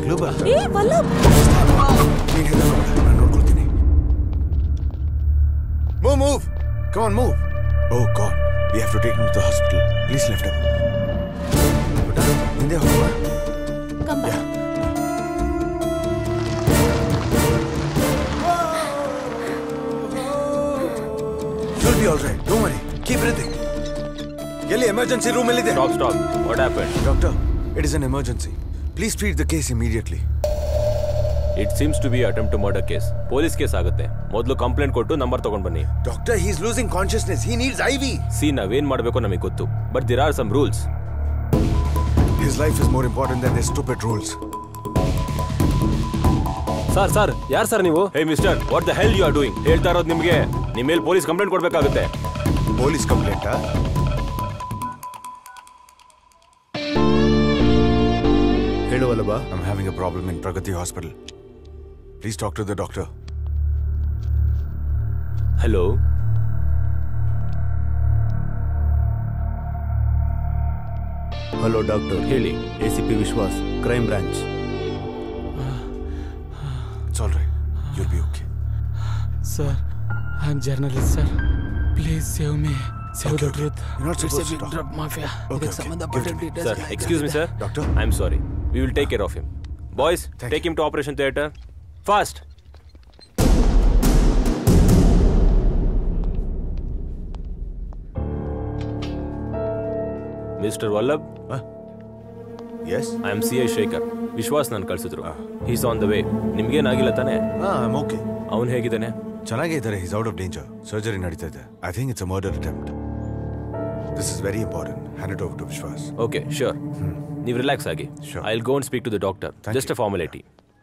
Move! Come on, move! Oh God, we have to take him to the hospital. Please lift him. Hinde hoga. Come back. You'll be all right. Don't worry. Keep breathing. Yelli emergency room allide. Stop. What happened? Doctor, it is an emergency. Please treat the case immediately. It seems to be attempt to murder case. Police case ಆಗುತ್ತೆ. ಮೊದಲು complaint ಕೊಟ್ಟು number ತಗೊಂಡು ಬನ್ನಿ. Doctor, he is losing consciousness. He needs IV. See, ನಾವೇನ್ ಮಾಡಬೇಕು ನಮಗೆ ಗೊತ್ತು. But there are some rules. His life is more important than their stupid rules. Sir ಯಾರು ಸರ್ ನೀವು? Hey mister, what the hell you are doing? ಹೇಳ್ತಾ ಇರೋದು ನಿಮಗೆ ನಿಮ್ಮ ಮೇಲೆ ಪೊಲೀಸ್ ಕಂಪ್ಲೇಂಟ್ ಕೊಡಬೇಕಾಗುತ್ತೆ. ಪೊಲೀಸ್ ಕಂಪ್ಲೇಂಟಾ? ಹೇಳುವಲ್ಲವಾ? I'm having a problem in Pragati Hospital. Please talk to the doctor. Hello. ಹಲೋ ಡಾಕ್ಟರ್. ಹೇಳಿ. ACP Vishwas, crime branch. It's all right. You'll be okay. Sir, I'm journalist, sir. Please save me. Save the truth. You're not supposed to talk. Drug mafia. Okay. Sir, excuse me, sir. Doctor? I'm sorry. We will take care of him. Boys, take him to operation theater. Fast. Mr. Vallabh? Yes? I am CI Shekhar. Vishwas ನಾನು ಕಳಿಸಿದ್ರು. He's on the way. ನಿಮ್ಗೇನಾಗಿಲ್ಲ ತಾನೆ? I'm okay. ಅವನು ಹೇಗಿದ್ದಾನೆ? ಚೆನ್ನಾಗೇ ಇದ್ದಾರೆ. Is out of danger. Surgery ನಡೀತಾ ಇದೆ. I think it's a murder attempt. This is very important. Hand it over to Vishwas. Okay, sure. ನೀವು ರಿಲ್ಯಾಕ್ಸ್ ಆಗಿ. I will go and speak to the doctor. Just a formality.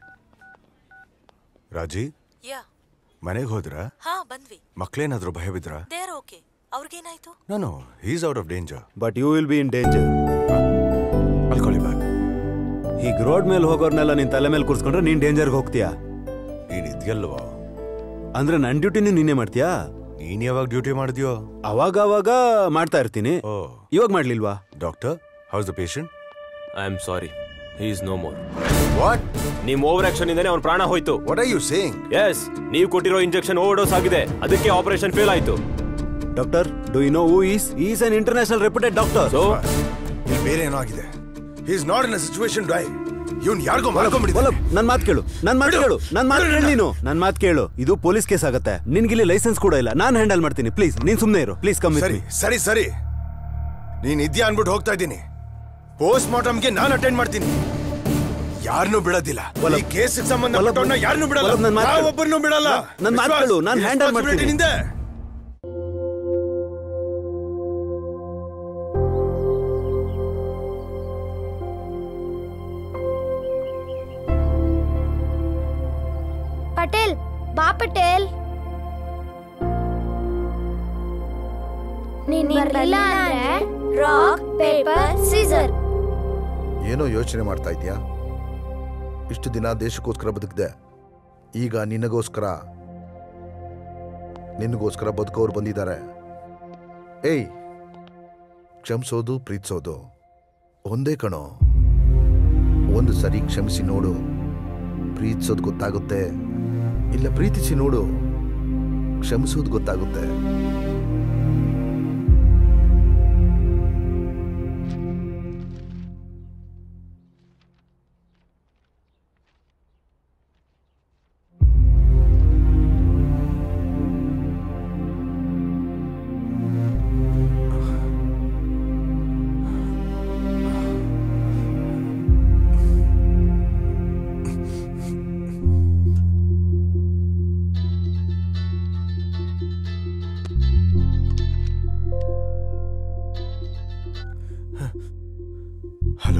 Raji, ಮನೆಗೆ ಹೋದ್ರಾ? ಹಾ, ಬಂದ್ವಿ. ಮಕ್ಕಳೇನಾದ್ರೂ ಭಯ ಬಿದ್ರಾ? They are okay. ಅವ್ರಿಗೇನಾಯ್ತು? No, he is out of danger. But you will be in danger. I'll call you back. ಹೀಗೆ ರೋಡ್ ಮೇಲೆ ಹೋಗೋರ್ನೆಲ್ಲ ನಿನ್ ತಲೆ ಮೇಲೆ ಕೂರ್ಸ್ಕೊಂಡ್ರೆ ನೀನ್ ಡೇಂಜರ್ಗೆ ಹೋಗ್ತೀಯಾ? ನೀನ್ ಇದೆಯಲ್ವಾ? ಅಂದ್ರೆ ನನ್ ಡ್ಯೂಟಿನ ನೀನೇ ಮಾಡ್ತೀಯಾ? ನೀನ್ ಯಾವಾಗ ಡ್ಯೂಟಿ ಮಾಡಿದ್ಯೋ? ಅವಾಗ ಮಾಡ್ತಾ ಇರ್ತೀನಿ. ಇವಾಗ ಮಾಡ್ಲಿಲ್ವಾ? Doctor, how's the patient? I am sorry, he is no more. What? ನಿಮ್ ಓವರ್ ಆಕ್ಷನ್ ಇಂದಾನೆ ಅವನ ಪ್ರಾಣ ಹೋಯ್ತು. What are you saying? Yes, ನೀವು ಕೊಟ್ಟಿರೋ ಇಂಜೆಕ್ಷನ್ ಓವರ್ ಡೋಸ್ ಆಗಿದೆ. ಅದಕ್ಕೆ ಆಪರೇಷನ್ ಫೇಲ್ ಆಯ್ತು. Doctor, do you know who is an international reputed doctor. So ಇಲ್ಲಿ ಬೇರೆ ಏನೋ ಆಗಿದೆ. He is not in a situation die. ಇವನ್ ಯಾರಿಗೋ ಮಾಡ್ಕೊಂಡ್ಬಿಟ್ಟಿದ್ದಾನೆ. ನನ್ ಮಾತು ಕೇಳು. ನನ್ ಮಾತು ಕೇಳು. ಇದು ಪೊಲೀಸ್ ಕೇಸ್ ಆಗತ್ತೆ. ನಿನ್ಗಿಲ್ಲಿ ಲೈಸೆನ್ಸ್ ಕೂಡ ಇಲ್ಲ. ನಾನು ಹ್ಯಾಂಡಲ್ ಮಾಡ್ತೀನಿ. ಪ್ಲೀಸ್ ನೀನ್ ಸುಮ್ನೆ ಇರು. ಪ್ಲೀಸ್ ಕಮ್ಮಿ. ಸರಿ ನೀನ್ ಇದ್ಯಾ ಅನ್ಬಿಟ್ಟು ಹೋಗ್ತಾ ಇದ್ದೀನಿ. ಪೋಸ್ಟ್ ಮಾರ್ಟಮ್ಗೆ ನಾನು ಅಟೆಂಡ್ ಮಾಡ್ತೀನಿ. ಯಾರನ್ನೂ ಬಿಡೋದಿಲ್ಲ. ಈ ಕೇಸ್ ಸಂಬಂಧಪಟ್ಟವನ್ನ ಯಾರನ್ನೂ ಬಿಡಲ್ಲ. ಒಬ್ಬರನ್ನೂ ಬಿಡಲ್ಲ. ನನ್ ಮಾತು ಕೇಳು. ನಾನು ಹ್ಯಾಂಡಲ್ ಮಾಡ್ತೀನಿ. ಪಟೇಲ್, ಬಾ ಪಟೇಲ್. ನೀನ್ ಬರ್ಲಿಲ್ಲ ಅಂದ್ರೆ ರಾಕ್ ಪೇಪರ್ ಸೀಸರ್. ಏನೋ ಯೋಚನೆ ಮಾಡ್ತಾ ಇದ್ಯಾ? ಇಷ್ಟು ದಿನ ದೇಶಕ್ಕೋಸ್ಕರ ಬದುಕಿದೆ. ಈಗ ನಿನಗೋಸ್ಕರ ಬದುಕೋರು ಬಂದಿದ್ದಾರೆ. ಏಯ್, ಕ್ಷಮಿಸೋದು ಪ್ರೀತಿಸೋದು ಒಂದೇ ಕಣೋ. ಒಂದು ಸರಿ ಕ್ಷಮಿಸಿ ನೋಡು, ಪ್ರೀತಿಸೋದು ಗೊತ್ತಾಗುತ್ತೆ. ಇಲ್ಲ ಪ್ರೀತಿಸಿ ನೋಡು, ಕ್ಷಮಿಸೋದು ಗೊತ್ತಾಗುತ್ತೆ. ಹಲೋ,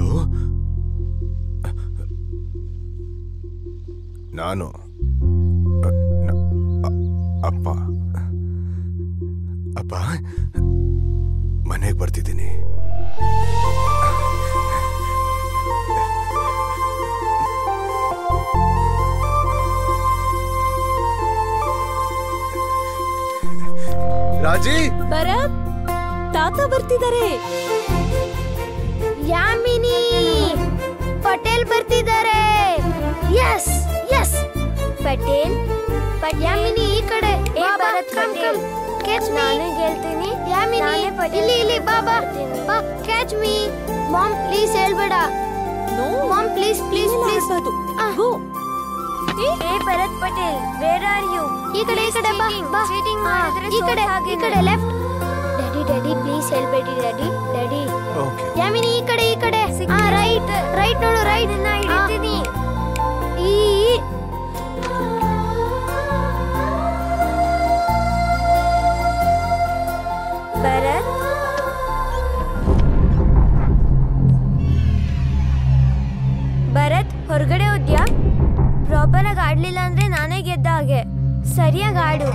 ನಾನು ಅಪ್ಪ ಮನೆಗೆ ಬರ್ತಿದ್ದೀನಿ. ರಾಜಿ, ಭರತ್, ತಾತ ಬರ್ತಿದ್ದಾರೆ. ಯಾಮಿನಿ, ಪಟೇಲ್ ಬರ್ತಿದ್ದಾರೆ. Yes Yes, Patel. ಯಾಮಿನಿ ಈ ಕಡೆ. Bharat, come catch me. ನಾನು ಹೇಳ್ತೀನಿ. ಯಾಮಿನಿ ಇಲ್ಲಿ ಬಾ ಕ್ಯಾಚ್ ಮೀ. ಮಾಮ್ ಪ್ಲೀಸ್ ಹೇಳ್ಬೇಡ. No mom, please please please. Go. ಏ Bharat Patel, where are you? ಈ ಕಡೆ ಬಾ. ಚೀಟಿಂಗ್ ಮಾಡಿದ್ರೆ ಈ ಕಡೆ ಲೆಫ್ಟ್. ಡ್ಯಾಡಿ ಪ್ಲೀಸ್ ಹೇಳ್ಬೇಡಿ ಡ್ಯಾಡಿ. ಯಾಮಿನಿ ಈ ಕಡೆ ರೈಟ್ ನೋಡು. ರೈಟ್ ಹಿಡಿತೀನಿ. ಭರತ್ ಹೊರಗಡೆ ಹೋದ್ಯಾ? ಪ್ರಾಪರ್ ಆಗಿ ಆಡ್ಲಿಲ್ಲ ಅಂದ್ರೆ ನಾನೇ ಗೆದ್ದ ಹಾಗೆ. ಸರಿಯಾಗಿ ಆಡು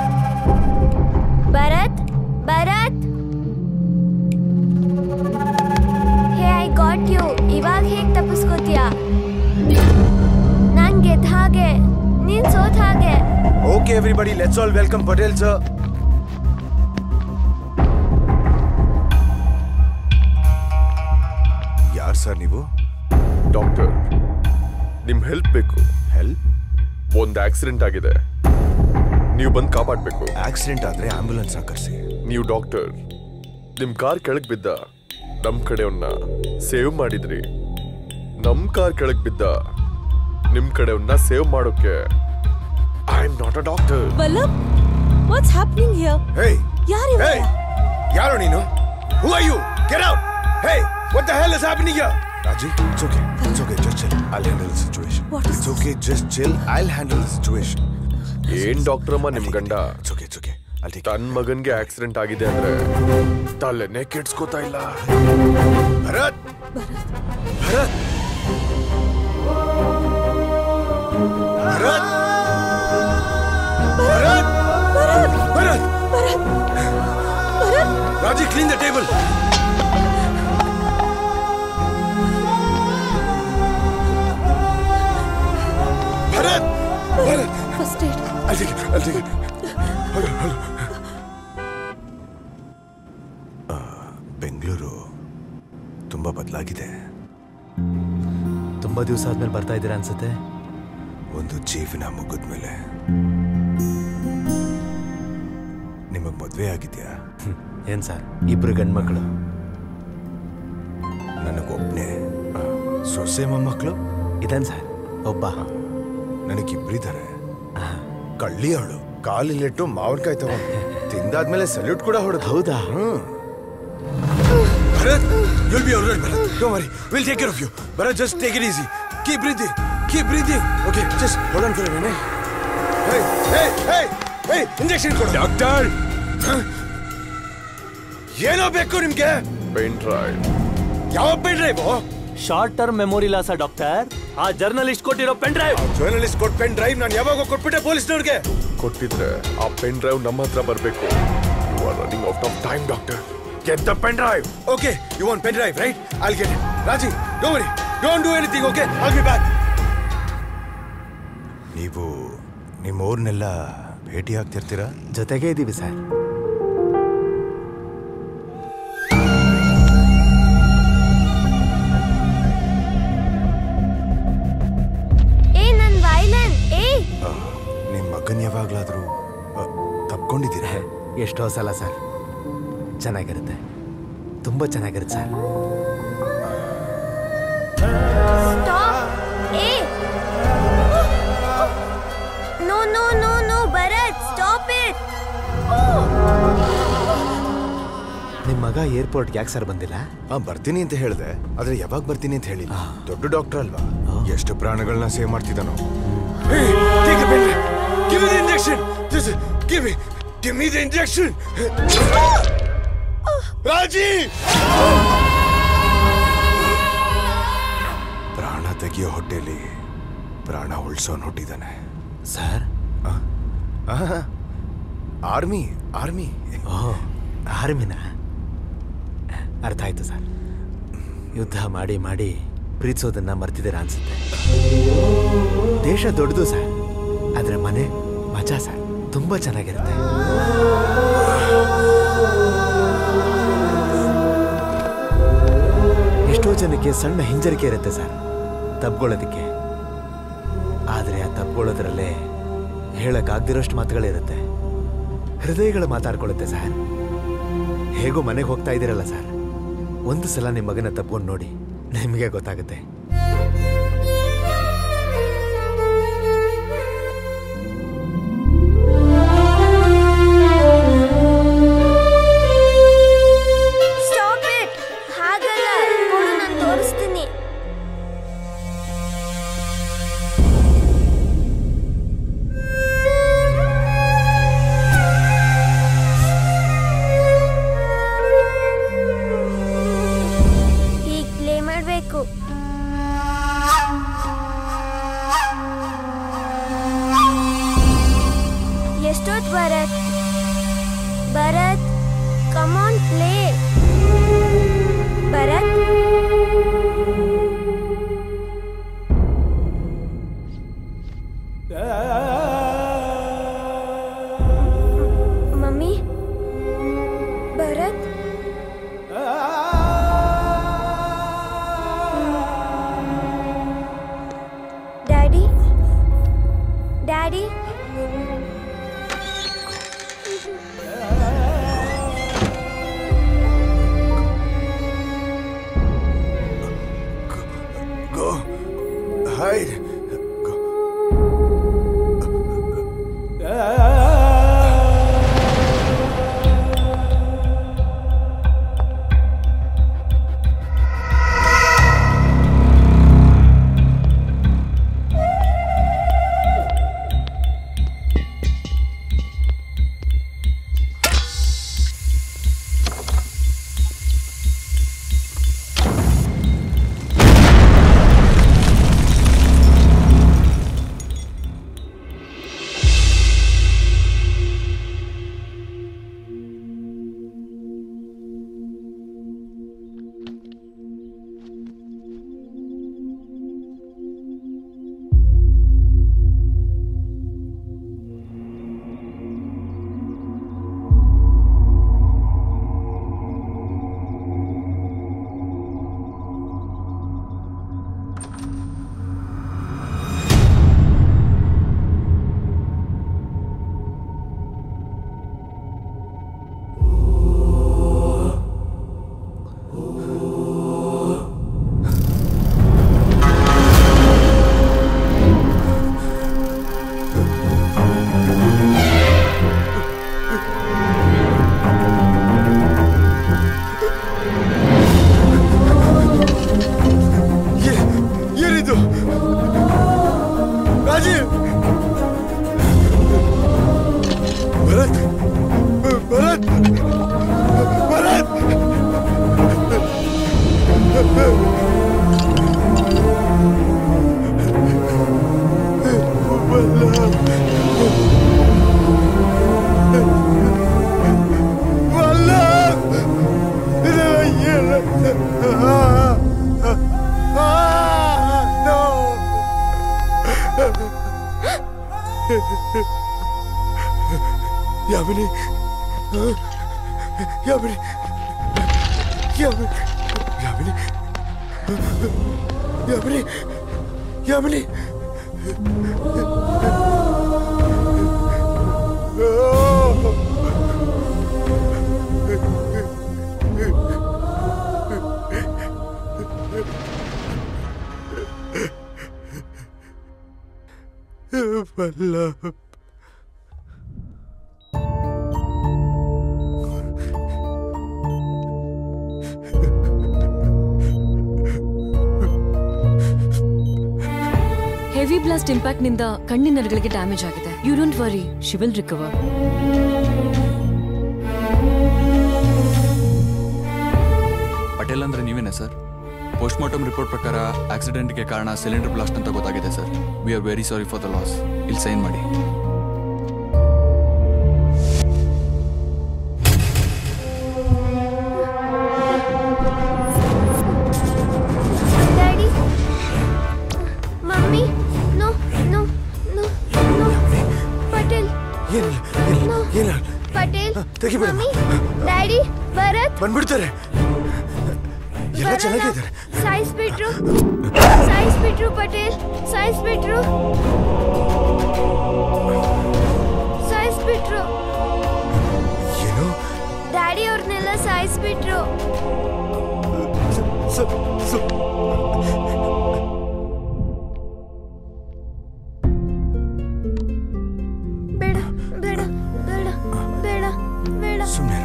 Bharat. Hey, I got you. ಇವಾಗ ಹೇಗ್ ತಪ್ಪಿಸ್ಕೋತೀಯಾ? ನಾನ್ ಗೆದ್ದ ಹಾಗೆ, ನೀನ್ ಸೋತ ಹಾಗೆ. Okay everybody, let's all welcome Patel sir. ಯಾರು ಸರ್ ನೀವು? ಡಾಕ್ಟರ್, ನಿಮ್ ಹೆಲ್ಪ್ ಬೇಕು. ಹೆಲ್ಪ್? ಒಂದು ಆಕ್ಸಿಡೆಂಟ್ ಆಗಿದೆ, ನೀವು ಬಂದು ಕಾಪಾಡಬೇಕು. ಆಕ್ಸಿಡೆಂಟ್ ಆದ್ರೆ ಆಂಬ್ಯುಲೆನ್ಸ್ ಕರೆಸಿ. ನೀವು ಡಾಕ್ಟರ್, ನಿಮ್ ಕಾರ್ ಕೆಳಗ್ ಬಿದ್ದ ನಮ್ ಕಡೆಯವನ್ನ ಸೇವ್ ಮಾಡಿದ್ರಿ. ನಮ್ ಕಾರ್ ಕೆಳಗ್ ಬಿದ್ದ ನಿಮ್ ಕಡೆಯವನ್ನ ಸೇವ್ ಮಾಡೋಕೆ I am not a doctor. Vallabh, what's happening here? ಯಾರು ನೀನು? Who are you? Get out. Hey, what the hell is happening here? Raji, it's okay. It's okay. Just chill. I'll handle the situation. What is It's okay. Just chill. I'll handle the situation. ಏನ್ doctor ಅಮ್ಮ ನಿಮ್ ಗಂಡ ತನ್ ಮಗನ್ಗೆ accident ಆಗಿದೆ ಅಂದ್ರೆ ತಲೆನೇ ಕೆಡ್ಸ್ಕೋತಾ ಇಲ್ಲ. Bharat Bharat Bharat Bharat Bharat Raji clean the table. Bharat Bharat first aid ಅಲ್ಲಿಗೆ ಬೆಂಗಳೂರು ತುಂಬಾ ಬದಲಾಗಿದೆ. ತುಂಬಾ ದಿವಸ ಆದ್ಮೇಲೆ ಬರ್ತಾ ಇದ್ದೀರಾ ಅನ್ಸುತ್ತೆ. ಒಂದು ಜೀವನ ಮುಗಿದ್ಮೇಲೆ. ನಿಮಗ್ ಮದ್ವೆ ಆಗಿದ್ಯಾ? ಏನ್ ಸರ್, ಇಬ್ರು ಗಂಡ್ಮಕ್ಳು. ನನಗೊಬ್ನೇ. ಸೊಸೆ ಮೊಮ್ಮಕ್ಕಳು ಇದನ್ ಸರ್, ಒಬ್ಬ. ನನಗಿಬ್ರಿದ್ದಾರೆ. ಕಳ್ಳಿ ಅವಳು ಕಾಲಿಲಿಟ್ಟು ಮಾವಿನಕಾಯಿ ತಗೊಂಡು ತಿಂದಾದ್ಮೇಲೆ ಸಲ್ಯೂಟ್ ಕೂಡ ಹೊಡೆದು. ಹೌದಾ? Bharat, you'll be alright, Bharat. Don't worry. We'll take care of you. Bharat, just take it easy. Keep breathing. Keep breathing. Okay, just hold on for a minute. Hey, injection ಕೊಡು. Doctor, ಏನೋ ಬೇಕು ನಿಮ್ಗೆ? Pen drive. ಯಾವ pen drive? Short term memory loss doctor. ಆ journalist ಕೊಟ್ಟಿರೋ pen drive. Journalist ಕೊಟ್ಟ pen drive ನಾನು ಯಾವಾಗ ಕೊಟ್ಬಿಟ್ಟೆ ಪೊಲೀಸ್ನವ್ರಿಗೆ. ಕೊಟ್ಟಿದ್ರೆ ಆ ಪೆನ್ ಡ್ರೈವ್ ನಮ್ಮ ಹತ್ರ ಬರಬೇಕು. You are running out of time doctor. Get the pen drive. Okay, you want pen drive, right? I'll get it. Raji, don't worry. Don't do anything, okay? I'll be back. ನೀವು ನಿಮ್ಮವ್ರನ್ನೆಲ್ಲ ಭೇಟಿ ಆಗ್ತಿರ್ತೀರಾ? ಜೊತೆಗೆ ಇದ್ದೀವಿ sir. ನನ್ violin. ನಿಮ್ಮ ಮಗನ್ ಯಾವಾಗ್ಲಾದ್ರೂ ತಪ್ಕೊಂಡಿದ್ದೀರಾ? ಎಷ್ಟೋ ಸಲ sir. ಚೆನ್ನಾಗಿರುತ್ತೆ, ತುಂಬಾ ಚೆನ್ನಾಗಿರುತ್ತೆ sir. No Bharat, stop it. ನಿಮ್ ಮಗ ಏರ್ಪೋರ್ಟ್ಗೆ ಯಾಕೆ ಸರ್ ಬಂದಿಲ್ಲ? ಬರ್ತೀನಿ ಅಂತ ಹೇಳಿದೆ, ಆದ್ರೆ ಯಾವಾಗ ಬರ್ತೀನಿ ಅಂತ ಹೇಳಿಲ್ಲ. ದೊಡ್ಡ ಡಾಕ್ಟರ್ ಅಲ್ವಾ, ಎಷ್ಟು ಪ್ರಾಣಗಳನ್ನ ಸೇವ್ ಮಾಡ್ತಿದ್ದಾನೋ. Give me the injection. Give me the injection. ರಾಜಿ, ಪ್ರಾಣ ತೆಗಿಯೋ ಹೊಟ್ಟೆಲಿ ಪ್ರಾಣ ಉಳಿಸೋನ್ ಹೊಟ್ಟಿದ್ದಾನೆ ಸರ್. ಆರ್ಮಿ. ಆರ್ಮಿನ? ಅರ್ಥ ಆಯ್ತು ಸರ್. ಯುದ್ಧ ಮಾಡಿ ಮಾಡಿ ಪ್ರೀತಿಸೋದನ್ನ ಮರ್ತಿದ್ದೀರಾ ಅನ್ಸುತ್ತೆ. ದೇಶ ದೊಡ್ಡದು ಸರ್, ಆದ್ರೆ ಮನೆ ಮಜಾ ಸರ್, ತುಂಬಾ ಚೆನ್ನಾಗಿರುತ್ತೆ. ಎಷ್ಟೋ ಜನಕ್ಕೆ ಸಣ್ಣ ಹಿಂಜರಿಕೆ ಇರುತ್ತೆ ಸರ್ ತಪ್ಕೊಳ್ಳೋದಕ್ಕೆ. ಆದರೆ ಆ ತಪ್ಕೊಳ್ಳೋದ್ರಲ್ಲೇ ಹೇಳಕ್ಕಾಗ್ದಿರೋಷ್ಟು ಮಾತುಗಳಿರುತ್ತೆ. ಹೃದಯಗಳು ಮಾತಾಡ್ಕೊಳ್ಳುತ್ತೆ ಸರ್. ಹೇಗೋ ಮನೆಗೆ ಹೋಗ್ತಾ ಇದ್ದೀರಲ್ಲ ಸರ್, ಒಂದು ಸಲ ನಿಮ್ಮ ಮಗನ ತಪ್ಕೊಂಡು ನೋಡಿ, ನಿಮಗೆ ಗೊತ್ತಾಗುತ್ತೆ. Bharat, come on, play. Bharat. Mummy. Bharat. Daddy. Daddy. Hide. Balaji Bharat Bharat Bharat Yamini Yamini Yamini Yamini Yamini Yamini Vallabh heavy blast impact ನಿಂದ ಕಣ್ಣಿನ ನರಗಳಿಗೆ ಡ್ಯಾಮೇಜ್ ಆಗಿದೆ. You don't worry, she will recover. Patel ಅಂದ್ರೆ ನೀವೇನಾ ಸರ್? ಪೋಸ್ಟ್ ಮಾರ್ಟಮ್ ರಿಪೋರ್ಟ್ ಪ್ರಕಾರ ಆಕ್ಸಿಡೆಂಟ್ಗೆ ಕಾರಣ ಸಿಲಿಂಡರ್ ಬ್ಲಾಸ್ಟ್ ಅಂತ ಗೊತ್ತಾಗಿದೆ sir. We are very sorry for the loss. ಇಲ್ಲಿ ಸೈನ್ ಮಾಡಿ. ಡ್ಯಾಡಿ ಭರತ್ ಬಂದ್ಬಿಡ್ತಾರೆ. ಎಲ್ಲ ಚೆನ್ನಾಗಿದ್ದಾರೆ. ಸಾಯಿಸ್ಬಿಟ್ರು ಪಟೇಲ್, ಸಾಯಿಸ್ಬಿಟ್ರು. ಏನು? ಡ್ಯಾಡಿ ಅವ್ರನ್ನೆಲ್ಲ ಸಾಯಿಸ್ಬಿಟ್ರು. ಬೇಡ ಬೇಡ ಬೇಡ ಬೇಡ ಬೇಡ ಸುಮ್ಮನೆ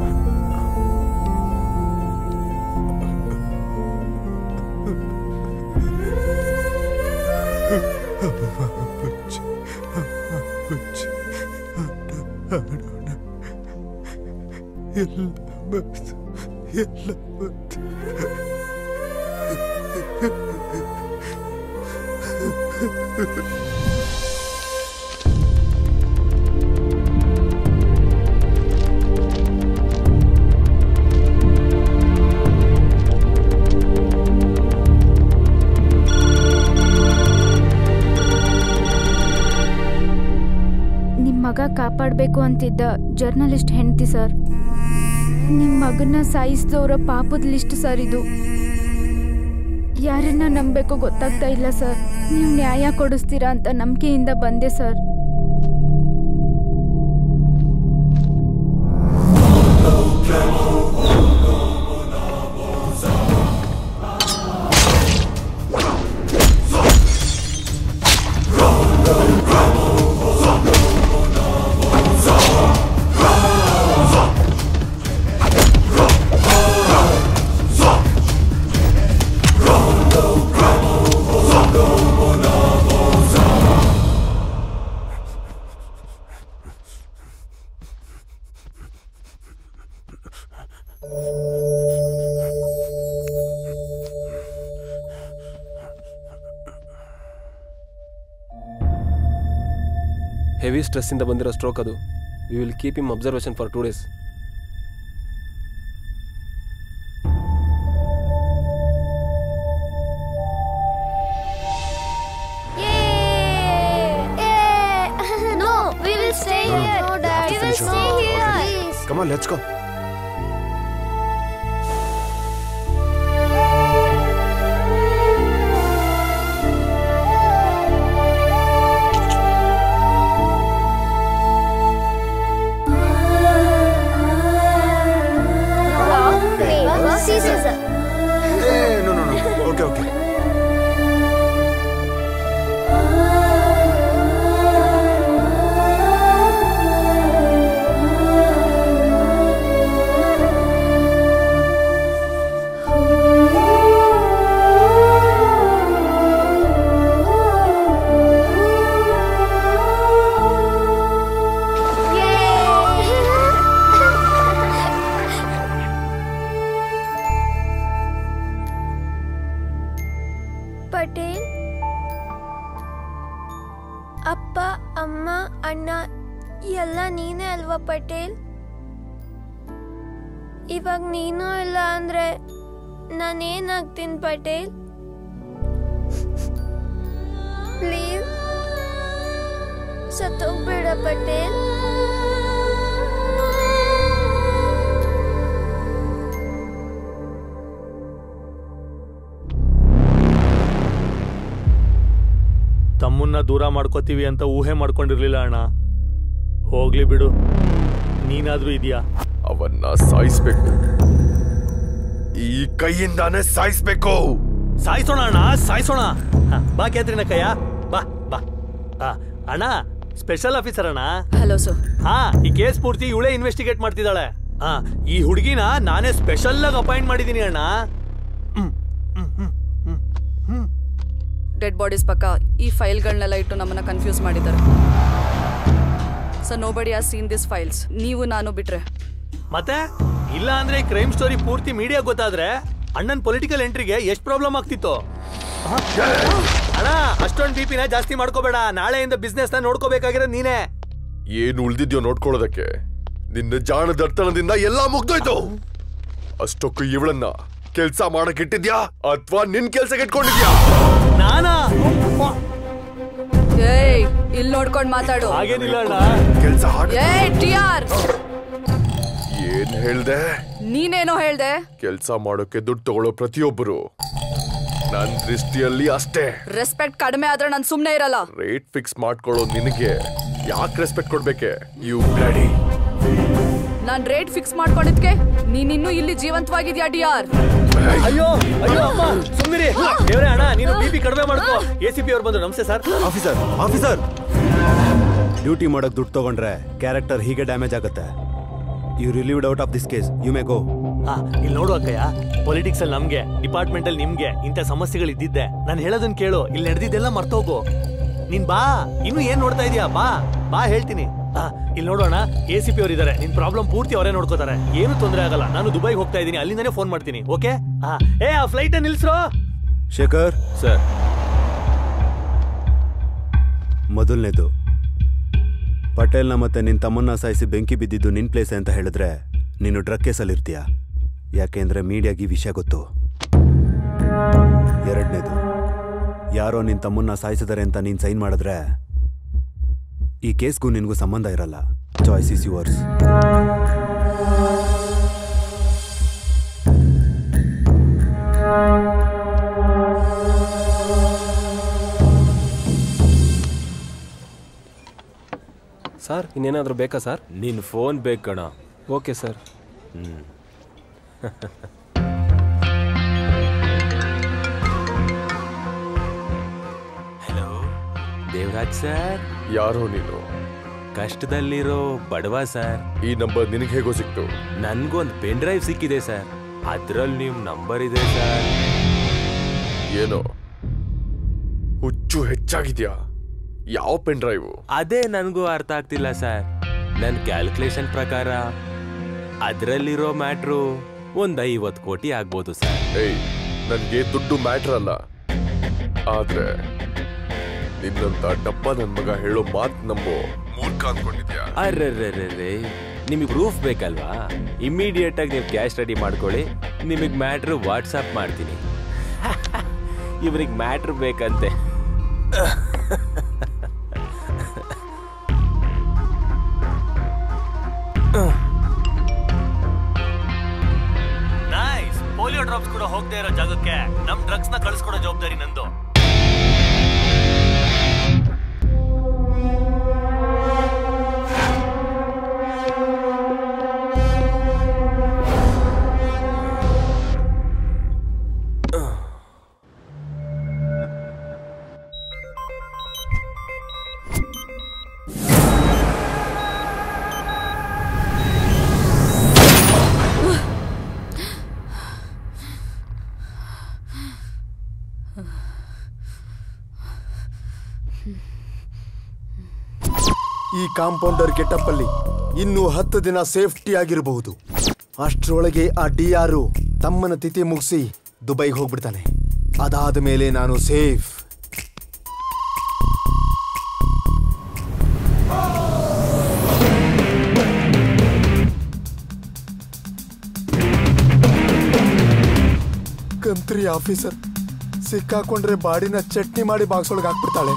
ಮಗ ಕಾಪಾಡಬೇಕು ಅಂತಿದ್ದ ಜರ್ನಲಿಸ್ಟ್ ಹೆಂಡತಿ ಸರ್. ನಿಮ್ಮ ಮಗನ್ನ ಸಾಯಿಸಿದವರ ಪಾಪದ ಲಿಸ್ಟ್ ಸರ್ ಇದು. ಯಾರನ್ನ ನಂಬಬೇಕು ಗೊತ್ತಾಗ್ತಾ ಇಲ್ಲ ಸರ್. ನೀವು ನ್ಯಾಯ ಕೊಡಿಸ್ತೀರಾ ಅಂತ ನಂಬಿಕೆಯಿಂದ ಬಂದೆ ಸರ್. ಹೆವಿ ಸ್ಟ್ರೆಸ್ಸಿಂದ ಬಂದಿರೋ ಸ್ಟ್ರೋಕ್ ಅದು. We will keep him observation for 2 days. No, we will stay here. No, Dad, we will stay here. Please. Come on, let's go. Okay. ಅಪ್ಪ ಅಮ್ಮ ಅಣ್ಣ ಎಲ್ಲ ನೀನೇ ಅಲ್ವಾ ಪಟೇಲ್? ಇವಾಗ ನೀನು ಇಲ್ಲ ಅಂದ್ರೆ ನಾನೇನಾಗ್ತೀನಿ ಪಟೇಲ್? ಪ್ಲೀಸ್ ಸತ್ತೋಗ್ಬೇಡ ಪಟೇಲ್. ತಮ್ಮನ್ನ ದೂರ ಮಾಡ್ಕೋತೀವಿ ಅಂತ ಊಹೆ ಮಾಡ್ಕೊಂಡಿರ್ಲಿಲ್ಲ ಅಣ್ಣ. ಹೋಗ್ಲಿ ಬಿಡು, ನೀನಾದ್ರೂ ಇದೆಯಾ? ಅವನ್ನ ಸಾಯಿಸ್ಬೇಕು, ಈ ಕೈಯಿಂದಾನೇ ಸಾಯಿಸ್ಬೇಕು. ಸಾಯಿಸೋಣ ಅಣ್ಣ, ಸಾಯಿಸೋಣ. ಬಾ ಕ್ಯಾತ್ರಿನ ಕಯ್ಯ, ಬಾ ಬಾ. ಅಣ್ಣ ಸ್ಪೆಷಲ್ ಆಫೀಸರ್ ಅಣ್ಣ. Hello sir. ಹಾ, ಈ ಕೇಸ್ ಪೂರ್ತಿ ಇವಳೇ ಇನ್ವೆಸ್ಟಿಗೇಟ್ ಮಾಡ್ತಿದ್ದಾಳೆ. ಈ ಹುಡುಗಿನ ನಾನೇ ಸ್ಪೆಷಲ್ ಆಗಿ ಅಪಾಯಿಂಟ್ ಮಾಡಿದೀನಿ ಅಣ್ಣ. ಡೆಡ್ ಬಾಡೀಸ್ ಪಕ್ಕ ಈ ಫೈಲ್ಗಳನ್ನೆಲ್ಲ ಇಟ್ಟು ನಮ್ಮನ್ನ ಕನ್ಫ್ಯೂಸ್ ಮಾಡಿದ್ದಾರೆ. So nobody has seen this files. ನೀವು ನಾನು ಬಿಟ್ರೆ ಮತ್ತೆ ಇಲ್ಲ ಅಂದ್ರೆ ಕ್ರೈಮ್ ಸ್ಟೋರಿ ಪೂರ್ತಿ ಮೀಡಿಯಾ ಗೊತ್ತಾದ್ರೆ ಅಣ್ಣನ್ ಪೊಲಿಟಿಕಲ್ ಎಂಟ್ರಿಗೆ ಎಷ್ಟು ಪ್ರಾಬ್ಲಮ್ ಆಗ್ತಿತ್ತು. ಅಣ್ಣ ಅಷ್ಟೊಂದು ಬಿಪಿನ ಜಾಸ್ತಿ ಮಾಡ್ಕೋಬೇಡ. ನಾಳೆಯಿಂದ ಬಿಸ್ನೆಸ್ ನ ನೋಡ್ಕೋಬೇಕಾಗಿರೋದು ನೀನೇ. ಏನು ಉಳ್ದಿದ್ಯೋ ನೋಡ್ಕೊಳ್ಳೋದಕ್ಕೆ ನಿನ್ನ ಜಾಣ ದರ್ತನದಿಂದ ಎಲ್ಲಾ ಮುಗ್ದೋಯ್ತು. ಅಷ್ಟೊಕ್ಕೂ ಇವಳನ್ನ ಕೆಲ್ಸ ಮಾಡಕ್ ಇಟ್ಟಿದ್ಯಾ ಅಥವಾ ನಿನ್ ಕೆಲ್ಸಕ್ಕೆ ಇಟ್ಕೊಂಡಿದ್ಯಾ? ನಾನಾ? ಏಯ್, ಇಲ್ಲಿ ನೋಡ್ಕೊಂಡ್ ಮಾತಾಡು. ಹಾಗೇನಿಲ್ಲ ಅಣ್ಣ. ಕೆಲ್ಸ ಏಯ್ ಟಿಆರ್, ಏನ್ ಹೇಳ್ದೆ? ನೀನೇನೋ ಹೇಳ್ದೆ. ಕೆಲ್ಸ ಮಾಡೋಕೆ ದುಡ್ಡು ತಗೊಳ್ಳೋ ಪ್ರತಿಯೊಬ್ಬರು ನನ್ ದೃಷ್ಟಿಯಲ್ಲಿ ಅಷ್ಟೇ. ರೆಸ್ಪೆಕ್ಟ್ ಕಡಿಮೆ ಆದ್ರೆ ನಾನು ಸುಮ್ನೆ ಇರಲ್ಲ. ರೇಟ್ ಫಿಕ್ಸ್ ಮಾಡ್ಕೊಳ್ಳೋ ನಿನಗೆ ಯಾಕೆ ರೆಸ್ಪೆಕ್ಟ್ ಕೊಡ್ಬೇಕೆ? You bloody. ನಾನ್ ರೇಟ್ ಫಿಕ್ಸ್ ಮಾಡ್ಕೊಂಡಿದ್ಕೆ ನೀನಿನ್ನೂ ಇಲ್ಲಿ ಜೀವಂತವಾಗಿದ್ಯಾ ಡಿಆರ್? ಅಯ್ಯೋ ಅಯ್ಯೋ ಅಮ್ಮ ಸುಮ್ನಿರಿ. ದೇವ್ರೆ ಅಣ್ಣ ನೀನು ಬಿಪಿ ಕಡಿಮೆ ಮಾಡ್ಕೋ. ACP ಅವ್ರು ಬಂದು ನಮಸ್ತೆ ಸರ್. ಆಫೀಸರ್ ಆಫೀಸರ್, ಡ್ಯೂಟಿ ಮಾಡಕ್ ದುಡ್ಡು ತಗೊಂಡ್ರೆ ಕ್ಯಾರೆಕ್ಟರ್ ಹೀಗೆ ಡ್ಯಾಮೇಜ್ ಆಗುತ್ತೆ. You relieved out of this case, you may go. ಇಲ್ಲಿ ನೋಡು ಅಕ್ಕಯ್ಯ, ಪೊಲಿಟಿಕ್ಸ್ ಅಲ್ಲಿ ನಮ್ಗೆ, ಡಿಪಾರ್ಟ್ಮೆಂಟ್ ಅಲ್ಲಿ ನಿಮ್ಗೆ ಇಂಥ ಸಮಸ್ಯೆಗಳು ಇದ್ದಿದ್ದೆ. ನಾನು ಹೇಳೋದನ್ನ ಕೇಳು, ಇಲ್ಲಿ ನಡೆದಿದ್ದೆಲ್ಲ ಮರ್ತೋಗು. ನೀನ್ ಬಾ, ಇನ್ನು ಏನ್ ನೋಡ್ತಾ ಇದೀಯಾ? ಬಾ ಬಾ ಹೇಳ್ತೀನಿ. ಇಲ್ಲಿ ನೋಡೋಣ, ACP ಅವ್ರು ಇದಾರೆ. ನಿನ್ ಪ್ರಾಬ್ಲಮ್ ಪೂರ್ತಿ ಅವರೇ ನೋಡ್ಕೋತಾರೆ. ಏನು ತೊಂದರೆ ಆಗಲ್ಲ. ನಾನು ದುಬೈಗೆ ಹೋಗ್ತಾ ಇದ್ದೀನಿ, ಅಲ್ಲಿಂದಾನೇ ಫೋನ್ ಮಾಡ್ತೀನಿ. ಓಕೆ? ಆ ಫ್ಲೈಟ್ ನಿಲ್ಸ್ರೋ. ಶೇಖರ್ ಸರ್, ಮೊದಲನೇದು ಪಟೇಲ್ನ ಮತ್ತೆ ನಿನ್ನ ತಮ್ಮನ್ನ ಸಾಯಿಸಿ ಬೆಂಕಿ ಬಿದ್ದಿದ್ದು ನಿನ್ ಪ್ಲೇಸ್ ಅಂತ ಹೇಳಿದ್ರೆ ನೀನು ಡ್ರಗ್ ಕೇಸಲ್ಲಿ ಇರ್ತೀಯ. ಯಾಕೆಂದ್ರೆ ಮೀಡಿಯಾಗಿ ವಿಷಯ ಗೊತ್ತು. ಎರಡನೇದು, ಯಾರೋ ನಿನ್ನ ತಮ್ಮನ್ನ ಸಾಯಿಸಿದಾರೆ ಅಂತ ನೀನು ಸೈನ್ ಮಾಡಿದ್ರೆ ಈ ಕೇಸ್ಗೂ ನಿನಗೂ ಸಂಬಂಧ ಇರಲ್ಲ. Choice is yours. ಸರ್ ಇನ್ನೇನಾದರೂ ಬೇಕಾ ಸರ್? ನಿನ್ನ ಫೋನ್ ಬೇಕಣ. Okay sir. Hello Devaraj sir. ಯಾರೋ ನೀನು? ಕಷ್ಟದಲ್ಲಿರೋ ಬಡವ ಸರ್. ಈ ನಂಬರ್ ನಿನಗೆ ಹೇಗೋ ಸಿಕ್ತು? ನನ್ಗೊಂದು ಪೆನ್ ಡ್ರೈವ್ ಸಿಕ್ಕಿದೆ ಸರ್, ಅದ್ರಲ್ಲಿ ನಿಮ್ ನಂಬರ್ ಇದೆ ಸರ್. ಏನೋ ಹುಚ್ಚು ಹೆಚ್ಚಾಗಿದ್ಯಾ? ಯಾವ ಪೆನ್ ಡ್ರೈವ್? ಅದೇ ನನಗೂ ಅರ್ಥ ಆಗ್ತಿಲ್ಲ ಸರ್. ನನ್ನ ಕ್ಯಾಲ್ಕುಲೇಷನ್ ಪ್ರಕಾರ ಅದರಲ್ಲಿರೋ ಮ್ಯಾಟ್ರು ಒಂದ್ 50 ಕೋಟಿ ಆಗ್ಬೋದು ಸರ್. ಏಯ್, ನನ್ಗೆ ದುಡ್ಡು ಮ್ಯಾಟ್ರ್ ಅಲ್ಲ. ಆದ್ರೆ ನಿನ್ನಂತ ಡಬ್ಬ ನನ್ ಮಗ ಹೇಳೋ ಮಾತ್ ನಂಬೋ ಮೂರ್ಖ ಅನ್ಕೊಂಡಿದ್ಯಾ? ಅರ್ರರ್ರರ್ರೇ, ನಿಮಗೆ ಪ್ರೂಫ್ ಬೇಕಲ್ವಾ? ಇಮಿಡಿಯೇಟ್ ಆಗಿ ನೀವು ಕ್ಯಾಶ್ ರೆಡಿ ಮಾಡ್ಕೊಳ್ಳಿ, ನಿಮಗೆ ಮ್ಯಾಟ್ರು ವಾಟ್ಸಪ್ ಮಾಡ್ತೀನಿ. ಇವ್ರಿಗೆ ಮ್ಯಾಟ್ರ್ ಬೇಕಂತೆ. ನೈಸ್. ಪೋಲಿಯೋ ಡ್ರಾಪ್ಸ್ ಕೂಡ ಹೋಗದೆ ಇರೋ ಜಾಗಕ್ಕೆ ನಮ್ ಡ್ರಗ್ಸ್ ನ ಕಳಿಸ್ಕೊಡೋ ಜವಾಬ್ದಾರಿ ನಂದು. ಈ ಕಾಂಪೌಂಡರ್ ಗೆಟಪ್ಪಲ್ಲಿ ಇನ್ನೂ 10 ದಿನ ಸೇಫ್ಟಿ ಆಗಿರಬಹುದು. ಅಷ್ಟರೊಳಗೆ ಆ DR ತಮ್ಮನ ತಿಥಿ ಮುಗಿಸಿ ದುಬೈಗೆ ಹೋಗ್ಬಿಡ್ತಾನೆ. ಅದಾದ ಮೇಲೆ ನಾನು ಸೇಫ್. ನೌಕರಿ ಆಫೀಸರ್ ಸಿಕ್ಕಾಕೊಂಡ್ರೆ ಬಾಡಿನ ಚಟ್ನಿ ಮಾಡಿ ಬಾಕ್ಸ್ ಒಳಗೆ ಹಾಕ್ಬಿಡ್ತಾಳೆ.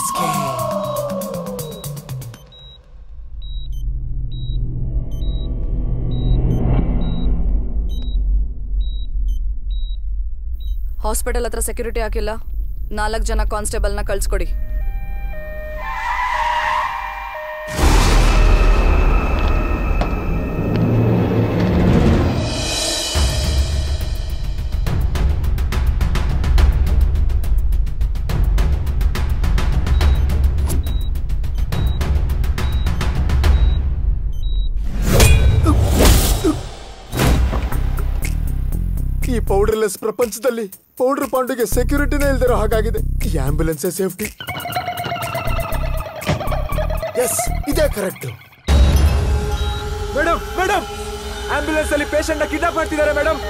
ಹಾಸ್ಪಿಟಲ್ ಹತ್ರ ಸೆಕ್ಯೂರಿಟಿ ಹಾಕಿಲ್ಲ. 4 ಜನ ಕಾನ್ಸ್ಟೇಬಲ್ನ ಕಳ್ಸ್ಕೊಡಿ. ಈ ಪೌಡರ್ಲೆಸ್ ಪ್ರಪಂಚದಲ್ಲಿ ಪೌಡರ್ ಪಾಂಡುಗೆ ಸೆಕ್ಯೂರಿಟಿನೇ ಇಲ್ದಿರೋ ಹಾಗಾಗಿದೆ. ಈ ಆಂಬ್ಯುಲೆನ್ಸೇ ಸೇಫ್ಟಿ. ಎಸ್, ಇದೇ ಕರೆಕ್ಟ್. ಮೇಡಮ್ ಮೇಡಮ್, ಆಂಬ್ಯುಲೆನ್ಸ್ ಅಲ್ಲಿ ಪೇಷಂಟ್ ನ ಕಿಡ್ನಾಪ್ ಮಾಡ್ತಿದ್ದಾರೆ ಮೇಡಮ್.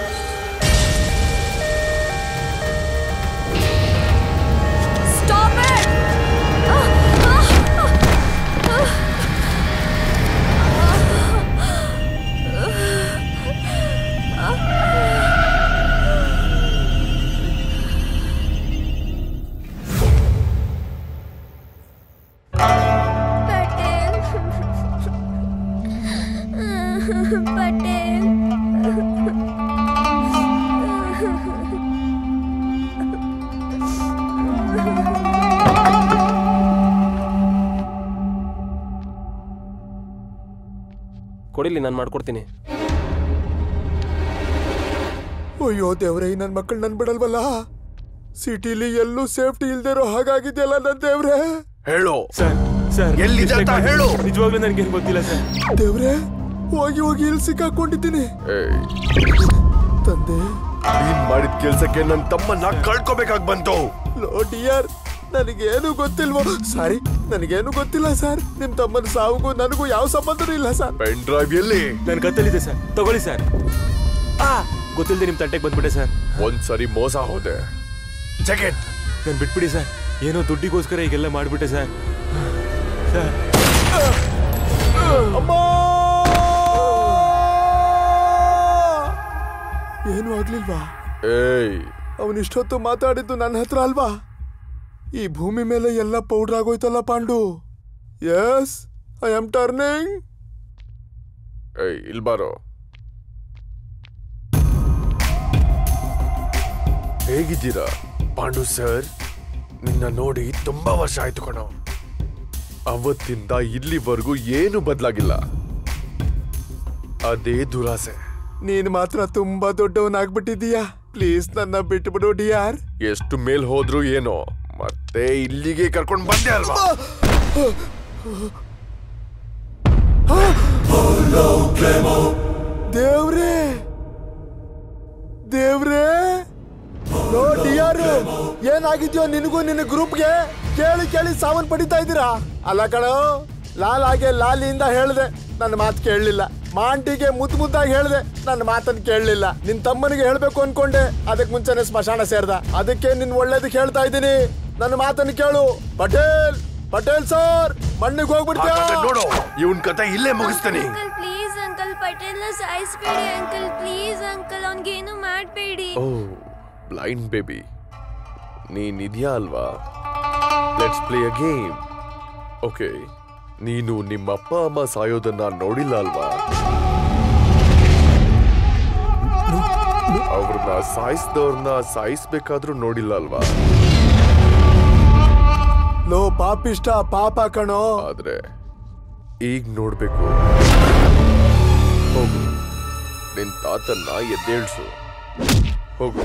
ಕೊಡಿಲಿ, ನಾನು ಮಾಡ್ಕೊಡ್ತೀನಿ. ಅಯ್ಯೋ ದೇವ್ರೆ, ನನ್ ಮಕ್ಕಳು ನನ್ ಬಿಡಲ್ವಲ್ಲ. ಸಿಟಿಲಿ ಎಲ್ಲೂ ಸೇಫ್ಟಿ ಇಲ್ದಿರೋ ಹಾಗಾಗಿದೆಯಲ್ಲ ನನ್ ದೇವ್ರೆ. ಹೇಳು ಸರ್, ಸರ್ ಎಲ್ಲಿದೆ ಅಂತ ಹೇಳು. ನಿಜವಾಗ್ಲೂ ನನಗೇನು ಗೊತ್ತಿಲ್ಲ ಸರ್. ದೇವ್ರೆ, ಹೋಗಿ ಹೋಗಿ ಇಲ್ಲಿ ಸಿಕ್ಕಾಕೊಂಡಿದ್ದೀನಿ. ತಂದೆ, ನೀನ್ ಮಾಡಿದ ಕೆಲ್ಸಕ್ಕೆ ನನ್ ತಮ್ಮನ್ನ ಕಳ್ಕೊಬೇಕಾಗ್ ಬಂತು. ಡಿಯರ್, ನನಗೇನು ಗೊತ್ತಿಲ್ವೋ. ಸಾರಿ, ನನಗೇನು ಗೊತ್ತಿಲ್ಲ ಸರ್. ನಿಮ್ ತಮ್ಮನ ಸಾವುಗೂ ನನಗೂ ಯಾವ ಸಂಬಂಧನೂ ಇಲ್ಲ ಸರ್. ಪೆನ್ ಡ್ರೈವ್ ಎಲ್ಲಿ? ನನ್ನ ಕತ್ತಲಿದೆ ಸರ್, ತಗೊಳ್ಳಿ ಸರ್. ಗೊತ್ತಿಲ್ಲದೆ ನಿಮ್ ತಂಟೆಗೆ ಬಂದ್ಬಿಟ್ಟೆ ಸರ್. ಒಂದ್ಸರಿ ಮೋಸ ಹೋದೆ. ಜಗತ್, ನನ್ ಬಿಟ್ಬಿಡಿ ಸರ್. ಏನೋ ದುಡ್ಡಿಗೋಸ್ಕರ ಈಗೆಲ್ಲ ಮಾಡ್ಬಿಟ್ಟೆ ಸರ್. ಏನು ಆಗ್ಲಿಲ್ವಾ? ಏಯ್, ಅವನಿಷ್ಟೊತ್ತು ಮಾತಾಡಿದ್ದು ನನ್ನ ಹತ್ರ ಅಲ್ವಾ? ಈ ಭೂಮಿ ಮೇಲೆ ಎಲ್ಲ ಪೌಡರ್ ಆಗೋಯ್ತಲ್ಲ Pandu. Yes, I am turning. ಏಯ್, ಇಲ್ಲಿ ಬಾರೋ. ಹೇಗಿದ್ದೀರಾ ಪಾಂಡು ಸರ್? ನಿನ್ನ ನೋಡಿ ತುಂಬಾ ವರ್ಷ ಆಯ್ತು ಕಣೋ. ಅವತ್ತಿಂದ ಇಲ್ಲಿವರೆಗೂ ಏನು ಬದಲಾಗಿಲ್ಲ. ಅದೇ ದುರಾಸೆ. ನೀನ್ ಮಾತ್ರ ತುಂಬಾ ದೊಡ್ಡವನಾಗ್ಬಿಟ್ಟಿದೀಯಾ. ಪ್ಲೀಸ್ ನನ್ನ ಬಿಟ್ಬಿಡು ಡಿಯಾರ್. ಎಷ್ಟು ಮೇಲ್ ಹೋದ್ರು ಏನೋ, ಮತ್ತೆ ಇಲ್ಲಿಗೆ ಕರ್ಕೊಂಡು ಬಂದೆ ಅಲ್ವಾ? ದೇವ್ರೇ, ದೇವ್ರೇ, ನೋ ಡಿಯಾರ್, ಏನಾಗಿದ್ಯೋ ನಿನಗೂ ನಿನ್ನ ಗ್ರೂಪ್ಗೆ? ಕೇಳಿ ಕೇಳಿ ಸಾವನ್ ಪಡಿತಾ ಇದ್ದೀರಾ ಅಲ್ಲ ಕಣೋ. ಲಾಲಾಗೆ ಲಾಲಿಯಿಂದ ಹೇಳ್ದೆ, ನನ್ನ ಮಾತು ಕೇಳಲಿಲ್ಲ. ಮಾಂಟಿಗೆ ಮುದ್ದಾಗಿ ಹೇಳ್ದೆ, ನನ್ನ ಮಾತನ್ನು ಕೇಳಲಿಲ್ಲ. ನಿನ್ ತಮ್ಮನಿಗೆ ಹೇಳ್ಬೇಕು ಅನ್ಕೊಂಡೆ, ಅದಕ್ಕೆ ಮುಂಚೆನೆ ಸ್ಮಶಾನ ಸೇರ್ದ. ಅದಕ್ಕೆ ನಿನ್ ಒಳ್ಳೇದಕ್ಕೆ ಹೇಳ್ತಾ ಇದ್ದೀನಿ, ನನ್ನ ಮಾತನ್ನು ಕೇಳು. ಪಟೇಲ್, ಪಟೇಲ್ ಸರ್, ಮಣ್ಣಿಗೆ ಹೋಗ್ಬಿಡ್ತೀಯ ನೋಡು. ಇವನ್ ಕತೆ ಇಲ್ಲೇ ಮುಗಿಸ್ತೀನಿ. ಪ್ಲೀಸ್ ಅಂಕಲ್, ಪಟೇಲ್ನ ಸಾಯಿಸ್ಬೇಡಿ ಅಂಕಲ್. ಪ್ಲೀಸ್ ಅಂಕಲ್, ಅವ್ನಿಗೇನು ಮಾಡಬೇಡಿ. ಓ ಬ್ಲೈಂಡ್ ಬೇಬಿ, ನೀನಿದ್ಯಾ ಅಲ್ವಾ? Let's play a game. Okay, ನೀನು ನಿಮ್ಮ ಅಪ್ಪ ಅಮ್ಮ ಸಾಯೋದನ್ನ ನೋಡಿಲ್ಲ ಅಲ್ವಾ? ಅವ್ರನ್ನ ಸಾಯಿಸಿದವ್ರನ್ನ ಸಾಯಿಸ್ಬೇಕಾದ್ರೂ ನೋಡಿಲ್ಲ ಅಲ್ವಾ? ಲೋ ಪಾಪಿಷ್ಟ, ಪಾಪ ಕಣೋ. ಆದ್ರೆ ಈಗ ನೋಡ್ಬೇಕು. ಹೋಗು, ನಿನ್ ತಾತನ್ನ ಎದ್ದೇಳ್ಸು. ಹೋಗು.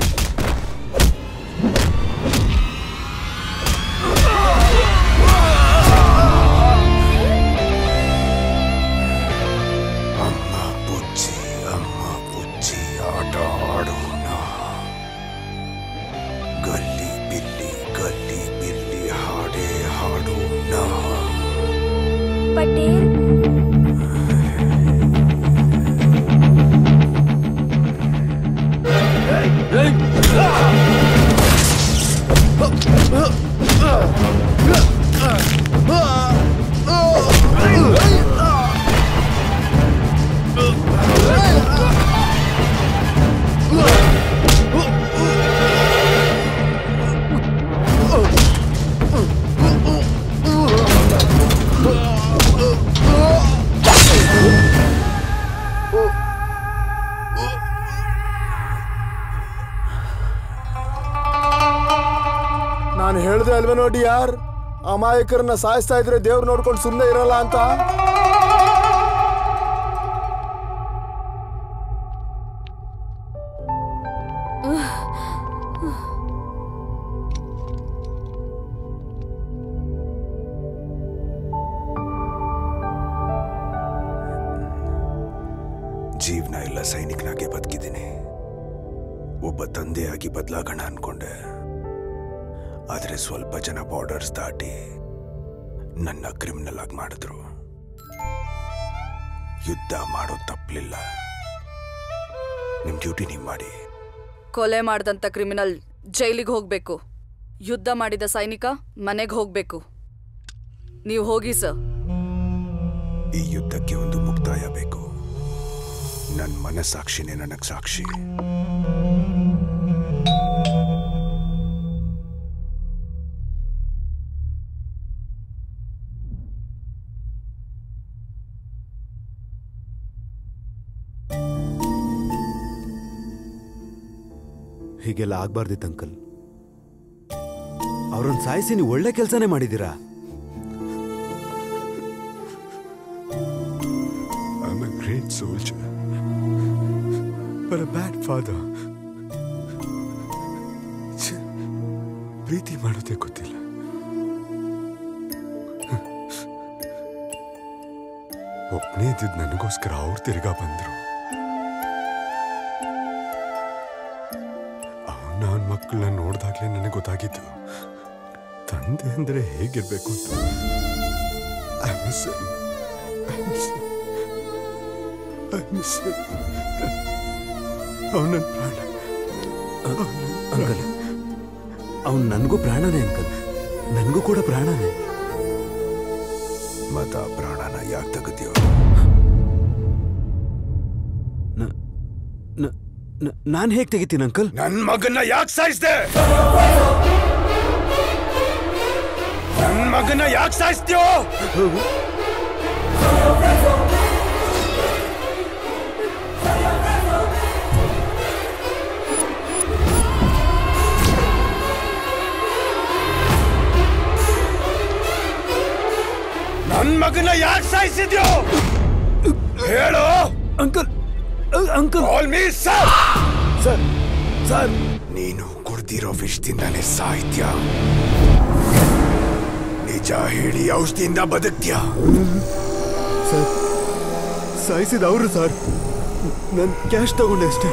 ಅಮ್ಮ ಬುಜ್ಜಿ ಆಟ ಆಡೋಣ. ಗಲ್ಲಿ ಬಿಲ್ಲಿ ಹಾಡೇ ಹಾಡೋಣ. ಪಟೇಲ್, ಹೇಳಿಲ್ವೇನೋ ಡಿಯಾರ್ ಅಮಾಯಕರನ್ನ ಸಾಯಿಸ್ತಾ ಇದ್ರೆ ದೇವ್ರು ನೋಡ್ಕೊಂಡು ಸುಮ್ಮನೆ ಇರಲ್ಲ ಅಂತ. ಜೀವನ ಎಲ್ಲ ಸೈನಿಕನಾಗೆ ಬದುಕಿದ್ದೀನಿ. ಒಬ್ಬ ತಂದೆಯಾಗಿ ಬದಲಾಗೋಣ ಅನ್ಕೊಂಡೆ. ಆದರೆ ಸ್ವಲ್ಪ ಜನ ಬಾರ್ಡರ್ಸ್ ದಾಟಿ ನನ್ನ ಕ್ರಿಮಿನಲ್ ಆಗಿ ಮಾಡಿದ್ರು. ಯುದ್ಧ ಮಾಡೋದು ತಪ್ಪಲಿಲ್ಲ. ನಿಮ್ ಡ್ಯೂಟಿ ನೀವು ಮಾಡಿ. ಕೊಲೆ ಮಾಡಿದಂತ ಕ್ರಿಮಿನಲ್ ಜೈಲಿಗೆ ಹೋಗ್ಬೇಕು. ಯುದ್ಧ ಮಾಡಿದ ಸೈನಿಕ ಮನೆಗೆ ಹೋಗ್ಬೇಕು. ನೀವು ಹೋಗಿ ಸರ್. ಈ ಯುದ್ಧಕ್ಕೆ ಒಂದು ಮುಕ್ತಾಯ ಬೇಕು. ನನ್ನ ಮನಸ್ಸಾಕ್ಷಿನೇ ನನಗೆ ಸಾಕ್ಷಿ. ಹೀಗೆಲ್ಲ ಆಗ್ಬಾರ್ದಿತ್ತು ಅಂಕಲ್. ಅವ್ರನ್ನ ಸಾಯಿಸಿ ನೀವು ಒಳ್ಳೆ ಕೆಲಸನೇ ಮಾಡಿದ್ದೀರಾ. I'm a great soldier, but a bad father. ಪ್ರೀತಿ ಮಾಡೋದೇ ಗೊತ್ತಿಲ್ಲ. ಒಬ್ಬನೇ ಇದ್ದಿದ್ದು ನನಗೋಸ್ಕರ ಅವ್ರು ತಿರ್ಗಾ ಬಂದ್ರು. ಅವನ ಮಕ್ಕಳನ್ನ ನೋಡ್ದಾಗ್ಲೇ ನನಗೆ ಗೊತ್ತಾಗಿತ್ತು ತಂದೆ ಅಂದ್ರೆ ಹೇಗಿರ್ಬೇಕು ಅಂತ. ಅವನ ಪ್ರಾಣ. ಅಂಕಲ್, ಅವನು ನನಗೂ ಪ್ರಾಣನೇ ಅಂಕಲ್. ನನಗೂ ಕೂಡ ಪ್ರಾಣನೇ. ಮತ ಪ್ರಾಣನ ಯಾಕೆ ತೆಗೆದಿಯೋ? ನಾನು ಹೇಗೆ ತೆಗಿತೀನಿ ಅಂಕಲ್? ನನ್ನ ಮಗನ್ನ ಯಾಕೆ ಸಾಯಿಸ್ದೆ? ನನ್ನ ಮಗನ್ನ ಯಾಕೆ ಸಾಯಿಸ್ತೀಯೋ? ನನ್ನ ಮಗನ್ನ ಯಾಕೆ ಸಾಯಿಸಿದ್ಯೋ ಹೇಳು uncle. Uncle call me sir. Sir sir, ನೀನು ಕುಡ್ದಿರೋ ವಿಷದಿಂದಾನೇ ಸಾಯ್ತ್ಯಾ? ನಿಜ ಹೇಳಿ ಔಷಧಿಯಿಂದ ಬದುಕ್ತ್ಯಾ? ಸರ್, ಸಾಯಿಸಿದ ಅವರು ಸರ್. ನಾನು ಕ್ಯಾಶ್ ತಗೊಂಡೆ ಅಷ್ಟೇ.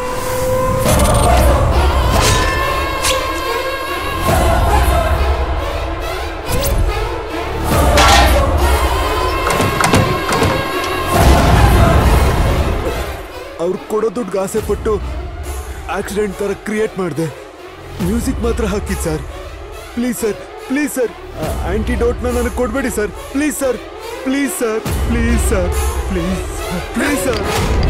ಅವ್ರು ಕೊಡೋ ದುಡ್ಡು ಆಸೆ ಪಟ್ಟು ಆಕ್ಸಿಡೆಂಟ್ ತರ ಕ್ರಿಯೇಟ್ ಮಾಡಿದೆ. ಮ್ಯೂಸಿಕ್ ಮಾತ್ರ ಹಾಕಿದ್ sir. Please sir, please sir, ಆಂಟಿಡೋಟ್ನ ನನಗೆ ಕೊಡಬೇಡಿ sir. Please sir, please sir, please sir, please please sir.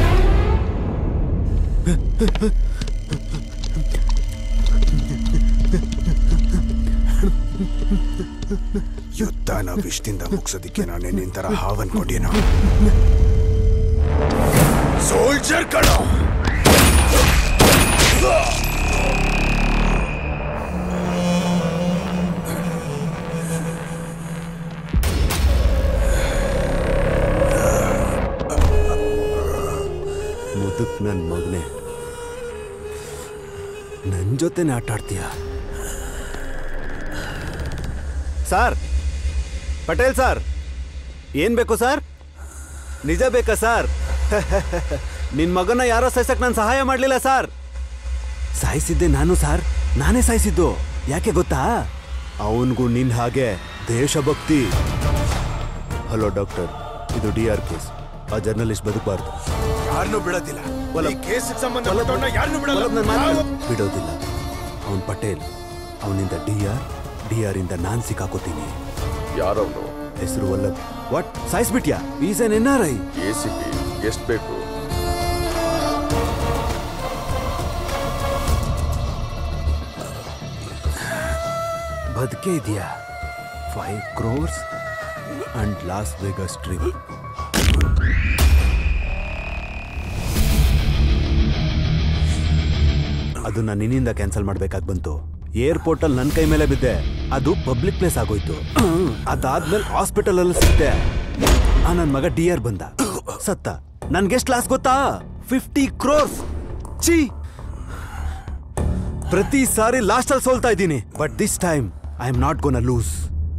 ಯುದ್ಧನ ವಿಷದಿಂದ ಮುಗಿಸೋದಿಕ್ಕೆ ನಾನೇ ನಿನ್ ತರ ಹಾವನ್ಕೊಂಡೇನೋ. ಸೋಲ್ಜರ್ ಕಣ. ಮುದುಕ್ ನನ್ನ ಮಗನೇ, ನನ್ನ ಜೊತೆನೇ ಆಟ ಆಡ್ತೀಯ? ಸರ್, ಪಟೇಲ್ ಸರ್, ಏನ್ ಬೇಕು ಸರ್? ನಿಜ ಬೇಕಾ ಸರ್? ನಿನ್ ಮಗನ ಯಾರೋ ಸಾಯಿಸಕ್ ನಾನು ಸಹಾಯ ಮಾಡ್ಲಿಲ್ಲ ಸರ್. ಸಾಯಿಸಿದ್ದೆ ನಾನು ಸರ್. ನಾನೇ ಸಾಯಿಸಿದ್ದು. ಯಾಕೆ ಗೊತ್ತಾ? ಅವನ್ಗೂ ನಿನ್ ಹಾಗೆ ದೇಶಭಕ್ತಿ. ಹಲೋ ಡಾಕ್ಟರ್, ಇದು DR ಕೇಸ್. ಆ ಜರ್ನಲಿಸ್ಟ್ ಬದುಕಬಾರ್ದು. ಯಾರನ್ನೂ ಬಿಡೋದಿಲ್ಲ. ಬಿಡೋದಿಲ್ಲ. ಅವನ್ ಪಟೇಲ್. ಅವನಿಂದ DR ಇಂದ ನಾನ್ ಸಿಕ್ಕಾಕೋತೀನಿ. ಯಾರವನು? ಹೆಸರು ವಲ್ಲಭ್. ವಾಟ್, ಸಾಯಿಸ್ಬಿಟ್ಯಾ? Is an NRI. ACP ಎಷ್ಟು ಬೇಕು? ಬದುಕೆ ಇದೆಯಾ? 5 crores and Las Vegas trip. ಅದನ್ನ ನಿನ್ನಿಂದ ಕ್ಯಾನ್ಸಲ್ ಮಾಡ್ಬೇಕಾಗಿ ಬಂತು. ಏರ್ಪೋರ್ಟ್ ಅಲ್ಲಿ ನನ್ನ ಕೈ ಮೇಲೆ ಬಿದ್ದೆ, ಅದು ಪಬ್ಲಿಕ್ ಪ್ಲೇಸ್ ಆಗೋಯ್ತು. ಅದಾದ್ಮೇಲೆ ಹಾಸ್ಪಿಟಲ್ ಅಲ್ಲಿ ಸಿಕ್ತೆ. ನನ್ನ ಮಗ ಡಿಆರ್ ಬಂದ, ಸತ್ತ. ನನ್ಗೆಷ್ಟು ಲಾಸ್ ಗೊತ್ತಾ? 50 crores. ಛೀ, ಪ್ರತಿ ಸಾರಿ ಲಾಸ್ಟ್ ಅಲ್ಲಿ ಸೋಲ್ತಾ ಇದ್ದೀನಿ. But this time I am not gonna lose.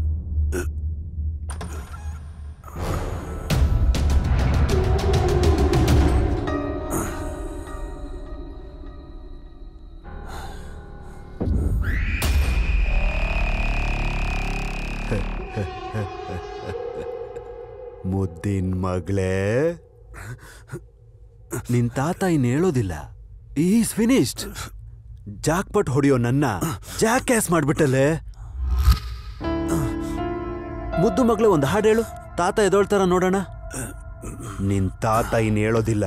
ಮುದ್ದಿನ ಮಗಳೇ, ನಿನ್ ತಾತ ಇನ್ ಹೇಳೋದಿಲ್ಲ. Is finished. ಜಾಕ್ಪಟ್ ಹೊಡೆಯೋ ನನ್ನ ಜಾಕ್ ಕ್ಯಾಸ್ ಮಾಡ್ಬಿಟ್ಟಲ್ಲೇ. ಮುದ್ದು ಮಗಳೇ, ಒಂದು ಹಾಡು ಹೇಳು, ತಾತ ಎದೊಳ್ತಾರ ನೋಡೋಣ. ನಿನ್ ತಾತ ಇನ್ ಹೇಳೋದಿಲ್ಲ.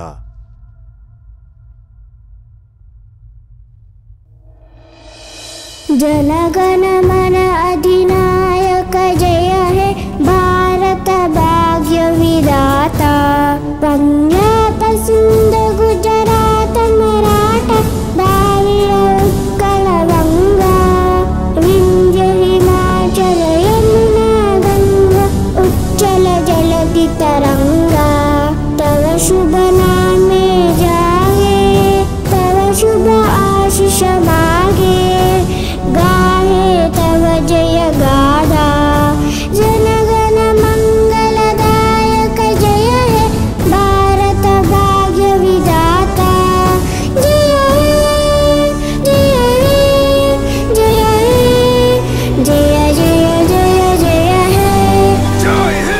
ಜನಗಣ ಮನ ಅಧಿನಾಯಕ ಜಯ ಹೇ ಭಾರತ ಭಾಗ್ಯ ವಿಧಾತ. ಪಂಜಾಬ ಸಿಂಧ ಗುಜರಾತ ಮರಾಠ ದ್ರಾವಿಡ ಉತ್ಕಳ ವಂಗ. ವಿಂಧ್ಯ ಹಿಮಾಚಲ ಯಮುನಾ ಗಂಗಾ ಉಚ್ಚಲ ಜಲಧಿ ತರಂಗ. ತವ ಶುಭ ನಾಮೆ ಜಾಗೆ, ತವ ಶುಭ ಆಶಿಷ ಮಾಗೆ. गाहे तव जय गाधा, जनगण मंगलदायक जय हे भारत भाग्य विधाता. जय हे जय हे जय हे जय जय जय जय हे जय हे.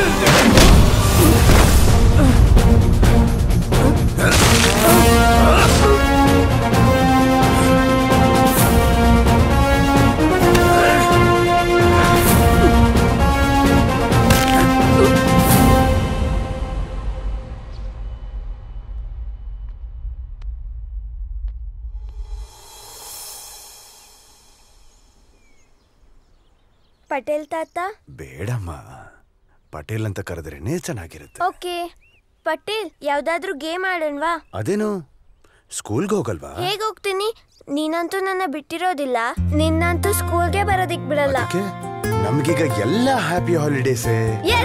ಪಟೇಲ್ ತಾತ? ಬೇಡಮ್ಮ, ಪಟೇಲ್ ಅಂತ ಕರೆದ್ರೇನೆ ಚೆನ್ನಾಗಿರುತ್ತೆ. ಓಕೆ ಪಟೇಲ್, ಯಾವ್ದಾದ್ರೂ ಗೇಮ್ ಆಡೋಣವಾ? ಅದೇನು, ಸ್ಕೂಲ್ಗೆ ಹೋಗಲ್ವಾ? ಹೇಗ್ ಹೋಗ್ತೀನಿ? ನೀನಂತೂ ನನ್ನ ಬಿಟ್ಟಿರೋದಿಲ್ಲ, ನಿನ್ನಂತೂ ಸ್ಕೂಲ್ಗೆ ಬರೋದಿಕ್ ಬಿಡಲ್ಲ. ನಮ್ಗೀಗ ಎಲ್ಲ ಹ್ಯಾಪಿ ಹಾಲಿಡೇಸೇ.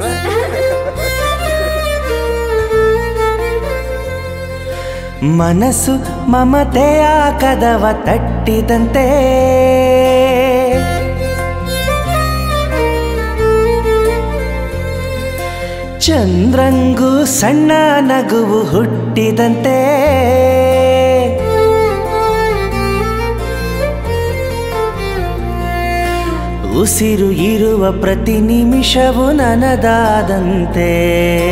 ಮನಸ್ಸು ಮಮತೆಯ ಕದವ ತಟ್ಟಿದಂತೆ, ಚಂದ್ರಂಗೂ ಸಣ್ಣ ನಗುವು ಹುಟ್ಟಿದಂತೆ. ಉಸಿರು ಇರುವ ಪ್ರತಿ ನಿಮಿಷವು ನನದಾದಂತೆ.